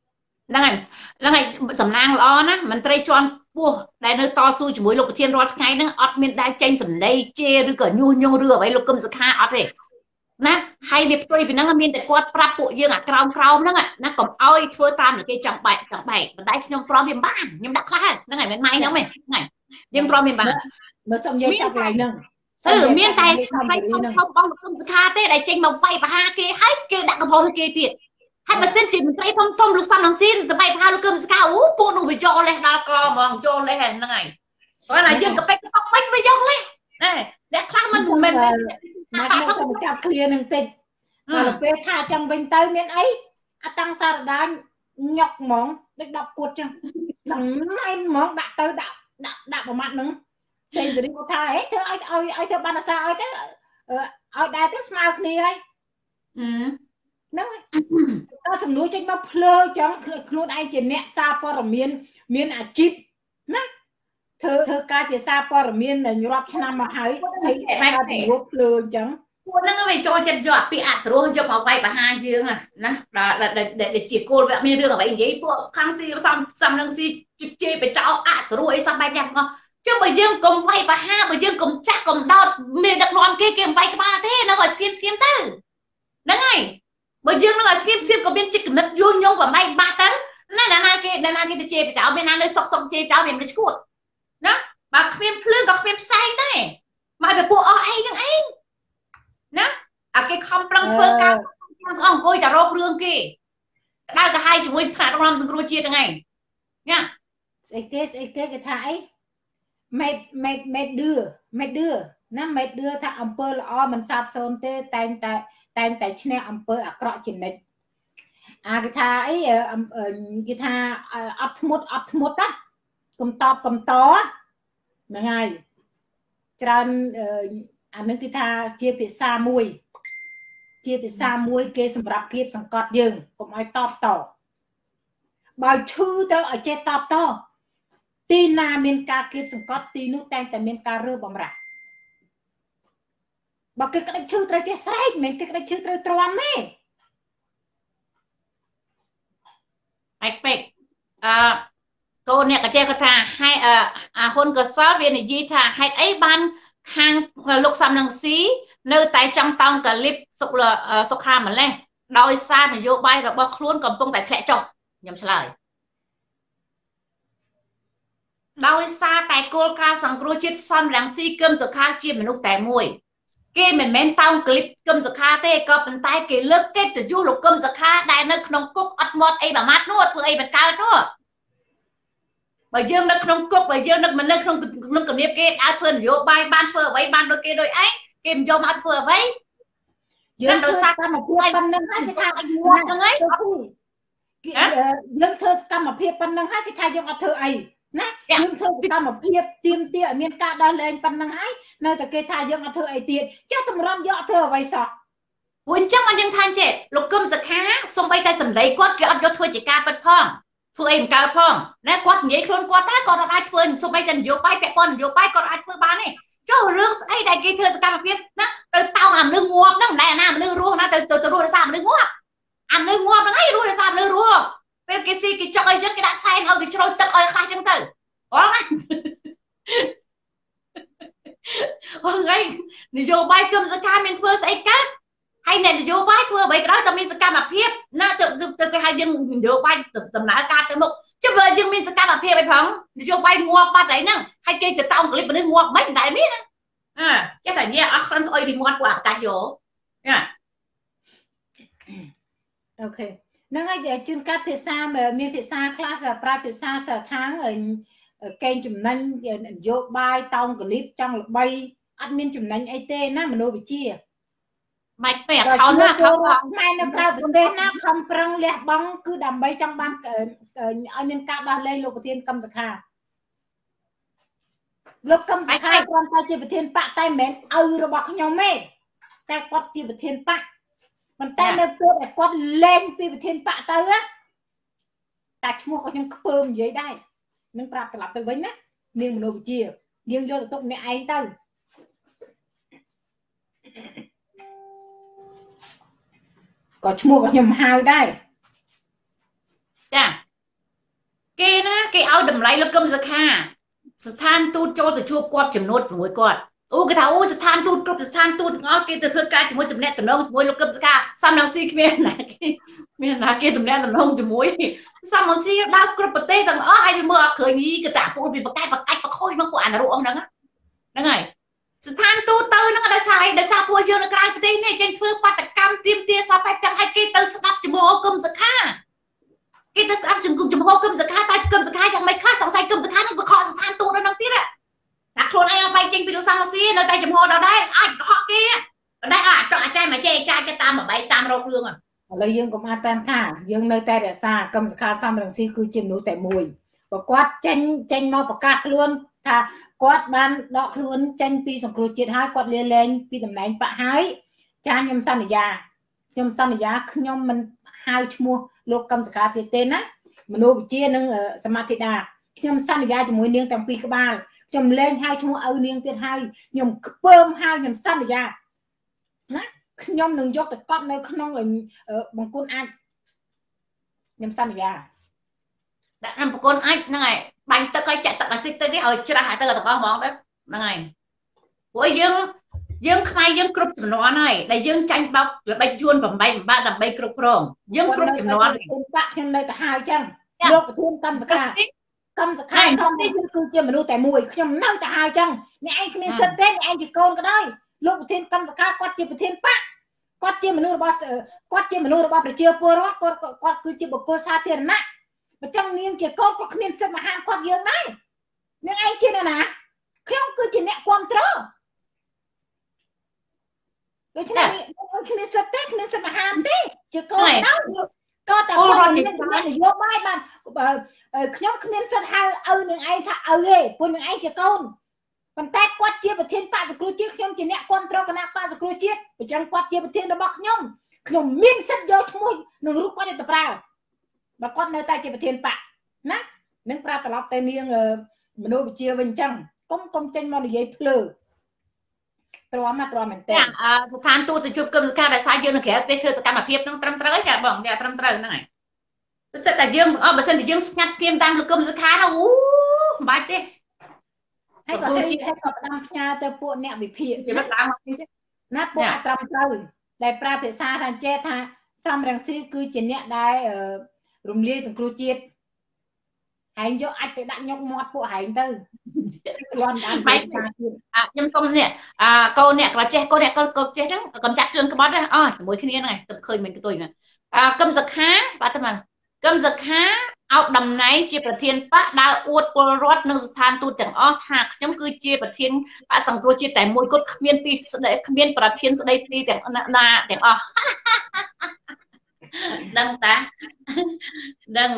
ហ្នឹងហើយហ្នឹងហើយសំណាងល្អណាមន្ត្រីជាន់ពោះដែលនៅតស៊ូជាមួយលោកប្រធានរាល់ថ្ងៃហ្នឹងអត់មានដែលចេញសម្ដីជេរឬក៏ញុះញង់ឬអ្វីលោកកឹមសុខាអត់ទេណាហើយវាផ្ទុយពីហ្នឹងមានតែគាត់ប្រាប់ពួកយើងអាក្រោមក្រោមហ្នឹងណាកុំអោយធ្វើតាមតែគេចង់បែកចង់បែកប៉ុន្តែខ្ញុំព្រមវាបានខ្ញុំដាក់ខ្លះហ្នឹងហើយមិនម៉ៃហ្នឹងទេហ្នឹងយើងព្រមវាបានមើលសុំនិយាយចាប់កន្លែងហ្នឹងអឺមានតែផ្នែកធំធំរបស់លោកកឹមសុខាទេដែលចេញមកវាយប្រហារគេហើយគេដាក់កំហុសគេទៀតហើយបើសិនជាមន្ត្រីធំធំលោកសំរងស៊ីទៅបែកប្រហារលោកកឹមសុខាអូពួកនោះវាយកលេសដល់កហ្មងយកលេសហ្នឹងហើយគាត់ថាយើងកប៉ិចកប៉ុកមិនវាយកលេសណែអ្នកខ្លះមិនមិនមកខ្ញុំចាប់ឃ្លានឹងតិចដល់ពេលថាចឹងវិញទៅមានអីអតាំងសារដាញុកហ្មងដូចដប់គួតចឹងហ្នឹងឯងហ្មងដាក់ទៅដាក់ដាក់ដាក់ប្រមាត់ហ្នឹងសេរីគាត់ថាហេធ្វើឲ្យឲ្យឲ្យធ្វើបានអាសាឲ្យទៅឲ្យដែរទៅស្មើគ្នាហើយហ្នឹងតើសំណួរចេញមកភ្លើចឹងខ្លួនឯងជាអ្នកសារព័ត៌មានមានអាជីពណាធ្វើធ្វើការជាសារព័ត៌មានរាប់ឆ្នាំមកហើយហើយបែបទៅភ្លើអញ្ចឹងពួកហ្នឹងវាចូលចិត្តយកពាក្យអសរោះយកមកវាយប្រហារយើងណាដែលជាគោលវាមានរឿងអ្វីនិយាយពួកខាងស៊ីសំសំនឹងស៊ីជេរបចោអសរោះអីសោះបែបយ៉ាងហ្នឹងចុះបើយើងកុំវាយប្រហារបើយើងកុំចាស់កុំដោតមានដឹកនាំគេគេមិនវាយក្បាលទេនៅឲ្យស្គៀមស្គៀមទៅហ្នឹងហើយបើយើងនឹងឲ្យស្គៀមស្គៀមក៏មានចិត្តគណិតយល់ញងប្រម៉ៃបាត់ទៅណាណាណាគេណាណាគេទៅជេរបចោមានណានៅសុកសុកជេរបចោវាមិនឈួតណាបើគ្មានភ្លើងក៏គ្មានផ្សែងដែរមកឲ្យពួកអស់អីហ្នឹងឯងណាអាគេខំប្រឹងធ្វើការអស់អង្គុយតែរករឿងគេក្តៅកាហាយជាមួយថ្នាក់ដឹកនាំសង្គ្រោះជាតិហ្នឹងឯងណាស្អីគេស្អីគេគេថាអីមេមេមេឌឺមេឌឺណាមេឌឺថាអំពើល្អមិនសាបសូន្យទេតែងតែតែងតែឈ្នះអំពើអាក្រក់ជានិច្ចអាគេថាអីគេថាអត់ធ្មត់អត់ធ្មត់ណាកុំតបកុំតហ្នឹងហើយច្រើនអានឹងគេថាជាភាសាមួយជាភាសាមួយគេសម្រាប់គៀបសង្កត់យើងកុំឲ្យតបតបើឈឺត្រូវឲ្យចេះតបតទីណាមានការគៀបសង្កត់ទីនោះតែងតែមានការរើបំរាស់បើគេក្តិចឈឺត្រូវចេះស្រែកមិនគេក្តិចឈឺត្រូវទ្រាំទេអេពេកអឺកូនអ្នកក៏ចេះគាត់ថាហើយអាហ៊ុនកសលវានិយាយថាហេតុអីបានខាងលោកសំរងស៊ីនៅតែចង់តោងកាលីបសុខសុខាម្លេះដោយសារនយោបាយរបស់ខ្លួនកំពុងតែធ្លាក់ចុះខ្ញុំឆ្លើយដោយសារតែគោលការណ៍សង្គ្រោះជាតិសំរងស៊ីគឹមសុខាជាមនុស្សតែមួយគេមិនមែនតោងក្លីបគឹមសុខាទេក៏ប៉ុន្តែគេលើកកិត្តិយសលោកគឹមសុខាដែលនៅក្នុងគុកអត់មាត់អីប្រមាត់នោះធ្វើអីមិនកើតនោះបើយើងនៅក្នុងគុកបើយើងនៅមិននៅក្នុងក្នុងគំនាបគេដើរធ្វើនយោបាយបានធ្វើអ្វីបានដូចគេដូចឯងគេមិនយកមកធ្វើអ្វីយើងធ្វើសកម្មភាពប៉ុណ្្នឹងហើយគេថាឲ្យងាប់ហ្នឹងហើយយើងធ្វើសកម្មភាពប៉ុណ្្នឹងហើយគេថាយើងអត់ធ្វើអីណាយើងធ្វើសកម្មភាពទៀមទាឲ្យមានការដោះលែងប៉ុណ្្នឹងហើយនៅតែគេថាយើងអត់ធ្វើអីទៀតចុះតម្រាំយកអត់ធ្វើអ្វីសោះព្រោះអញ្ចឹងមកយើងថាចេះលោកគឹមសុខាសំបីតែសម្ដីគាត់គេអត់យកធ្វើជាការពិតផងធ្វើអីមិនកើតផងណាគាត់និយាយខ្លួនគាត់តែគាត់អាចធ្វើសូម្បីតែនយោបាយពាក់ព័ន្ធនយោបាយគាត់អាចធ្វើបានទេចុះរឿងស្អីដែលគេធ្វើសកម្មភាពណាទៅតោងអាមនុស្សងាប់ហ្នឹងមិនដែលអាណាមនុស្សរស់ណាទៅទៅរស់ដោយសារមនុស្សងាប់អាមនុស្សងាប់ហ្នឹងឯងរស់ដោយសារមនុស្សរស់ពេលគេស៊ីគេចុកអីចឹងគេដាក់សែងឲ្យគេជ្រោយទឹកឲ្យខ្លះចឹងទៅអរណាអូថ្ងៃនយោបាយគឹមសុខាមានធ្វើស្អីកើតហើយអ្នកនយោបាយធ្វើអ្វីក៏ដោយតែមានសកម្មភាពណាទៅទៅគេឲ្យយើងនយោបាយដំណើរការទៅមុខចុះបើយើងមានសកម្មភាពអីផងនយោបាយងាប់បាត់អីហ្នឹងហើយគេទៅតោងក្លីបមនុស្សងាប់មិនតែមានណាអើចេះតែញ៉ាអត់ខ្លាំងស្អុយពីមាត់ពួកអបកាច់យកណាអូខេហ្នឹងហើយជួនកាត់ភាសាមានភាសាខ្លះប្រើភាសាសាខាងកេងចំណេញនយោបាយតោងក្លីបចង់ល្បីអត់មានចំណេញអីទេណាមនោវិជ្ជាមិនពេកខោណាខោខ្មែរនៅក្រៅប្រទេសណាខំប្រឹងលះបង់គឺដើម្បីចង់បានឲ្យមានការដោះលែងលោកប្រធានគឹមសុខាលោកគឹមសុខាគ្រាន់តែជាប្រធានបកតែមិនមែនឪរបស់ខ្ញុំទេតែគាត់ជាប្រធានបកប៉ុន្តែនៅពេលដែលគាត់លែងពីប្រធានបកទៅតែឈ្មោះក៏ខ្ញុំខ្ពើមនិយាយដែរនឹងប្រាប់ត្រឡប់ទៅវិញណានាងមនោវិជ្ជានាងយកទៅទុកអ្នកឯងទៅក៏ឈ្មោះក៏ខ្ញុំហៅដែរចា vậy là cầm giặc ha than tu cho từ chua quạt chấm nốt mỗi quạt ô cái thảo ô than tu trục than tu ngó kia từ thưa ca chỉ mỗi tụm nét tụm nông mỗi lúc cầm giặc ha xăm nào xí kia này miền nào kia tụm nét tụm nông tụm mỗi xăm nào xí đau cướp bật tê rằng ó ai mưa khởi nghĩ cái tạ cô bị bật cái bật cái bật khôi nó quạt là ruộng đó đó này than tu tư nó đã sai đã sao cô chưa nó cái cái này trên phương bắt cam tiêm tia sao phải chẳng hay kia từ đắp chỉ mỗi cầm giặc ha cái ta áp chừng cùng chừng hô cơm giặc hai tay cơm giặc hai chẳng mấy khác sòng say cơm giặc hai nó có kho san tu nó năng tiết ạ đặt luôn ai bay trên video sang xí nơi tay chừng hô đâu đấy ai kho kia đây à cho trai mà chê trai cái tam mà bay tam râu lương à lấy dương cũng an tan thả dương nơi tay để xa cơm giặc hai sang đằng xí cứ chìm núi tại mùi và quát tranh tranh mau bạc cát luôn thà quát ban đọ luôn tranh pi sòng cừu chết hai quát lên lên pi tầm này bạ hái cha nhom san già nhom san già nhom mình hai muaលោកកម្មសខាទៀតទេណាមនុស្សវិជានឹងសមាធិដាខ្ញុំសន្យាជាមួយនាងទាំងពីរក្បាលខ្ញុំលែងហៅឈ្មោះឪនាងទៀតហើយខ្ញុំខ្ពើមហៅខ្ញុំសន្យាណាខ្ញុំនឹងយកទៅកត់នៅក្នុងបង្គន់អាចខ្ញុំសន្យាដាក់ក្នុងបង្គន់អាចហ្នឹងហើយបាញ់ទឹកឲ្យចាក់ទឹកអាស៊ីតទៅនេះឲ្យច្រាស់ឲ្យទៅទាំងអស់ហ្មងទៅហ្នឹងហើយព្រោះយើងយើងខ្មែរយើងគ្រប់ចំនួនហើយដែលយើងចាញ់បោកល្បិចយួន8បាក់ដើម្បីគ្រប់គ្រងយើងគ្រប់ចំនួនបាក់ខ្ញុំនៅទៅហើយចឹងលោកប្រធានកម្មសខាកម្មសខាសំនេះគឺជាមនុស្សតែមួយខ្ញុំនៅទៅហើយចឹងអ្នកឯងគ្មានសិទ្ធិទេអ្នកឯងជាកូនក៏ដោយលោកប្រធានកម្មសខាគាត់ជាប្រធានបកគាត់ជាមនុស្សរបស់គាត់ជាមនុស្សរបស់ប្រជាពលរដ្ឋគាត់គាត់គឺជាបុគ្គលសាធារណៈបើចឹងនាងជាកូនគាត់គ្មានសិទ្ធិមកហាមគាត់យើងដែរនាងឯងជាអ្នកណាខ្ញុំគឺជាអ្នកគ្រប់គ្រងដូច្នេះគ្មានសិទ្ធិទេគ្មានសិទ្ធិមហាមទេជាកូនដល់ក៏តែគាត់មាននយោបាយបានខ្ញុំគ្មានសិទ្ធិហៅឪនឹងឯងថាឪទេព្រោះនឹងឯងជាកូនប៉ុន្តែគាត់ជាប្រធានបកសង្គ្រោះជាតិខ្ញុំជាអ្នកគ្រប់គ្រងគណៈបកសង្គ្រោះជាតិអញ្ចឹងគាត់ជាប្រធានរបស់ខ្ញុំខ្ញុំមានសិទ្ធិយកឈ្មោះនឹងរូបគាត់ទៅប្រើបើគាត់នៅតែជាប្រធានបកណានឹងប្រាប់ត្រឡប់ទៅនាងមនុស្សវិជាវិញអញ្ចឹងកុំកុំចេញមកនិយាយភ្លើទ្រាំមកទ្រាំមែនតើស្ថានទូតទៅជួបគឹមសកាដែលសារយើងនៅក្រៅប្រទេសធ្វើសកម្មភាពហ្នឹងត្រឹមត្រូវចាបងតែត្រឹមត្រូវហ្នឹងហើយព្រោះតែយើងអត់បើសិនជាយើងស្ងាត់ស្ងៀមតាមគឹមសកាហ្នឹងអូមិនបាច់ទេហើយក៏ជាក៏ផ្ដាំផ្ញើទៅពួកអ្នកវិភាគជីវិតឡើងមកទេណាពួកអត្រឹមត្រូវដែលប្រើភាសាថាចេះថាសំរងស៊ីគឺជាអ្នកដែលរំលាយសង្គ្រោះជាតិហែងយកអាចទៅដាក់ញុកមាត់ពួកហែងទៅគ្រាន់តែបែកខ្ញុំសុំនេះអាកូនអ្នកក៏ចេះកូនអ្នកក៏ចេះហ្នឹងកំចាត់ជឿនក្បត់ដែរអស់ជាមួយគ្នាហ្នឹងទៅឃើញមិនទៅហ្នឹងអាកឹមសខាបាទទៅមកកឹមសខាអោបតំណែងជាប្រធានបកដើរអួតពលរដ្ឋនិងស្ថានទូតទាំងអស់ថាខ្ញុំគឺជាប្រធានបកសង្គ្រោះជាតិតែមួយគត់គ្មានទីស្ដីគ្មានប្រធានស្ដីទីទាំងណាទាំងអស់ដឹងតាដឹង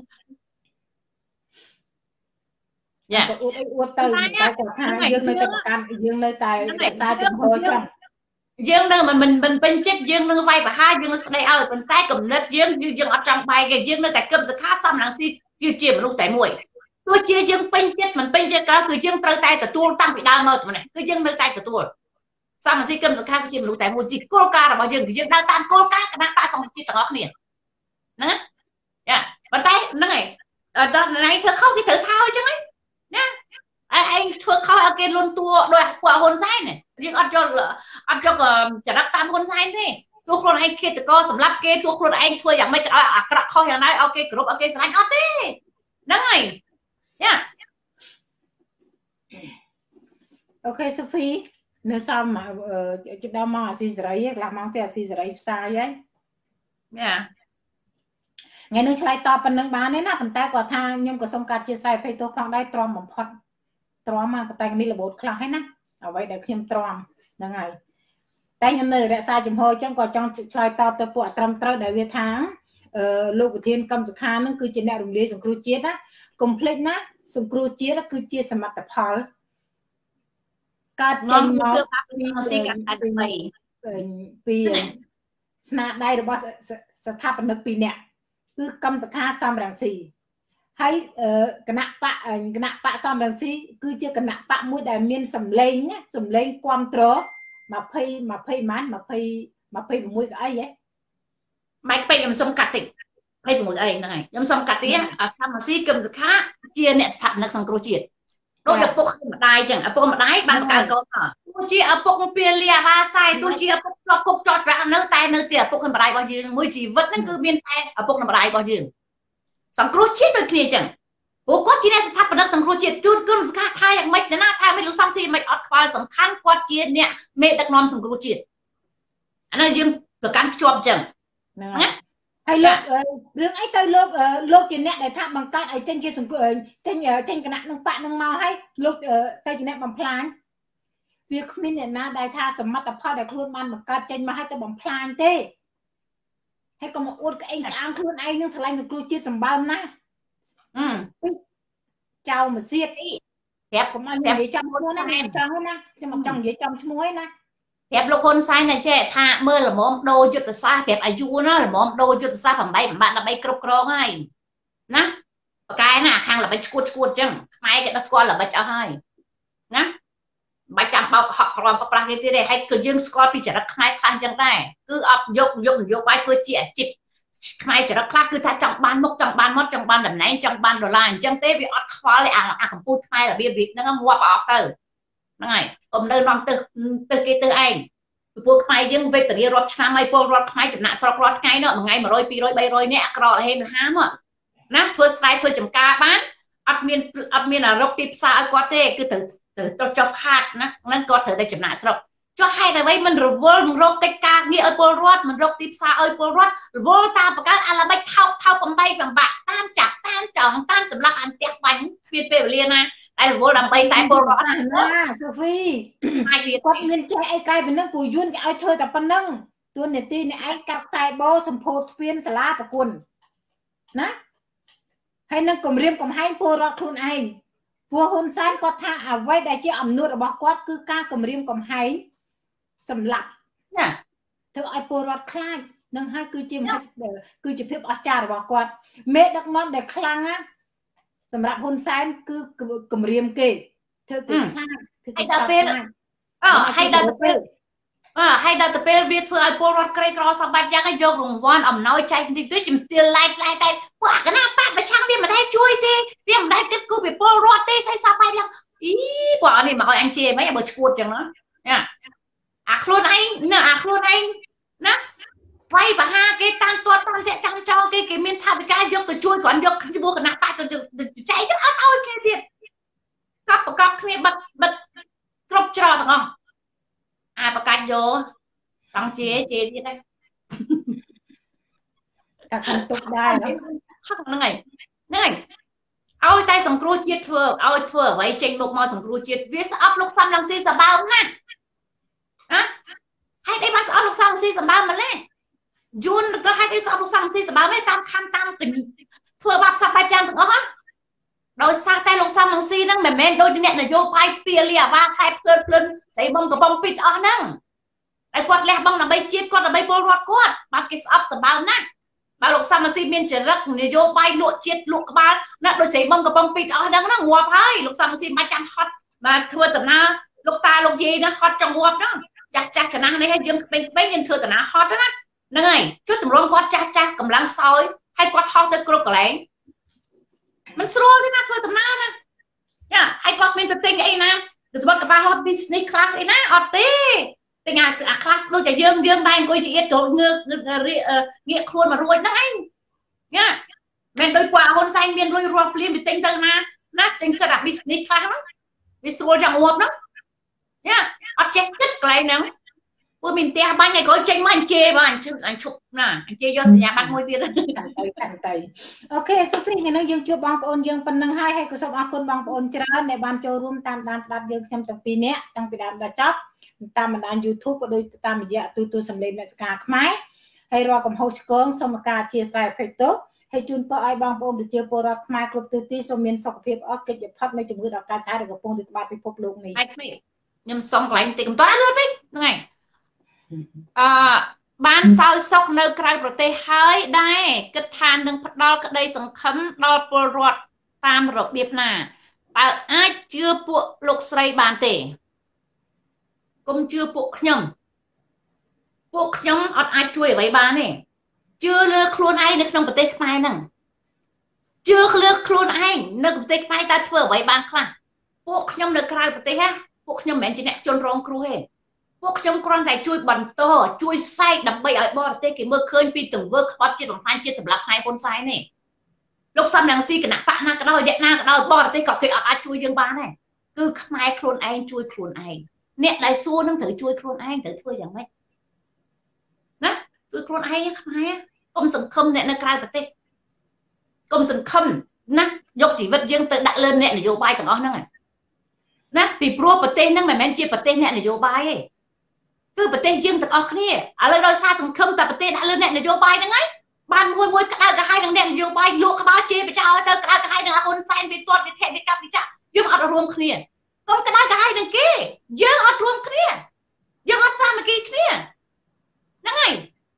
យ៉ាអួតអួតទៅតែគាត់ថាយើងនៅតែប្រកាន់យើងនៅតែរក្សាចំហចឹងយើងនៅមិនមិនពេញចិត្តយើងនឹងវាយប្រហារយើងនឹងស្ដីឲ្យប៉ុន្តែគំនិតយើងយើងអត់ចង់បែកទេយើងនៅតែគឹមសខាសំរងស៊ីគឺជាមនុស្សតែមួយទោះជាយើងពេញចិត្តមិនពេញចិត្តក៏គឺយើងត្រូវតែទទួលតាំងពីដើមមកទៅនេះគឺយើងនៅតែទទួលសំរងស៊ីគឹមសខាគឺជាមនុស្សតែមួយជាគោលការណ៍របស់យើងយើងដើរតាមគោលការណ៍គណៈបកសង្គ្រោះជាតិទាំងអស់គ្នាហ្នឹងយ៉ាប៉ុន្តែហ្នឹងហើយដល់ណៃធ្វើខុសគេត្រូវថោអញ្ចឹងហ្នឹងណាឯងធ្វើខុសឲ្យគេលន់តួដោយពួកហ៊ុនសែនយើងអត់យកអត់យកចរិតតាមហ៊ុនសែនទេទោះខ្លួនឯងឃាតករសម្រាប់គេទោះខ្លួនឯងធ្វើយ៉ាងម៉េចក៏ឲ្យអាក្រក់ខុសយ៉ាងណាឲ្យគេគោរពឲ្យគេស្រឡាញ់អត់ទេហ្នឹងហើយយ៉ាអូខេសូហ្វីនៅសំជិតដល់មកអាស៊ីសេរីកន្លះម៉ោងទៅអាស៊ីសេរីផ្សាយហើយយ៉ាថ្ងៃនេះឆ្លើយតបប៉ុណ្្នឹងបានទេណាប៉ុន្តែគាត់ថាខ្ញុំក៏សូមកាត់ជាស្រ័យភ័យទោសផងដែរទ្រាំបំផុតទ្រាំមកតែនេះរបូតខ្លះហើយណាអ្វីដែលខ្ញុំទ្រាំហ្នឹងហើយតែខ្ញុំនៅរក្សាចំហអញ្ចឹងក៏ចង់ឆ្លើយតបទៅពួកអត្រឹមត្រូវដែលវាថាអឺលោកប្រធានកម្មសខានឹងគឺជាអ្នករំលាយសង្គ្រោះជាតិណាកុំភ្លេចណាសង្គ្រោះជាតិគឺជាសមិទ្ធផលកើតចេញមកពីពីស្នាដៃរបស់ស្ថាបនិកពីរនាក់គឺកម្មសខាសំរងស៊ីហើយគណៈបកគណៈបកសំរងស៊ីគឺជាគណៈបកមួយដែលមានសម្លេងណាសម្លេងគ្រប់គ្រង20 20ម៉ាន20 26ក៏អីហ៎ម៉ែពេកខ្ញុំសុំកាត់តិច hay một ấy này nhưng xong cả tía à sao mà si cầm giật khác chia nè sạch nè sang cua chiết đôi là bốc mà đai chẳng à bốc mà đai bằng cả con à tôi chia à bốc pia lia ba sai tôi chia bốc cho bốc cho ra nơi tay nơi tiệt bốc mà đai bao nhiêu mới chỉ vật nó cứ biên tay à bốc mà đai bao nhiêu sang cua chiết đôi kia chẳng bố có chia nè sạch bằng nè sang cua chiết chút cứ giật khác thayอย่างmấyนะthayไม่รู้ซ้ำสิไม่อดควาสำคัญกว่าเจียเนี่ยเมดักนอมสังกรูจิตอันนั้นยังประกันจบจังนะ hay lúcរឿងអីទៅលោកលោកជាអ្នកដែលថាបង្កើតឲ្យចេញជាសង្គមចេញចេញគណៈនឹងបាក់នឹងមកឲ្យលោកទៅជាអ្នកបំផ្លាញវាគ្មានអ្នកណាដែលថាសមត្ថផលដែលខ្លួនបានបង្កើតចេញមកឲ្យទៅបំផ្លាញទេហើយកុំអួតក្អេងក្អាងខ្លួនឯងនឹងឆ្លាញ់សង្គមជាតិសម្បើមណាអឺចៅមកសៀតប្រាប់កុំឲ្យនិយាយចំខ្លួនណាចង់ណាខ្ញុំមកចង់និយាយចំឈ្មោះឯណាប្រាប់លោកហ៊ុនសែនតែចេះថាមើលល្មមដូរយុទ្ធសាស្ត្រប្រាប់អាយុណាល្មមដូរយុទ្ធសាស្ត្រ8 8ដើម្បីគ្រប់គ្រងហើយណាបកែណាខាងល្បិចឈួតឈួតអញ្ចឹងខ្មែរគេដល់ស្គាល់ល្បិចអស់ហើយណាបាច់ចាំបោកខកក្រមក៏ប្រាស់គេទៀតទេហើយក៏យើងស្គាល់ពីចរិតខ្មែរខ្លះអញ្ចឹងដែរគឺអត់យកយកនយោបាយធ្វើជាអាជីពខ្មែរចរិតខ្លះគឺថាចង់បានមុខចង់បានមាត់ចង់បានតំណែងចង់បានដុល្លារអញ្ចឹងទេវាអត់ខ្វល់អាអាកម្ពុជាខ្មែររបៀបរៀបហ្នឹងងាប់អស់ទៅហ្នឹងហើយកុំនៅនាំទៅទៅគេទៅឯងពួកខ្មែរយើងវេទនារាប់ឆ្នាំហើយពលរដ្ឋខ្មែរចំណាក់ស្រុករាល់ថ្ងៃនោះមួយថ្ងៃ100 200 300នាក់ក្រហេមហាមកណាធ្វើស្រែធ្វើចំការបានអត់មានអត់មានអារកទីផ្សារឲ្យគាត់ទេគឺទៅទៅចុះខាតណាហ្នឹងគាត់ត្រូវតែចំណាក់ស្រុកចុះហេតុអ្វីមិនរវល់មិនរកកិច្ចការងារឲ្យពលរដ្ឋមិនរកទីផ្សារឲ្យពលរដ្ឋរវល់តាមបង្កើតអាល្បិចថោកថោកបំបីបំបាក់តាមចាប់តាមចង់តាមសម្រាប់អន្ទះបាញ់ពេលពេលវេលាណាតែរវល់ដើម្បីតែពលរដ្ឋណាសូហ្វីគាត់មានចេះអីកែពីនឹងពូយួនគេឲ្យធ្វើតែប៉ុណ្្នឹងទួនាទីនេះឯងកាប់ខ្សែបោសម្ពោធស្ពានសាលាប្រគុណណាហើយនឹងគម្រាមកំហែងពលរដ្ឋខ្លួនឯងពួកហ៊ុនសែនគាត់ថាអ្វីដែលជាអំណួតរបស់គាត់គឺការគម្រាមកំហែងសម្លាប់ណាធ្វើឲ្យពលរដ្ឋខ្លាចនឹងហើយគឺជាគឺជាភាពអស្ចារ្យរបស់គាត់មេដឹកនាំដែលខ្លាំងណាសម្រាប់ហ៊ុនសែនគឺគម្រាមគេធ្វើគេខ្លាចហើយដល់ពេលអឺហើយដល់ទៅពេលអឺហើយដល់ទៅពេលវាធ្វើឲ្យពលរដ្ឋក្រីក្រសម្បត្តិយ៉ាងយករង្វាន់អំណោយចែកបន្តិចទៅជំទាវឡែកឡែកតែពួកកណាបាក់ប្រឆាំងវាមិនដែលជួយទេវាមិនដែលគិតគូរពីពលរដ្ឋទេស្អីសោះបែបយ៉ាងអីពួកនេះមកឲ្យអញជេរមិនបើឈួតចឹងណាអាខ្លួនឯងណាអាខ្លួនឯងណាវាយបហាគេតាមទាត់តាមចាក់ចាំចោលគេគេមានថាវិការយកទៅជួយគ្រាន់យកជាមួយគណៈបកទៅចែកទៅអត់ឲ្យគេទៀតកប់ប្រកបគ្នាបិទបិទគ្រប់ច្រកទាំងអស់អាប្រកាច់យកចង់ជេរជេរទៀតដែរតែខាងទុកដែរហ្នឹងហើយហ្នឹងហើយឲ្យតែសង្គ្រោះជាតិធ្វើឲ្យធ្វើអ្វីចេញមុខមកសង្គ្រោះជាតិវាស្អប់លោកសំរងស៊ីសបើមណាណាហើយđâyបានស្អប់លោកសំរងស៊ីសបើមម្លេះយួនទៅហេតុអីស្អប់លោកសំរងស៊ីសបើមឯតាមខំតាមធ្វើបាបសពបែបយ៉ាងទាំងអស់ដោយសារតែលោកសំរងស៊ីហ្នឹងមិនមែនដូចអ្នកនយោបាយពីលីអាវ៉ាខែភ្លឺភ្លឹនស្រីបំកំប៉ុងពីអស់ហ្នឹងតែគាត់លះបង់ដើម្បីជាតិគាត់ដើម្បីពលរដ្ឋគាត់បាទគេស្អប់សបើមណាស់បើលោកសំរងស៊ីមានចរិតនយោបាយលក់ជាតិលក់ក្បាលណាដោយស្រីបំកំប៉ុងពីអស់ហ្នឹងណាងាប់ហើយលោកសំរងស៊ីមិនចាំហត់បាទធ្វើដំណើរលោកតាលោកយាយណាហត់ចង់ងាប់ហ្នឹងចាស់ចាស់ចំណាស់នេះឲ្យយើងក្មេងៗយើងធ្វើដំណើរហត់ណាហ្នឹងហើយជួយតម្រង់គាត់ចាស់ចាស់កម្លាំងសោយហើយគាត់ហោះទៅគ្រប់កន្លែងមិនស្រួលទេណាធ្វើដំណើរណាយ៉ាហើយគាត់មានទៅទិញអីណាទៅស្បត់កប៉ាល់ business class អីណាអត់ទេទិញអា class ដូចតែយើងយើងដែរអង្គុយជាទៀតចូលងើកងាកខ្លួនមករួចហ្នឹងឯងយ៉ាមិនដូចពួកហ៊ុនសែនមានលុយរស់ភ្លាមទៅទិញទៅណាណាទិញសិតអា business class ហ្នឹងវាស្រួលយ៉ាងងាប់ហ្នឹងយ៉ាអត់ចេះគិតកន្លែងហ្នឹងពួកមានផ្ទះបាញ់ឲ្យគាត់ចេញមកអញ្ជេរបងអញ្ជើញអញឈប់ណាអញ្ជេរយកសញ្ញាបត្រមួយទៀតទៅទៅអូខេសូហ្វីថ្ងៃនេះយើងជួបបងប្អូនយើងប៉ុណ្្នឹងហើយហើយក៏សូមអរគុណបងប្អូនច្រើនដែលបានចូលរួមតាមដានស្ដាប់យើងខ្ញុំទាំងពីរនាក់តាំងពីដើមដល់ចប់តាមបណ្ដាញ YouTube ក៏ដូចតាមរយៈទូរទស្សន៍សម្លេងអ្នកស្ការខ្មែរហើយរាល់កំហុសឆ្គងសូមការអធិស្ឋានអភ័យទោសហើយជូនពរឲ្យបងប្អូនប្រជាពលរដ្ឋខ្មែរគ្រប់ទិសទីសូមមានសុខភាពអស់កិច្ចផុតនៃជំងឺដ៏កាចសាហាវដែលកំពុងតែត្បាតពិភពលោកនេះខ្ញុំសុំកន្លែងតិចកំតើលឿនពេកហ្នឹងហើយអឺបានសោយសុខនៅក្រៅប្រទេសហើយដែរគិតថានឹងផ្ដល់ក្តីសង្ឃឹមដល់ពលរដ្ឋតាមរបៀបណាតើអាចជឿពួកលោកស្រីបានទេកុំជឿពួកខ្ញុំពួកខ្ញុំអត់អាចជួយអ្វីបានទេជឿលើខ្លួនឯងនៅក្នុងប្រទេសខ្មែរហ្នឹងជឿលើខ្លួនឯងនៅប្រទេសខ្មែរតើធ្វើអ្វីបានខ្លះពួកខ្ញុំនៅក្រៅប្រទេសណាពួកខ្ញុំមិនមែនជាអ្នកជនរងគ្រោះទេពួកខ្ញុំគ្រាន់តែជួយបន្តជួយសែកដើម្បីឲ្យបរទេសគេមើលឃើញពីទង្វើក្បត់ជាតិបំផ្លាញជាតិសម្រាប់ខ្មែរហ៊ុនសែននេះលោកសំរងស៊ីគណៈបកណាក៏ដោយអ្នកណាក៏ដោយបរទេសក៏គេអត់អាចជួយយើងបានដែរគឺខ្មែរខ្លួនឯងជួយខ្លួនឯងអ្នកដែលសួរនឹងត្រូវជួយខ្លួនឯងត្រូវធ្វើយ៉ាងម៉េចណាជួយខ្លួនឯងខ្មែរកុំសង្ឃឹមអ្នកនៅក្រៅប្រទេសកុំសង្ឃឹមណាយកជីវិតយើងទៅដាក់លើអ្នកនយោបាយទាំងអស់ហ្នឹងណាពីព្រោះប្រទេសហ្នឹងមិនមែនជាប្រទេសអ្នកនយោបាយទេគឺប្រទេសយើងទាំងអស់គ្នាឥឡូវដោយសារសង្ឃឹមតែប្រទេសដាក់លើអ្នកនយោបាយហ្នឹងហើយបានមួយមួយក្តៅក្រហាយនឹងអ្នកនយោបាយលក់ក្បាលជេរបចោលទៅក្តៅក្រហាយនឹងហ៊ុនសែនវាទាត់វាធាក់វាកាប់វាចាក់យើងអត់រួមគ្នាកុំក្តៅក្រហាយនឹងគេយើងអត់រួមគ្នាយើងអត់សាមគ្គីគ្នាហ្នឹងហើយ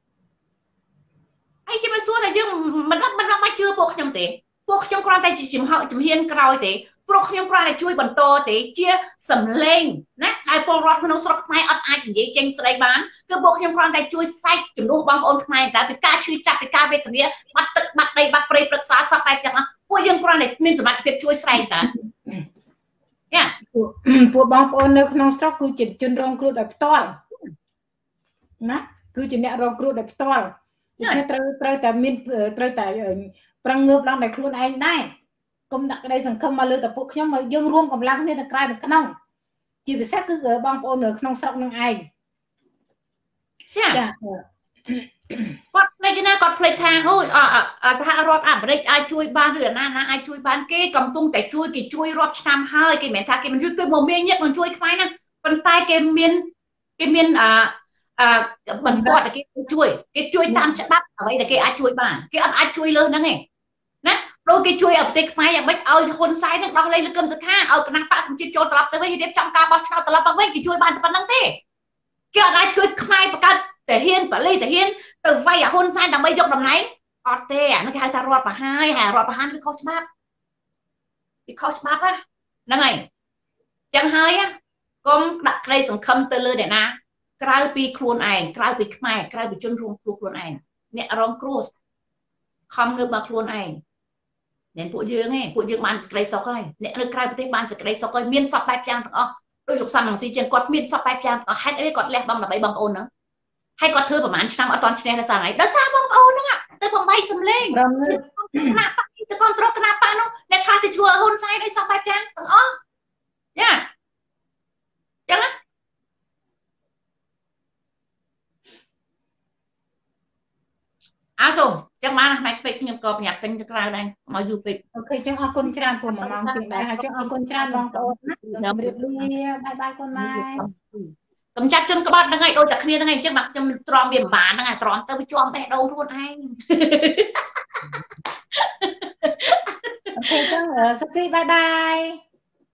ហើយជាមិនសួរថាយើងមិនមិនមិនបាច់ជឿពួកខ្ញុំទេពួកខ្ញុំគ្រាន់តែជាជំហរជំហានក្រោយទេព្រោះខ្ញុំគ្រាន់តែជួយបន្តទេជាសម្លេងណាដែលពលរដ្ឋក្នុងស្រុកខ្មែរអត់អាចនិយាយចេញស្ដីបានគឺពួកខ្ញុំគ្រាន់តែជួយសែកជំនួសបងប្អូនខ្មែរតែពីការឈឺចាប់ពីការវេទនាបាត់ទឹកបាត់ដីបាត់ព្រៃព្រឹក្សាសពបែបទាំងអស់ពួកយើងគ្រាន់តែមានសមត្ថភាពជួយស្រែកតាយ៉ាពួកបងប្អូននៅក្នុងស្រុកគឺជាជនរងគ្រោះដោយផ្ទាល់ណាគឺជាអ្នករងគ្រោះដោយផ្ទាល់ដូច្នេះត្រូវត្រូវតែមានត្រូវតែប្រឹងងើបឡើងដោយខ្លួនឯងដែរកុំដាក់ក្តីសង្ឃឹមមកលើតែពួកខ្ញុំឲ្យយើងរួមកម្លាំងគ្នាទាំងក្រៅទាំងក្នុងជាពិសេសគឺបងប្អូននៅក្នុងស្រុកនឹងឯងចាគាត់ភ្លេចណាគាត់ភ្លេចថាអូយសហរដ្ឋអាមេរិកអាចជួយបានឬណាណាអាចជួយបានគេកំពុងតែជួយគេជួយរាប់ឆ្នាំហើយគេមិនថាគេមិនជួយគេមកមានញាតមិនជួយខ្មែរហ្នឹងប៉ុន្តែគេមានគេមានអអឺបន្ទាត់តែគេជួយគេជួយតាមច្បាប់អ្វីដែលគេអាចជួយបានគេអត់អាចជួយលើសហ្នឹងទេណាដូចគេជួយឲ្យប្រទេសខ្មែរយ៉ាងម៉េចឲ្យហ៊ុនសែននឹងដោះលែងលោកកឹមសុខាឲ្យគណៈបកសង្ជាតិចូលត្រឡប់ទៅវិញរៀបចំការបោះឆ្នោតត្រឡប់មកវិញគេជួយបានតែប៉ុណ្្នឹងទេគេអត់អាចជួយខ្មែរបង្កើតតែហ៊ានបលិតាហ៊ានទៅវាយឲ្យហ៊ុនសែនដើម្បីយកតំណែងអត់ទេអានោះគេហៅថារដ្ឋប្រហារហើយរដ្ឋប្រហារគឺខុសច្បាប់វាខុសច្បាប់ហ្នឹងហើយចឹងហើយកុំដាក់ក្តីសង្ឃឹមទៅលើអ្នកណាក្រៅពីខ្លួនឯងក្រៅពីខ្មែរក្រៅពីជនរួមគ្រោះខ្លួនឯងអ្នករងគ្រោះខំងើបមកខ្លួនឯងអ្នកពួកយើងឯងពួកយើងបានសេចក្តីសុខហើយអ្នកនៅក្រៅប្រទេសបានសេចក្តីសុខហើយមានសពបែបយ៉ាងទាំងអស់ដោយលោកសំរងស៊ីជាងគាត់មានសពបែបយ៉ាងទាំងអស់ហេតុអីគាត់លះបង់ដើម្បីបងប្អូនហ្នឹងហើយគាត់ធ្វើប្រហែលឆ្នាំអត់ទាន់ឈ្នះនៅសារណៃដោយសារបងប្អូនហ្នឹងទៅបំបីសំលេងគណៈបកទៅគ្រប់គ្រងគណៈបកនោះអ្នកខ្លះទៅជួយហ៊ុនសែនឲ្យសពបែបយ៉ាងទាំងអស់យ៉ាចឹងណាអើសូមចឹងបានផ្នែកពេកខ្ញុំក៏ប្រញាប់ទិញទៅក្រៅដែរមកយូរពេកអូខេចឹងអរគុណច្រើនព្រោះមួយម៉ោងជាងដែរហើយចឹងអរគុណច្រើនបងប្អូនណាជម្រាបលាបាយបាយកូនម៉ែកំចាត់ជនក្បត់ហ្នឹងហើយដូចតែគ្នាហ្នឹងហើយអញ្ចឹងបាទខ្ញុំទ្រាំវាមិនបានហ្នឹងអាទ្រាំទៅវាជាប់បេះដូងខ្លួនឯងអូខេចឹងសុខសប្បាយបាយ